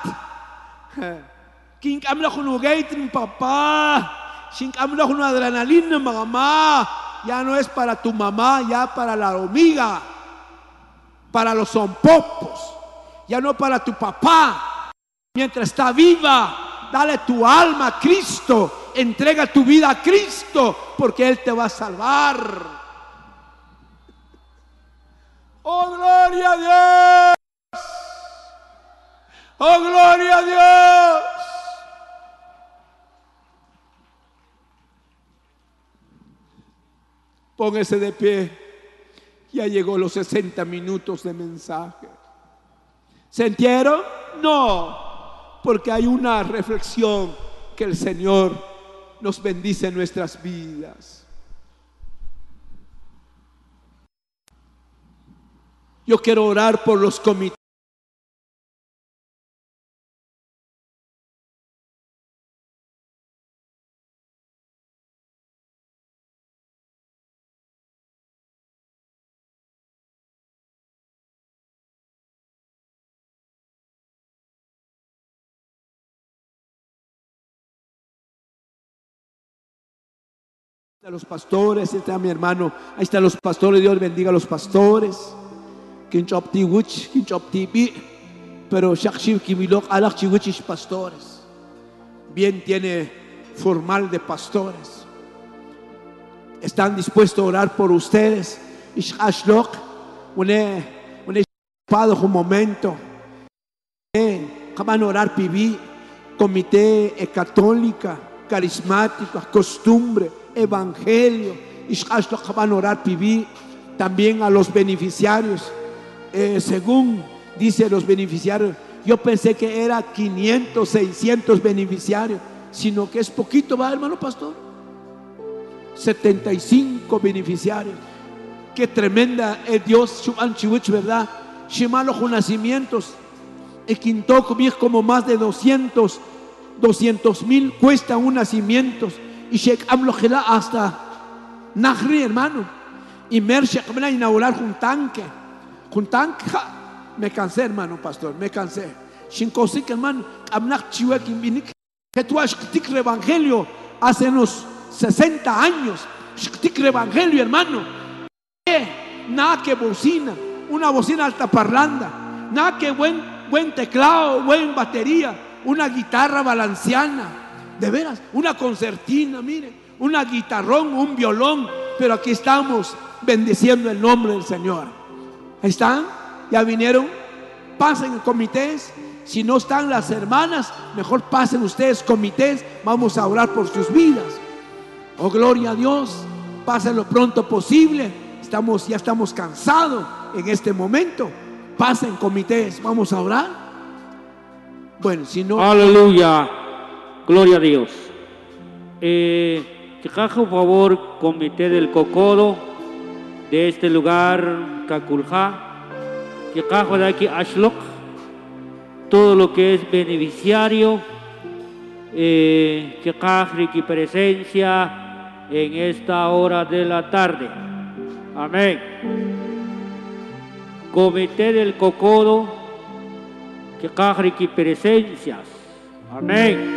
King Amla Junugaitin, papá. Sin cambio una adrenalina, mamá, ya no es para tu mamá, ya para la hormiga, para los zompopos, ya no para tu papá. Mientras está viva, dale tu alma a Cristo, entrega tu vida a Cristo, porque Él te va a salvar. Oh, gloria a Dios. Oh, gloria a Dios. Póngase de pie. Ya llegó los sesenta minutos de mensaje. ¿Sintieron? No, porque hay una reflexión que el Señor nos bendice en nuestras vidas. Yo quiero orar por los comités. A los pastores, ahí está mi hermano, ahí están los pastores, Dios bendiga a los pastores. Pero pastores, bien tiene formal de pastores. Están dispuestos a orar por ustedes. Un momento, van a orar pibi, comité católica, carismática, costumbre, evangelio, van a orar pibi, también a los beneficiarios. Eh, según dice los beneficiarios, yo pensé que era quinientos, seiscientos beneficiarios, sino que es poquito, ¿va, hermano pastor? setenta y cinco beneficiarios. Qué tremenda es Dios, Shuman Chiwich, ¿verdad? Shimalo con nacimientos. El quinto como más de doscientos mil cuesta un nacimiento. Y Sheikh Amlojela hasta Nahri, hermano. Y Mershek me a inaugurar un tanque. Un tanque, ja, me cansé, hermano pastor, me cansé. Shinkosik, hermano, Amnak Chiwek Imbinik. Que tú has el evangelio hace unos sesenta años. El evangelio, hermano. Nada que bocina, una bocina altaparlanda. Nada que buen, buen teclado, buen batería, una guitarra valenciana. De veras, una concertina, mire, una guitarrón, un violón. Pero aquí estamos bendiciendo el nombre del Señor. Ahí están, ya vinieron. Pasen en comités. Si no están las hermanas, mejor pasen ustedes comités. Vamos a orar por sus vidas. Oh, gloria a Dios. Pasen lo pronto posible. Estamos, ya estamos cansados en este momento. Pasen comités. Vamos a orar. Bueno, si no. Aleluya. Gloria a Dios. Eh, por favor, comité del Cocodo de este lugar, Caculja. Que de aquí, Ashlok. Todo lo que es beneficiario, eh, que y presencia en esta hora de la tarde. Amén. Comité del Cocodo, que y presencias. Amén.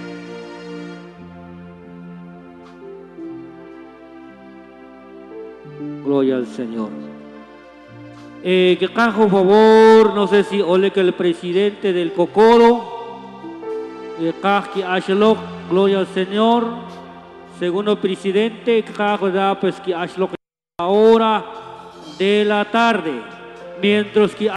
Gloria al Señor. Eh, que por favor, no sé si ole que el presidente del Cocodo, eh, que Ashlok, gloria al Señor. Segundo presidente, que da pues que Ashlok a la hora de la tarde, mientras que